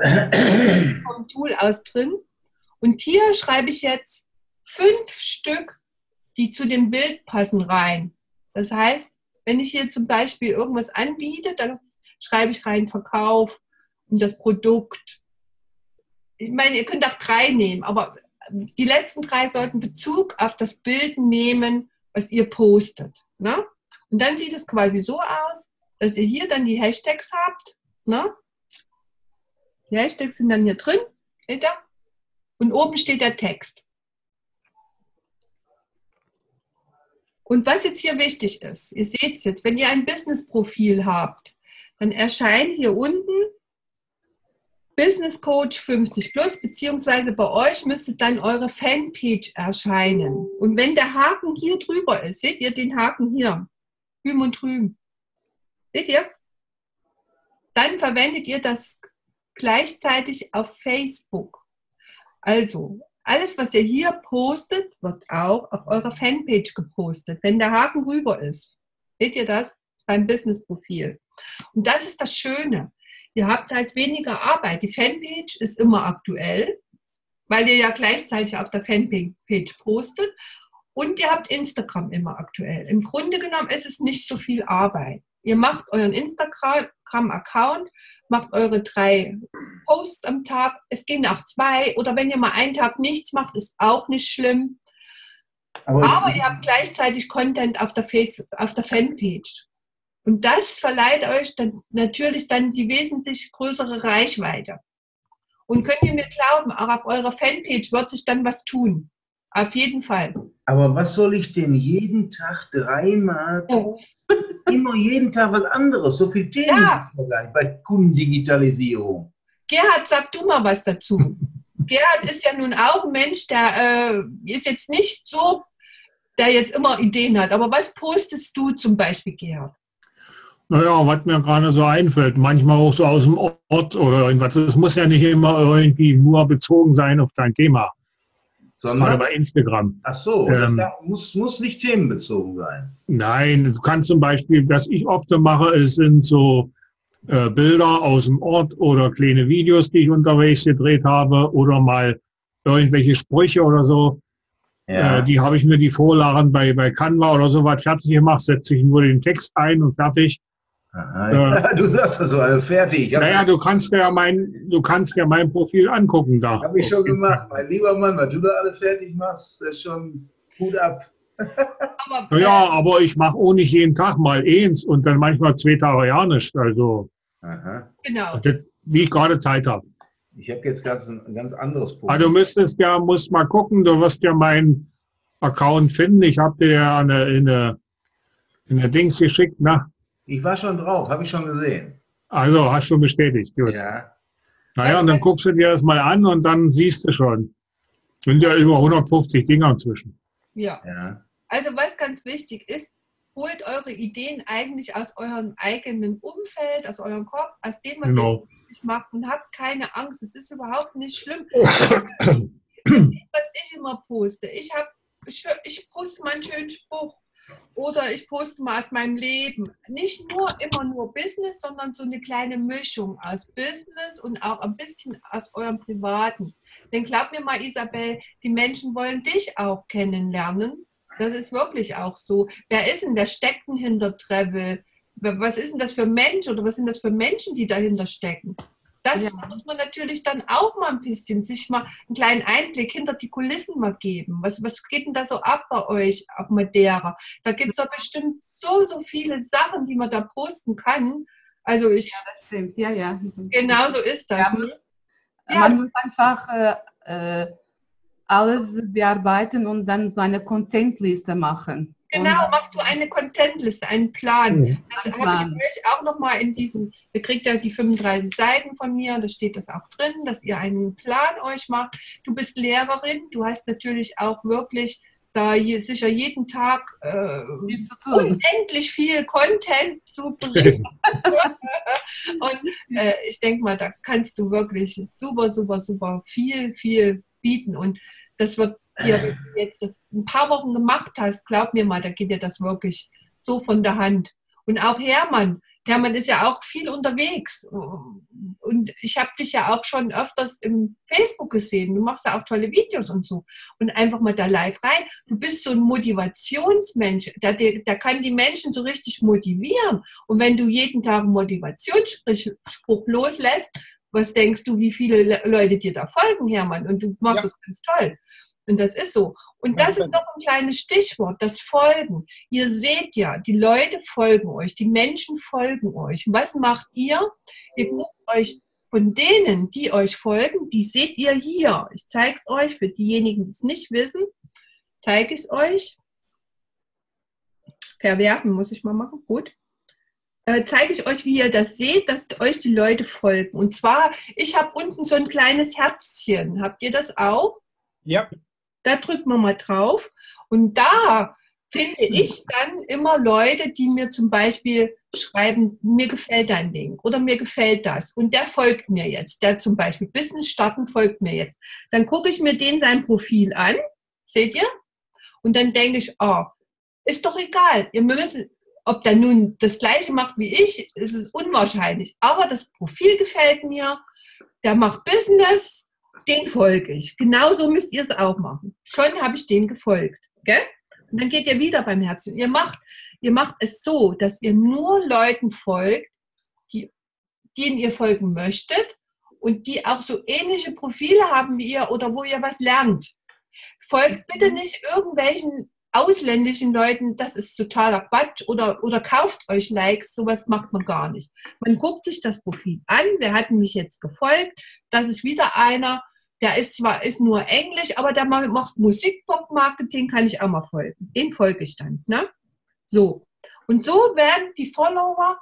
S1: vom Tool aus drin. Und hier schreibe ich jetzt 5 Stück, die zu dem Bild passen, rein. Das heißt, wenn ich hier zum Beispiel irgendwas anbiete, dann schreibe ich rein Verkauf und das Produkt. Ich meine, ihr könnt auch 3 nehmen, aber die letzten 3 sollten Bezug auf das Bild nehmen, was ihr postet. Ne? Und dann sieht es quasi so aus, dass ihr hier dann die Hashtags habt. Ne? Die Hashtags sind dann hier drin, seht ihr? Und oben steht der Text. Und was jetzt hier wichtig ist, ihr seht es jetzt, wenn ihr ein Business-Profil habt, dann erscheint hier unten Business Coach 50 Plus, beziehungsweise bei euch müsste dann eure Fanpage erscheinen. Und wenn der Haken hier drüber ist, seht ihr den Haken hier, hüben und drüben, seht ihr? Dann verwendet ihr das gleichzeitig auf Facebook. Also, alles, was ihr hier postet, wird auch auf eurer Fanpage gepostet, wenn der Haken rüber ist. Seht ihr das? Beim Business-Profil. Und das ist das Schöne. Ihr habt halt weniger Arbeit. Die Fanpage ist immer aktuell, weil ihr ja gleichzeitig auf der Fanpage postet. Und ihr habt Instagram immer aktuell. Im Grunde genommen ist es nicht so viel Arbeit. Ihr macht euren Instagram-Account, macht eure 3 Posts am Tag. Es gehen auch 2. Oder wenn ihr mal einen Tag nichts macht, ist auch nicht schlimm. Aber ihr habt gleichzeitig Content auf der Fanpage. Und das verleiht euch dann natürlich dann die wesentlich größere Reichweite. Und könnt ihr mir glauben, auch auf eurer Fanpage wird sich dann was tun. Auf jeden Fall.
S2: Aber was soll ich denn jeden Tag 3-mal, immer jeden Tag was anderes? So viel Themen bei Kundendigitalisierung.
S1: Gerhard, sag du mal was dazu. Gerhard ist ja nun auch ein Mensch, der ist jetzt nicht so, der jetzt immer Ideen hat. Aber was postest du zum Beispiel, Gerhard?
S5: Naja, was mir gerade so einfällt, manchmal auch so aus dem Ort oder irgendwas. Es muss ja nicht immer irgendwie nur bezogen sein auf dein Thema.
S2: Sondern
S5: gerade bei Instagram.
S2: Ach so, das muss nicht themenbezogen sein.
S5: Nein, du kannst zum Beispiel, was ich oft mache, es sind so Bilder aus dem Ort oder kleine Videos, die ich unterwegs gedreht habe oder mal irgendwelche Sprüche oder so. Ja. Die habe ich mir die Vorlagen bei Canva oder so was fertig gemacht, setze ich nur den Text ein und fertig.
S2: Aha, du sagst das so, also fertig.
S5: Naja, du kannst ja mein Profil angucken da.
S2: Habe ich schon gemacht, mein lieber Mann, was du da alles fertig machst, ist schon gut ab.
S5: Ja, aber ich mache auch nicht jeden Tag mal eins und dann manchmal 2 Tage ja nicht. Also,
S1: genau.
S5: wie ich gerade Zeit habe.
S2: Ich habe jetzt ein ganz anderes Problem.
S5: Also du musst mal gucken, du wirst ja meinen Account finden. Ich habe dir ja eine Dings geschickt, ne?
S2: Ich war schon drauf, habe ich schon gesehen.
S5: Also hast du bestätigt, gut.
S2: Ja.
S5: Naja, und dann guckst du dir das mal an und dann siehst du schon. Sind ja über 150 Dinger inzwischen.
S1: Ja.
S2: Ja.
S1: Also was ganz wichtig ist, holt eure Ideen eigentlich aus eurem eigenen Umfeld, aus eurem Kopf, aus dem, was
S5: Genau.
S1: ihr wirklich macht und habt keine Angst. Es ist überhaupt nicht schlimm. Was ich immer poste, ich poste mal einen schönen Spruch oder ich poste mal aus meinem Leben. Nicht immer nur Business, sondern so eine kleine Mischung aus Business und auch ein bisschen aus eurem Privaten. Denn glaub mir mal, Isabel, die Menschen wollen dich auch kennenlernen. Das ist wirklich auch so. Wer ist denn, wer steckt denn hinter Travel? Was ist denn das für Mensch oder was sind das für Menschen, die dahinter stecken? Das muss man natürlich dann auch mal ein bisschen, sich mal einen kleinen Einblick hinter die Kulissen mal geben. Was geht denn da so ab bei euch auf Madeira? Da gibt es doch bestimmt so viele Sachen, die man da posten kann. Also
S3: das stimmt. Ja.
S1: Genau so ist das.
S3: Man muss einfach alles bearbeiten und dann so eine Content-Liste machen.
S1: Genau, machst du eine Content-Liste, einen Plan. Das habe ich euch auch nochmal in diesem, ihr kriegt ja die 35 Seiten von mir, da steht das auch drin, dass ihr einen Plan euch macht. Du bist Lehrerin, du hast natürlich auch wirklich da sicher jeden Tag unendlich viel Content zu berichten. Und ich denke mal, da kannst du wirklich super viel bieten. Und das wird dir, wenn du jetzt das ein paar Wochen gemacht hast, glaub mir mal, da geht dir das wirklich so von der Hand. Und auch Hermann ist ja auch viel unterwegs. Und ich habe dich ja auch schon öfters im Facebook gesehen. Du machst ja auch tolle Videos und so. Und einfach mal da live rein. Du bist so ein Motivationsmensch. Der kann die Menschen so richtig motivieren. Und wenn du jeden Tag einen Motivationsspruch loslässt, was denkst du, wie viele Leute dir da folgen, Hermann? Und du machst das ganz toll. Und das ist so. Und das ist noch ein kleines Stichwort, das Folgen. Ihr seht ja, die Leute folgen euch, die Menschen folgen euch. Und was macht ihr? Ihr guckt euch von denen, die euch folgen, die seht ihr hier. Ich zeige es euch, für diejenigen, die es nicht wissen, zeige ich es euch. Verwerfen muss ich mal machen, gut. Zeige ich euch, wie ihr das seht, dass euch die Leute folgen. Und zwar, ich habe unten so ein kleines Herzchen. Habt ihr das auch?
S4: Ja.
S1: Da drückt man mal drauf. Und da finde ich dann immer Leute, die mir zum Beispiel schreiben, mir gefällt dein Link oder mir gefällt das. Und der folgt mir jetzt. Der zum Beispiel Business starten folgt mir jetzt. Dann gucke ich mir sein Profil an. Seht ihr? Und dann denke ich, oh, ist doch egal. Ihr müsst, ob der nun das Gleiche macht wie ich, ist es unwahrscheinlich. Aber das Profil gefällt mir. Der macht Business. Den folge ich. Genauso müsst ihr es auch machen. Schon habe ich den gefolgt. Gell? Und dann geht ihr wieder beim Herzen. Ihr macht es so, dass ihr nur Leuten folgt, denen ihr folgen möchtet und die auch so ähnliche Profile haben wie ihr oder wo ihr was lernt. Folgt bitte nicht irgendwelchen ausländischen Leuten, das ist totaler Quatsch, oder kauft euch Likes, sowas macht man gar nicht. Man guckt sich das Profil an, wer hat mich jetzt gefolgt, das ist wieder einer, der ist nur Englisch, aber der macht Musik-Pop-Marketing, kann ich auch mal folgen. Den folge ich dann. Ne? So. Und so werden die Follower,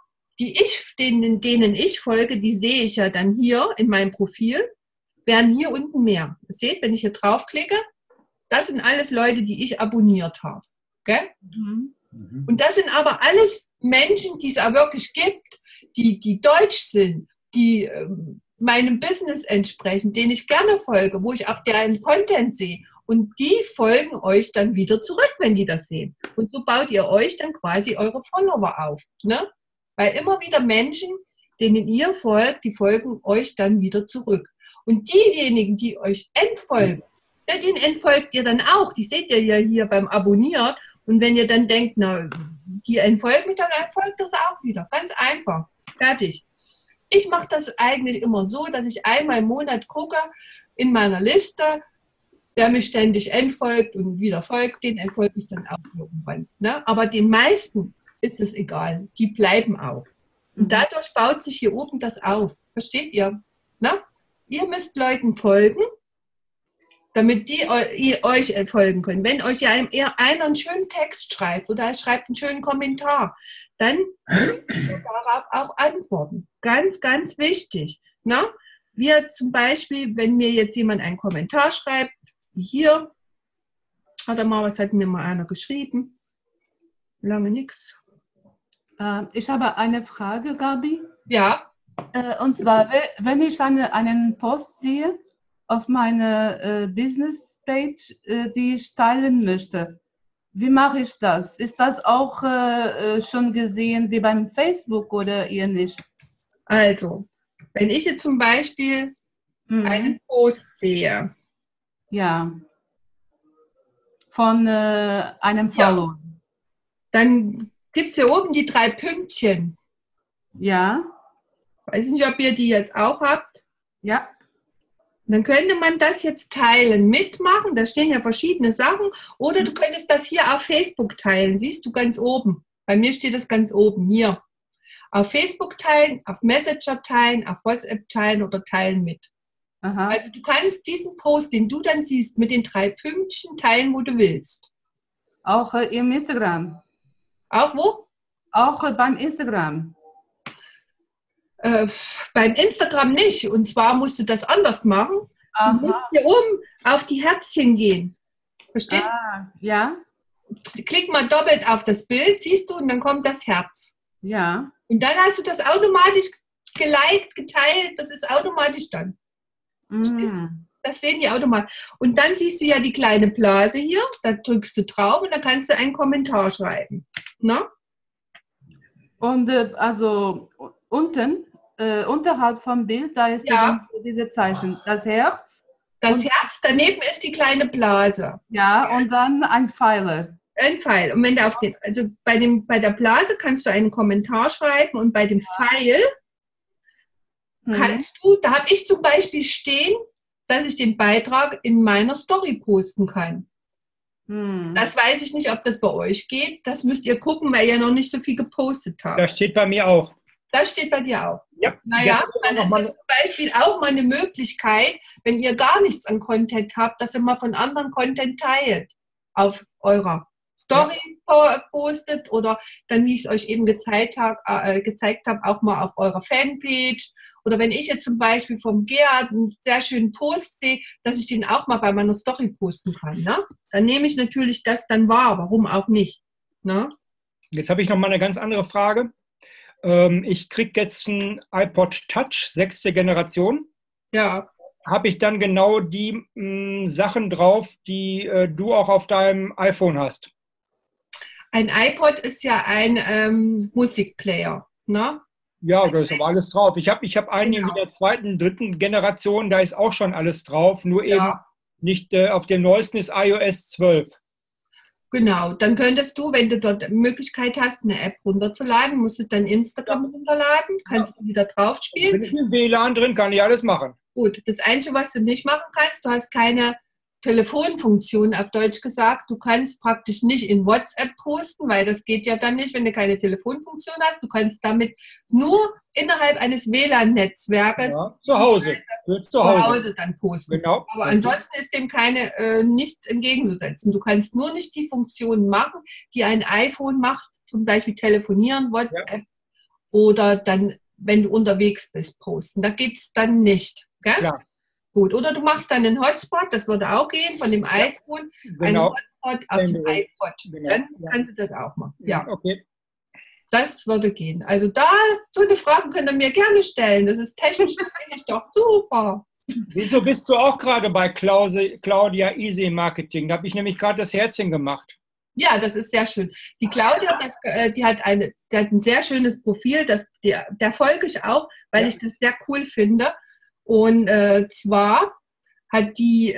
S1: denen ich folge, die sehe ich ja dann hier in meinem Profil, werden hier unten mehr. Ihr seht, wenn ich hier draufklicke, das sind alles Leute, die ich abonniert habe. Gell? Mhm. Und das sind aber alles Menschen, die es auch wirklich gibt, die deutsch sind, die meinem Business entsprechen, denen ich gerne folge, wo ich auch deren Content sehe. Und die folgen euch dann wieder zurück, wenn die das sehen. Und so baut ihr euch dann quasi eure Follower auf. Ne? Weil immer wieder Menschen, denen ihr folgt, die folgen euch dann wieder zurück. Und diejenigen, die euch entfolgen, denen entfolgt ihr dann auch. Die seht ihr ja hier beim Abonnieren. Und wenn ihr dann denkt, na, die entfolgt mich, dann entfolgt das auch wieder. Ganz einfach. Fertig. Ich mache das eigentlich immer so, dass ich einmal im Monat gucke in meiner Liste, wer mich ständig entfolgt und wieder folgt, den entfolge ich dann auch irgendwann. Ne? Aber den meisten ist es egal. Die bleiben auch. Und dadurch baut sich hier oben das auf. Versteht ihr? Ne? ihr müsst Leuten folgen, damit die euch folgen können. Wenn euch ja einer einen schönen Text schreibt oder er schreibt einen schönen Kommentar, dann könnt ihr darauf auch antworten. Ganz, ganz wichtig. Na? Wir zum Beispiel, wenn mir jetzt jemand einen Kommentar schreibt, wie hier, warte mal, was hat mir mal einer geschrieben? Lange nichts.
S3: Ich habe eine Frage, Gabi.
S1: Ja.
S3: Und zwar, wenn ich einen Post sehe auf meiner Business-Page, die ich teilen möchte, wie mache ich das? Ist das auch schon gesehen wie beim Facebook oder ihr nicht?
S1: Also, wenn ich jetzt zum Beispiel einen Post sehe.
S3: Ja. Von einem Follower.
S1: Ja. Dann gibt es hier oben die 3 Pünktchen.
S3: Ja.
S1: Weiß nicht, ob ihr die jetzt auch habt.
S3: Ja.
S1: Dann könnte man das jetzt teilen, mitmachen. Da stehen ja verschiedene Sachen. Oder du könntest das hier auf Facebook teilen. Siehst du ganz oben. Bei mir steht das ganz oben. Hier. Auf Facebook teilen, auf Messenger teilen, auf WhatsApp teilen oder teilen mit.
S3: Aha.
S1: Also du kannst diesen Post, den du dann siehst, mit den 3 Pünktchen teilen, wo du willst.
S3: Auch im Instagram.
S1: Auch wo?
S3: Auch beim Instagram.
S1: Beim Instagram nicht. Und zwar musst du das anders machen.
S3: Aha.
S1: Du musst hier oben auf die Herzchen gehen. Verstehst du?
S3: Ja.
S1: Klick mal doppelt auf das Bild, siehst du, und dann kommt das Herz.
S3: Ja.
S1: Und dann hast du das automatisch geliked, geteilt. Das ist automatisch dann. Das sehen die automatisch. Und dann siehst du ja die kleine Blase hier. Da drückst du drauf und dann kannst du einen Kommentar schreiben. Na?
S3: Und also unten, unterhalb vom Bild, da ist
S1: Ja.
S3: diese Zeichen. Das Herz.
S1: Das Herz, daneben ist die kleine Blase.
S3: Ja, und dann ein Pfeiler.
S1: Ein Pfeil. Und wenn du bei der Blase kannst du einen Kommentar schreiben und bei dem Pfeil kannst du, da habe ich zum Beispiel stehen, dass ich den Beitrag in meiner Story posten kann. Das weiß ich nicht, ob das bei euch geht. Das müsst ihr gucken, weil ihr noch nicht so viel gepostet habt.
S4: Das steht bei mir auch.
S1: Das steht bei dir auch.
S4: Ja.
S1: Naja, dann ist das zum Beispiel auch mal eine Möglichkeit, wenn ihr gar nichts an Content habt, dass ihr mal von anderen Content teilt. Auf eurer Story postet oder dann, wie ich es euch eben gezeigt habe, auch mal auf eurer Fanpage. Oder wenn ich jetzt zum Beispiel vom Gerhard einen sehr schönen Post sehe, dass ich den auch mal bei meiner Story posten kann. Ne? Dann nehme ich natürlich das dann wahr. Warum auch nicht? Ne?
S4: Jetzt habe ich noch mal eine ganz andere Frage. Ich kriege jetzt ein iPod Touch, 6. Generation.
S1: Ja.
S4: Habe ich dann genau die Sachen drauf, die du auch auf deinem iPhone hast?
S1: Ein iPod ist ja ein Musikplayer. Ne?
S4: Ja, da ist aber alles drauf. Ich hab einen in der 2., 3. Generation, da ist auch schon alles drauf, nur eben nicht auf dem neuesten ist iOS 12.
S1: Genau, dann könntest du, wenn du dort Möglichkeit hast, eine App runterzuladen, musst du dann Instagram runterladen, kannst du wieder drauf spielen.
S4: Bin ich im WLAN drin, kann ich alles machen.
S1: Gut, das Einzige, was du nicht machen kannst, du hast keine Telefonfunktion, auf Deutsch gesagt. Du kannst praktisch nicht in WhatsApp posten, weil das geht ja dann nicht, wenn du keine Telefonfunktion hast. Du kannst damit nur innerhalb eines WLAN-Netzwerkes
S4: zu Hause
S1: dann posten.
S4: Genau.
S1: Aber ansonsten ist dem nichts entgegenzusetzen. Du kannst nur nicht die Funktionen machen, die ein iPhone macht, zum Beispiel telefonieren, WhatsApp oder dann, wenn du unterwegs bist, posten. Da geht es dann nicht. Gell?
S4: Klar.
S1: Gut, oder du machst dann einen Hotspot, das würde auch gehen, von dem iPhone, einen Hotspot auf dem iPod. Dann kannst du das auch machen. Ja,
S4: okay.
S1: Das würde gehen. Also so eine Frage könnt ihr mir gerne stellen. Das ist technisch eigentlich doch super.
S4: Wieso bist du auch gerade bei Claudia Easy Marketing? Da habe ich nämlich gerade das Herzchen gemacht.
S1: Ja, das ist sehr schön. Die Claudia, die hat ein sehr schönes Profil, der folge ich auch, weil ich das sehr cool finde. Und zwar hat die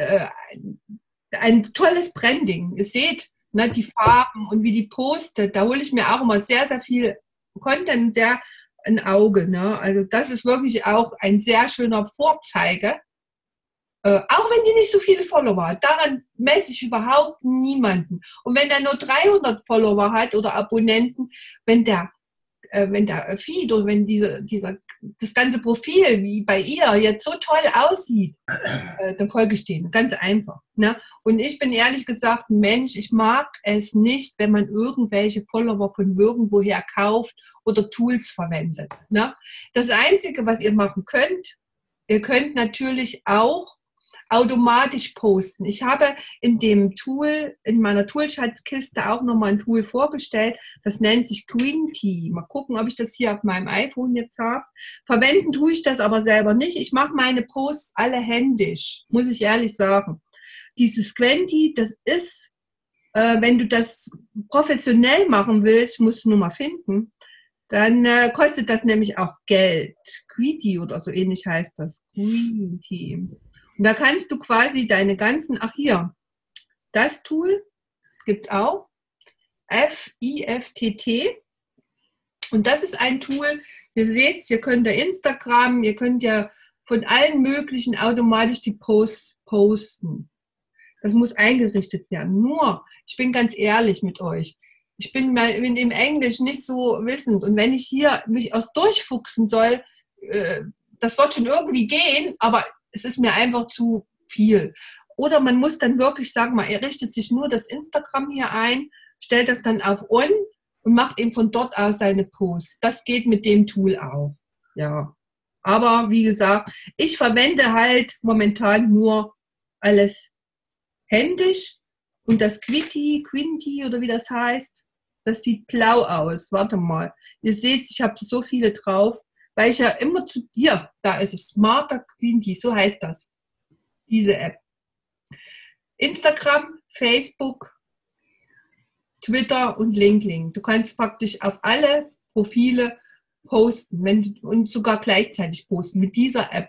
S1: ein tolles Branding. Ihr seht, ne, die Farben und wie die postet. Da hole ich mir auch immer sehr, sehr viel Content, sehr ein Auge. Ne? Also das ist wirklich auch ein sehr schöner Vorzeige. Auch wenn die nicht so viele Follower hat. Daran messe ich überhaupt niemanden. Und wenn der nur 300 Follower hat oder Abonnenten, wenn der wenn der Feed oder wenn das ganze Profil wie bei ihr jetzt so toll aussieht, dann folge ich denen. Ganz einfach. Ne? Und ich bin ehrlich gesagt ein Mensch, ich mag es nicht, wenn man irgendwelche Follower von irgendwoher kauft oder Tools verwendet. Ne? Das Einzige, was ihr machen könnt, ihr könnt natürlich auch automatisch posten. Ich habe in dem Tool, in meiner Toolschatzkiste auch nochmal ein Tool vorgestellt, das nennt sich Quinty. Mal gucken, ob ich das hier auf meinem iPhone jetzt habe. Verwenden tue ich das aber selber nicht. Ich mache meine Posts alle händisch, muss ich ehrlich sagen. Dieses Quinty, das ist, wenn du das professionell machen willst, musst du nur mal finden, dann kostet das nämlich auch Geld. Quinty oder so ähnlich heißt das. Quinty. Und da kannst du quasi deine ganzen, ach hier, das Tool gibt es auch, FIFTT. Und das ist ein Tool, ihr seht, ihr könnt ja Instagram, ihr könnt ja von allen möglichen automatisch die Posts posten. Das muss eingerichtet werden. Nur, ich bin ganz ehrlich mit euch, ich bin im Englisch nicht so wissend. Und wenn ich hier mich durchfuchsen soll, das wird schon irgendwie gehen, aber es ist mir einfach zu viel. Oder man muss dann wirklich sagen, er richtet sich nur das Instagram hier ein, stellt das dann auf On und macht eben von dort aus seine Posts. Das geht mit dem Tool auch. Ja. Aber wie gesagt, ich verwende halt momentan nur alles händisch und das Quinty oder wie das heißt, das sieht blau aus. Warte mal. Ihr seht, ich habe so viele drauf. Weil ich ja immer hier, da ist es, Smarter Quinty, so heißt das, diese App. Instagram, Facebook, Twitter und LinkedIn. Du kannst praktisch auf alle Profile posten und sogar gleichzeitig posten mit dieser App.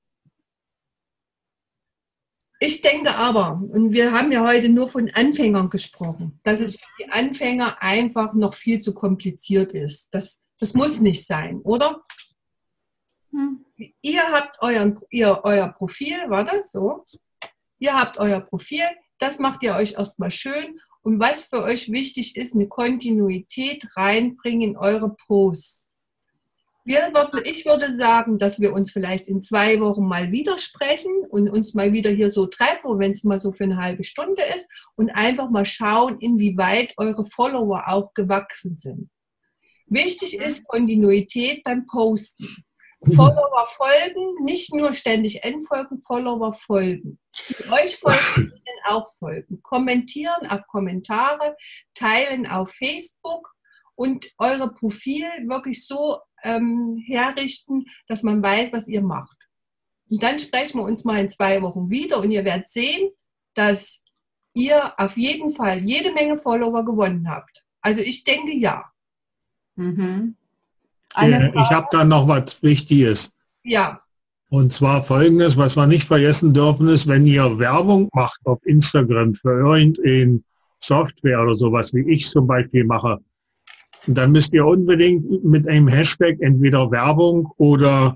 S1: Ich denke aber, und wir haben ja heute nur von Anfängern gesprochen, dass es für die Anfänger einfach noch viel zu kompliziert ist. Das muss nicht sein, oder? Ihr habt euer Profil, war das so? Ihr habt euer Profil, das macht ihr euch erstmal schön. Und was für euch wichtig ist, eine Kontinuität reinbringen in eure Posts. Ich würde sagen, dass wir uns vielleicht in 2 Wochen mal wieder sprechen und uns mal wieder hier so treffen, wenn es mal so für eine halbe Stunde ist und einfach mal schauen, inwieweit eure Follower auch gewachsen sind. Wichtig ist Kontinuität beim Posten. Follower folgen, nicht nur ständig entfolgen, Follower folgen. Die euch folgen, ihnen auch folgen. Kommentieren auf Kommentare, teilen auf Facebook und eure Profil wirklich so herrichten, dass man weiß, was ihr macht. Und dann sprechen wir uns mal in 2 Wochen wieder und ihr werdet sehen, dass ihr auf jeden Fall jede Menge Follower gewonnen habt. Also ich denke ja.
S3: Mhm.
S5: Ich habe da noch was Wichtiges.
S1: Ja.
S5: Und zwar Folgendes, was wir nicht vergessen dürfen, ist, wenn ihr Werbung macht auf Instagram für irgendeine Software oder sowas, wie ich zum Beispiel mache, dann müsst ihr unbedingt mit einem Hashtag entweder Werbung oder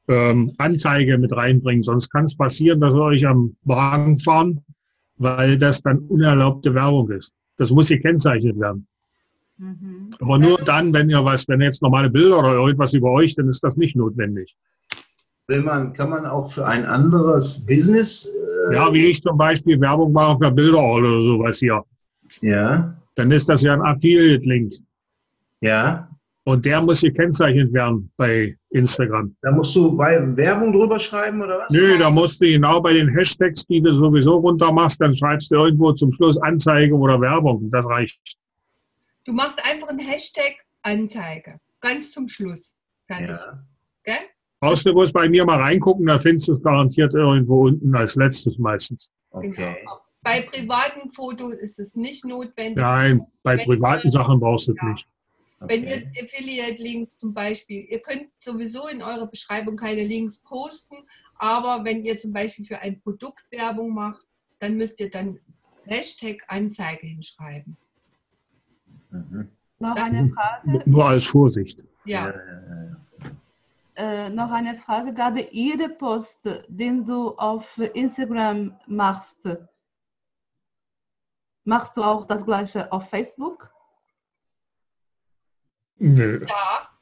S5: Anzeige mit reinbringen. Sonst kann es passieren, dass wir euch am Wagen fahren, weil das dann unerlaubte Werbung ist. Das muss gekennzeichnet werden. Mhm. Aber nur dann, wenn jetzt normale Bilder oder irgendwas über euch, dann ist das nicht notwendig.
S2: Kann man auch für ein anderes Business...
S5: Ja, wie ich zum Beispiel Werbung mache für Bilder oder sowas hier.
S2: Ja.
S5: Dann ist das ja ein Affiliate-Link.
S2: Ja.
S5: Und der muss gekennzeichnet werden bei Instagram.
S2: Da musst du bei Werbung drüber schreiben oder was?
S5: Nö, da musst du genau bei den Hashtags, die du sowieso runter machst, dann schreibst du irgendwo zum Schluss Anzeige oder Werbung. Das reicht.
S1: Du machst einfach einen Hashtag Anzeige. Ganz zum Schluss.
S2: Ja.
S1: Okay?
S5: Brauchst du bloß bei mir mal reingucken, da findest du es garantiert irgendwo unten als letztes meistens.
S2: Okay.
S1: Genau. Bei privaten Fotos ist es nicht notwendig.
S5: Nein, bei privaten Sachen brauchst du es nicht.
S1: Wenn ihr Affiliate-Links zum Beispiel, ihr könnt sowieso in eurer Beschreibung keine Links posten, aber wenn ihr zum Beispiel für ein Produkt Werbung macht, dann müsst ihr dann Hashtag Anzeige hinschreiben.
S2: Mhm.
S3: Noch eine Frage.
S5: Nur als Vorsicht.
S1: Ja.
S3: Noch eine Frage. Gabi, jede Post, den du auf Instagram machst, machst du auch das Gleiche auf Facebook?
S5: Nö.
S1: Ja,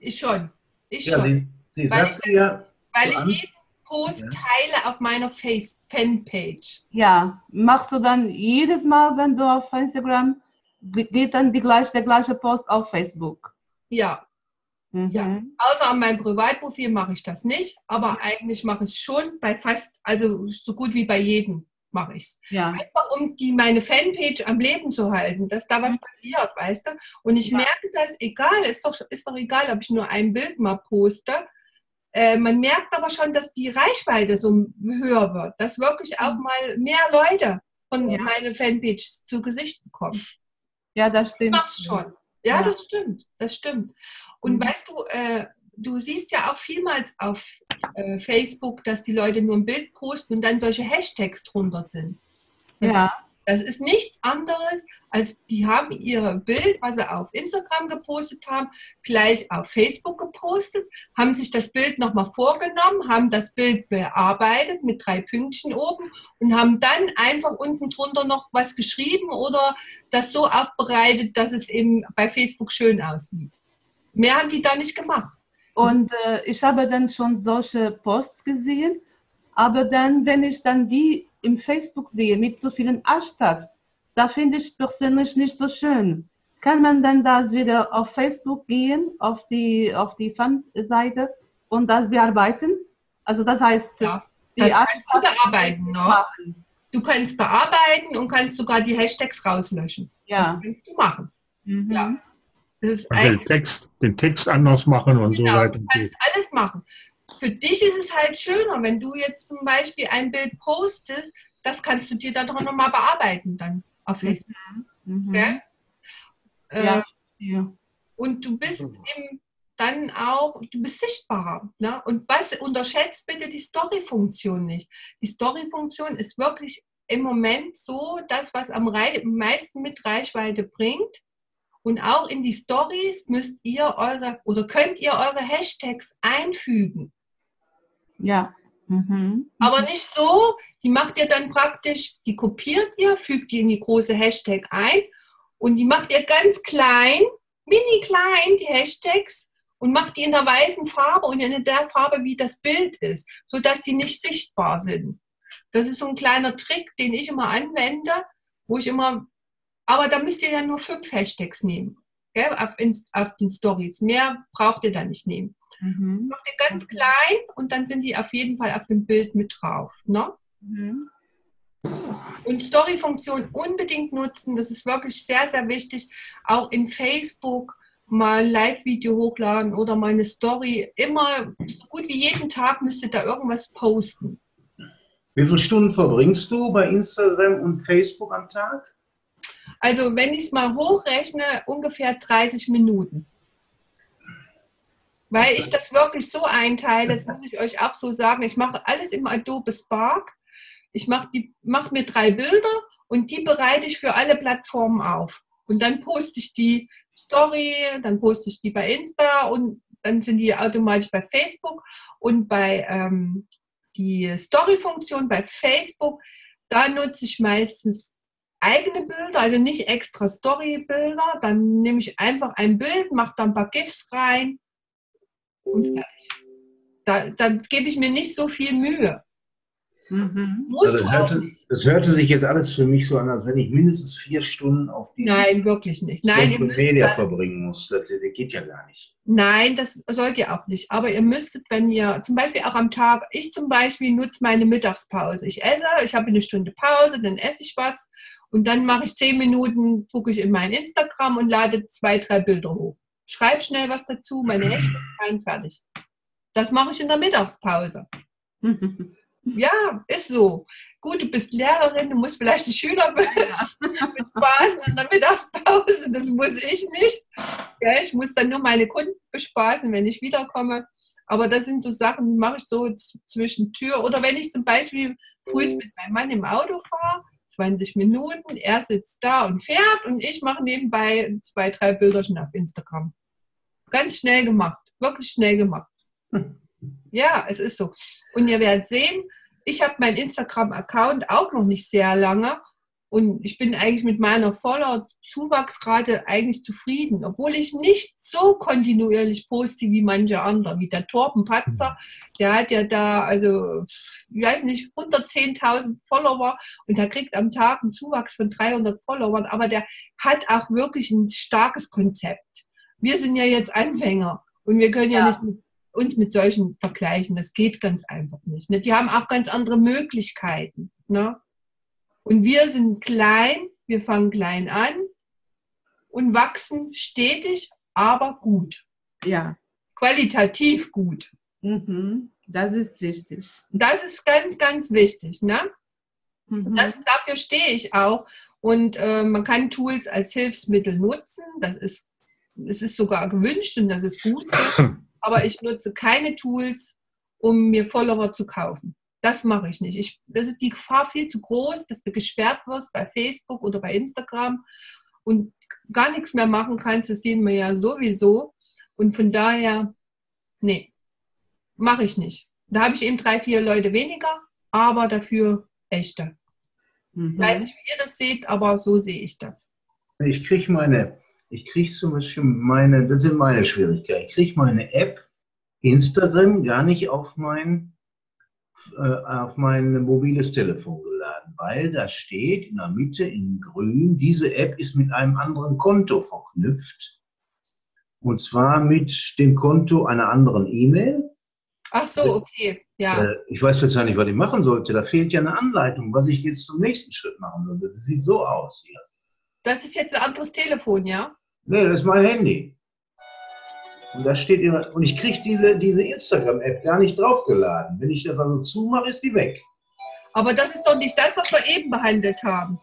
S1: Ich schon.
S2: Ja,
S1: Schon.
S2: sie
S1: Weil
S2: sagte ja,
S1: Weil
S2: zu
S1: ich
S2: An-
S1: jeden Post
S2: Ja.
S1: teile auf meiner Fanpage.
S3: Ja, machst du dann jedes Mal, wenn du auf Instagram, geht dann der gleiche Post auf Facebook?
S1: Ja.
S3: Mhm.
S1: Ja. Außer an meinem Privatprofil mache ich das nicht, aber eigentlich mache ich es schon bei fast, also so gut wie bei jedem mache ich es.
S3: Ja.
S1: Einfach um meine Fanpage am Leben zu halten, dass da was passiert, weißt du? Und ich merke das, egal, ist doch egal, ob ich nur ein Bild mal poste. Man merkt aber schon, dass die Reichweite so höher wird, dass wirklich auch mal mehr Leute von meiner Fanpage zu Gesicht bekommen.
S3: Ja, das
S1: Ich
S3: stimmt.
S1: mach's schon. Ja,
S3: Ja.
S1: das stimmt. Das stimmt. Und weißt du, du siehst ja auch vielmals auf Facebook, dass die Leute nur ein Bild posten und dann solche Hashtags drunter sind. Das ist nichts anderes, als die haben ihr Bild, was sie auf Instagram gepostet haben, gleich auf Facebook gepostet, haben sich das Bild nochmal vorgenommen, haben das Bild bearbeitet mit 3 Pünktchen oben und haben dann einfach unten drunter noch was geschrieben oder das so aufbereitet, dass es eben bei Facebook schön aussieht. Mehr haben die da nicht gemacht.
S3: Und ich habe dann schon solche Posts gesehen, aber dann, wenn ich dann die im Facebook sehe mit so vielen Hashtags, da finde ich persönlich nicht so schön. Kann man dann das wieder auf Facebook gehen, auf die Fanseite und das bearbeiten? Also das heißt,
S1: Ja,
S3: die
S1: das kannst du
S3: Hashtags
S1: bearbeiten. Ne? Du kannst bearbeiten und kannst sogar die Hashtags rauslöschen. Das
S3: Ja.
S1: kannst du machen.
S3: Mhm.
S1: Ja. Das ist
S5: Und den Text anders machen und so
S1: Genau,
S5: weiter.
S1: du kannst alles machen. Für dich ist es halt schöner, wenn du jetzt zum Beispiel ein Bild postest, das kannst du dir dann doch nochmal bearbeiten dann auf Facebook.
S3: Mhm.
S1: Gell?
S3: Ja.
S1: Und du bist eben dann auch, du bist sichtbarer. Ne? Und was unterschätzt bitte die Story-Funktion nicht. Die Story-Funktion ist wirklich im Moment so das, was am meisten mit Reichweite bringt. Und auch in die Stories könnt ihr eure Hashtags einfügen.
S3: Ja. Mhm.
S1: Aber nicht so, die macht ihr dann praktisch, die kopiert ihr, fügt die in die große Hashtag ein und die macht ihr ganz klein, mini klein, die Hashtags und macht die in der weißen Farbe und in der Farbe, wie das Bild ist, sodass sie nicht sichtbar sind. Das ist so ein kleiner Trick, den ich immer anwende, aber da müsst ihr ja nur 5 Hashtags nehmen, gell, auf den Stories. Mehr braucht ihr da nicht nehmen.
S3: Mhm.
S1: Macht ihr ganz klein und dann sind die auf jeden Fall auf dem Bild mit drauf. Ne?
S3: Mhm.
S1: Und Story-Funktion unbedingt nutzen, das ist wirklich sehr, sehr wichtig. Auch in Facebook mal ein Live-Video hochladen oder mal eine Story. Immer, so gut wie jeden Tag müsst ihr da irgendwas posten.
S2: Wie viele Stunden verbringst du bei Instagram und Facebook am Tag?
S1: Also wenn ich es mal hochrechne, ungefähr 30 Minuten. Weil ich das wirklich so einteile, das muss ich euch auch so sagen, ich mache alles im Adobe Spark. Ich mache mir 3 Bilder und die bereite ich für alle Plattformen auf. Und dann poste ich die Story, dann poste ich die bei Insta und dann sind die automatisch bei Facebook. Und bei die Story-Funktion bei Facebook, da nutze ich meistens eigene Bilder, also nicht extra Story-Bilder. Dann nehme ich einfach ein Bild, mache da ein paar GIFs rein und fertig. Da gebe ich mir nicht so viel Mühe.
S3: Mhm.
S1: Musst du auch nicht.
S2: Das hörte sich jetzt alles für mich so an, als wenn ich mindestens 4 Stunden auf die
S1: Nein, wirklich nicht. Nein, ihr
S2: Social
S1: müsst
S2: Media
S1: das,
S2: verbringen muss. Das geht ja gar nicht.
S1: nein, das sollt ihr auch nicht. Aber ihr müsstet, wenn ihr zum Beispiel auch am Tag, ich zum Beispiel nutze meine Mittagspause. Ich esse, ich habe eine Stunde Pause, dann esse ich was und dann mache ich 10 Minuten, gucke ich in mein Instagram und lade 2, 3 Bilder hoch. Schreibe schnell was dazu, meine Hashtags rein, fertig. Das mache ich in der Mittagspause. Ja, ist so. Gut, du bist Lehrerin, du musst vielleicht die Schüler bespaßen in der Mittagspause, das muss ich nicht. Ja, ich muss dann nur meine Kunden bespaßen, wenn ich wiederkomme. Aber das sind so Sachen, die mache ich so zwischen Tür. Oder wenn ich zum Beispiel früh mit meinem Mann im Auto fahre, 20 Minuten, er sitzt da und fährt und ich mache nebenbei 2, 3 Bilderchen auf Instagram. Ganz schnell gemacht, wirklich schnell gemacht. Ja, es ist so. Und ihr werdet sehen, ich habe meinen Instagram-Account auch noch nicht sehr lange Und ich bin eigentlich mit meiner Follower-Zuwachsrate eigentlich zufrieden, obwohl ich nicht so kontinuierlich poste wie manche andere, wie der Torben Patzer. Der hat ja da, also, ich weiß nicht, 110.000 Follower und der kriegt am Tag einen Zuwachs von 300 Followern, aber der hat auch wirklich ein starkes Konzept. Wir sind ja jetzt Anfänger und wir können ja nicht uns mit solchen vergleichen. Das geht ganz einfach nicht. Ne? Die haben auch ganz andere Möglichkeiten. Ne? Und wir sind klein, wir fangen klein an und wachsen stetig, aber gut.
S3: Ja.
S1: Qualitativ gut.
S3: Das ist wichtig.
S1: Das ist ganz, ganz wichtig. Ne? Dafür stehe ich auch. Und man kann Tools als Hilfsmittel nutzen. Es ist sogar gewünscht und das ist gut so. Aber ich nutze keine Tools, um mir Follower zu kaufen. Das mache ich nicht. Das ist die Gefahr viel zu groß, dass du gesperrt wirst bei Facebook oder bei Instagram und gar nichts mehr machen kannst. Das sehen wir ja sowieso. Und von daher, nee, mache ich nicht. Da habe ich eben 3, 4 Leute weniger, aber dafür echte. Ich weiß nicht, wie ihr das seht, aber so sehe ich das.
S2: Ich kriege zum Beispiel das sind meine Schwierigkeiten. Ich kriege meine App Instagram gar nicht auf mein mobiles Telefon geladen, weil da steht in der Mitte in grün, diese App ist mit einem anderen Konto verknüpft. Und zwar mit dem Konto einer anderen E-Mail.
S1: Ach so, okay. Ja.
S2: Ich weiß jetzt ja nicht, was ich machen sollte. Da fehlt ja eine Anleitung, was ich jetzt zum nächsten Schritt machen würde. Das sieht so aus hier.
S1: Das ist jetzt ein anderes Telefon, ja?
S2: Nee, das ist mein Handy. Und da steht immer, und ich kriege diese Instagram-App gar nicht draufgeladen. Wenn ich das also zumache, ist die weg.
S1: Aber das ist doch nicht das, was wir eben behandelt haben.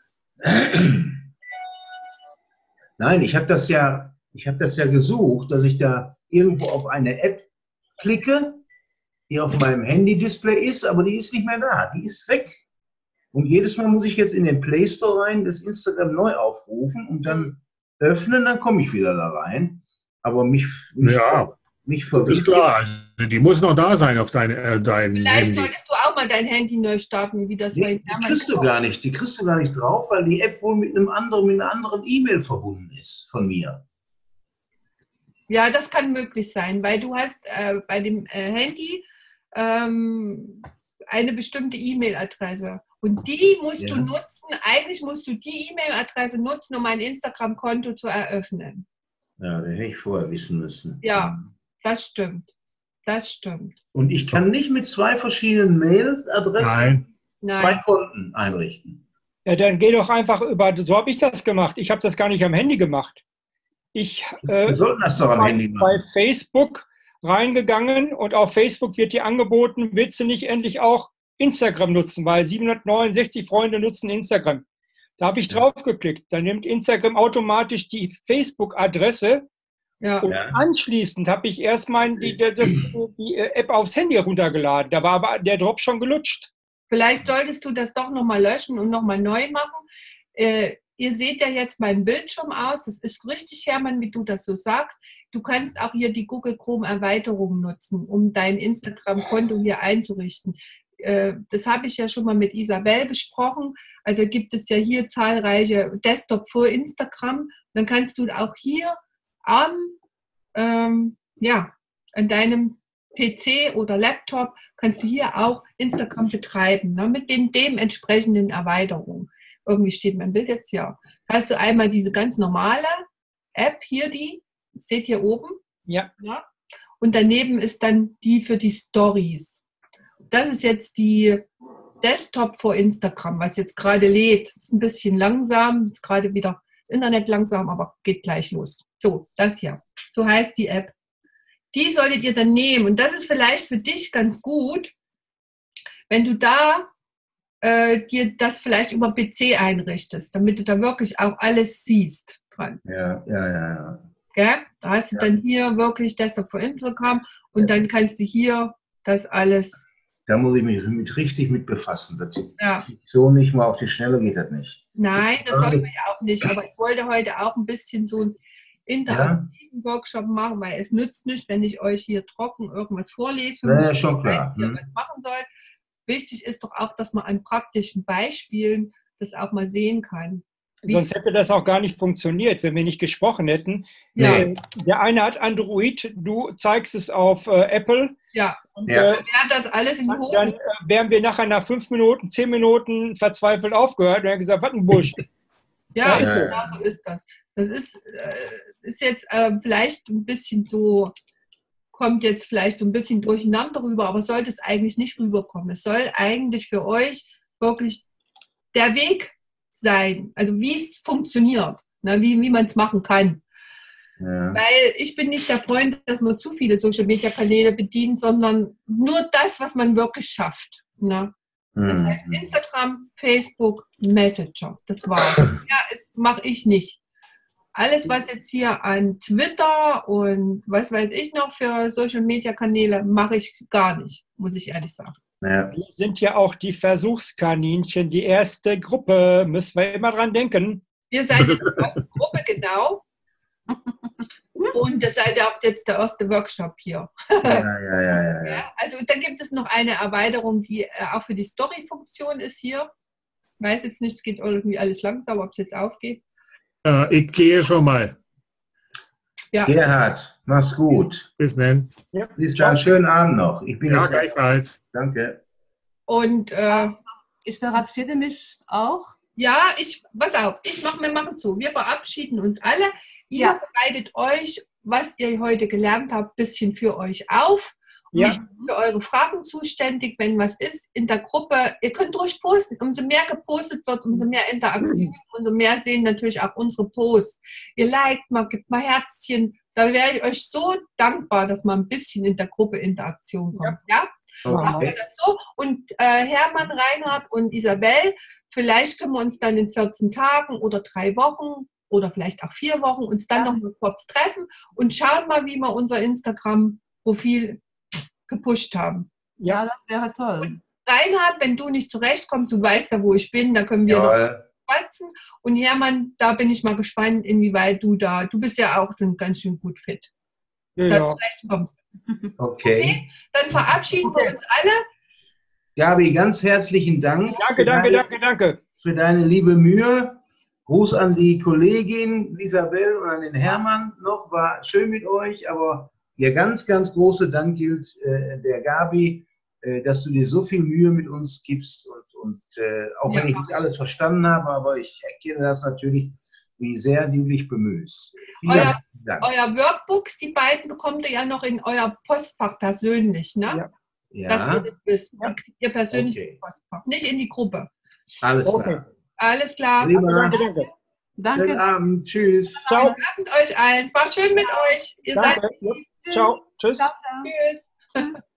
S2: Nein, ich habe das ja gesucht, dass ich da irgendwo auf eine App klicke, die auf meinem Handy-Display ist, aber die ist nicht mehr da. Die ist weg. Und jedes Mal muss ich jetzt in den Play Store rein, das Instagram neu aufrufen und dann öffnen, dann komme ich wieder da rein. Aber mich verwirrt.
S5: Das ist klar. Also die muss noch da sein auf dein
S1: Vielleicht
S5: Handy.
S1: solltest du auch mal dein Handy neu starten, wie das
S2: Die kriegst du gar nicht. Die kriegst du gar nicht drauf, weil die App wohl mit einer anderen E-Mail verbunden ist von mir.
S1: Ja, das kann möglich sein, weil du hast bei dem Handy eine bestimmte E-Mail-Adresse. Und die musst du nutzen. Eigentlich musst du die E-Mail-Adresse nutzen, um ein Instagram-Konto zu eröffnen.
S2: Ja, das hätte ich vorher wissen müssen.
S1: Ja, das stimmt. Das stimmt.
S2: Und ich kann nicht mit 2 verschiedenen Mail-Adressen 2 Konten einrichten.
S4: Ja, dann geh doch einfach so habe ich das gemacht. Ich habe das gar nicht am Handy gemacht.
S2: Wir sollten das doch am Handy machen.
S4: Bei Facebook reingegangen und auf Facebook wird dir angeboten, willst du nicht endlich auch Instagram nutzen, weil 769 Freunde nutzen Instagram. Da habe ich drauf geklickt. Dann nimmt Instagram automatisch die Facebook-Adresse.
S1: Ja.
S4: Und anschließend habe ich erstmal die App aufs Handy runtergeladen. Da war aber der Drop schon gelutscht.
S1: Vielleicht solltest du das doch nochmal löschen und nochmal neu machen. Ihr seht ja jetzt meinen Bildschirm aus. Das ist richtig, Hermann, wie du das so sagst. Du kannst auch hier die Google Chrome Erweiterung nutzen, um dein Instagram-Konto hier einzurichten. Das habe ich ja schon mal mit Isabel besprochen. Also gibt es ja hier zahlreiche Desktop für Instagram. Dann kannst du auch hier an deinem PC oder Laptop kannst du hier auch Instagram betreiben, ne, mit den dementsprechenden Erweiterungen. Irgendwie steht mein Bild jetzt, ja. Hast du einmal diese ganz normale App hier, seht ihr oben?
S4: Ja.
S1: Und daneben ist dann die für die Stories. Das ist jetzt die Desktop für Instagram, was jetzt gerade lädt. Ist ein bisschen langsam, ist gerade wieder das Internet langsam, aber geht gleich los. So, das hier. So heißt die App. Die solltet ihr dann nehmen. Und das ist vielleicht für dich ganz gut, wenn du da dir das vielleicht über PC einrichtest, damit du da wirklich auch alles siehst dran.
S2: Ja.
S1: Gell? Da hast du dann hier wirklich Desktop für Instagram und dann kannst du hier das alles.
S2: Da muss ich mich richtig mit befassen. So nicht mal auf die Schnelle geht das nicht.
S1: Nein, das sollten wir ja auch nicht. Aber ich wollte heute auch ein bisschen so einen interaktiven Workshop machen, weil es nützt nicht, wenn ich euch hier trocken irgendwas vorlese,
S2: ja, schon klar.
S1: Was machen soll. Wichtig ist doch auch, dass man an praktischen Beispielen das auch mal sehen kann.
S4: Sonst hätte das auch gar nicht funktioniert, wenn wir nicht gesprochen hätten.
S1: Ja.
S4: Der eine hat Android, du zeigst es auf Apple.
S1: Ja,
S4: Und,
S1: dann wäre das alles in die Hose.
S4: dann wären wir nachher nach 5 Minuten, 10 Minuten verzweifelt aufgehört und haben gesagt, was ein Busch.
S1: Ja,
S2: Ja.
S1: genau so ist das. Das ist jetzt vielleicht ein bisschen so, kommt jetzt vielleicht so ein bisschen durcheinander rüber, aber sollte es eigentlich nicht rüberkommen. Es soll eigentlich für euch wirklich der Weg sein, also wie es funktioniert, ne, wie man es machen kann.
S2: Ja.
S1: Weil ich bin nicht der Freund, dass man zu viele Social-Media-Kanäle bedient, sondern nur das, was man wirklich schafft. Ne? Das heißt Instagram, Facebook, Messenger. Das war's. Ja, das mache ich nicht. Alles, was jetzt hier an Twitter und was weiß ich noch für Social-Media-Kanäle, mache ich gar nicht, muss ich ehrlich sagen.
S2: Ja.
S4: Wir sind ja auch die Versuchskaninchen, die erste Gruppe, müssen wir immer dran denken.
S1: Ihr seid die erste Gruppe, genau. Und das seid auch jetzt der erste Workshop hier.
S2: Ja.
S1: Ja, also da gibt es noch eine Erweiterung, die auch für die Story-Funktion ist hier. Ich weiß jetzt nicht, es geht irgendwie alles langsam, ob es jetzt aufgeht.
S5: Ich gehe schon mal.
S1: Ja.
S2: Gerhard, mach's gut.
S5: Bis dann.
S4: Ja.
S2: Bis dann, schönen Abend noch. Ich bin
S5: Ja,
S2: jetzt
S5: gleichfalls.
S2: Danke.
S1: Und
S3: Ich verabschiede mich auch.
S1: ja, pass auf, wir machen so. Wir verabschieden uns alle. Ihr
S3: Ja.
S1: bereitet euch, was ihr heute gelernt habt, ein bisschen für euch auf. Und
S4: Ja.
S1: ich bin für eure Fragen zuständig, wenn was ist in der Gruppe. Ihr könnt ruhig posten. Umso mehr gepostet wird, umso mehr Interaktion, umso mehr sehen natürlich auch unsere Posts. Ihr liked mal, gebt mal Herzchen. Da wäre ich euch so dankbar, dass mal ein bisschen in der Gruppe Interaktion kommt. Ja? Machen wir
S2: Okay.
S1: das so. Und Hermann, Reinhard und Isabel, vielleicht können wir uns dann in 14 Tagen oder 3 Wochen oder vielleicht auch 4 Wochen uns dann noch mal kurz treffen und schauen mal, wie wir unser Instagram-Profil gepusht haben.
S3: Ja, das wäre toll.
S1: Reinhard, wenn du nicht zurechtkommst, du weißt ja, wo ich bin, da können wir noch
S2: Jawohl.
S1: quatschen. Und Hermann, da bin ich mal gespannt, inwieweit du bist ja auch schon ganz schön gut fit, da
S4: Ja.
S1: zurechtkommst.
S2: Okay.
S1: Dann verabschieden wir uns alle.
S2: Gabi, ganz herzlichen Dank
S4: Danke.
S2: für deine liebe Mühe. Gruß an die Kollegin Isabel und an den Hermann noch. War schön mit euch, aber der ganz, ganz große Dank gilt der Gabi, dass du dir so viel Mühe mit uns gibst und auch wenn ich nicht alles verstanden habe, aber ich erkenne das natürlich, wie sehr du dich bemühst. Vielen Dank.
S1: Euer Workbooks, die beiden bekommt ihr ja noch in euer Postfach persönlich, ne?
S4: Ja.
S1: Dass ihr
S2: Ja,
S1: das wisst. Dann kriegt ihr persönlich
S2: Okay.
S1: ins Postfach, nicht in die Gruppe.
S2: alles
S4: Okay.
S2: klar.
S1: Alles klar.
S2: Lieber,
S4: Danke.
S2: schönen
S3: Danke.
S2: Abend. Tschüss.
S4: Ciao.
S1: Guten Abend euch allen. Es war schön mit euch. Ihr seid
S4: Danke. Ja. Ciao. Tschüss.
S3: Ciao, ciao.
S1: Tschüss.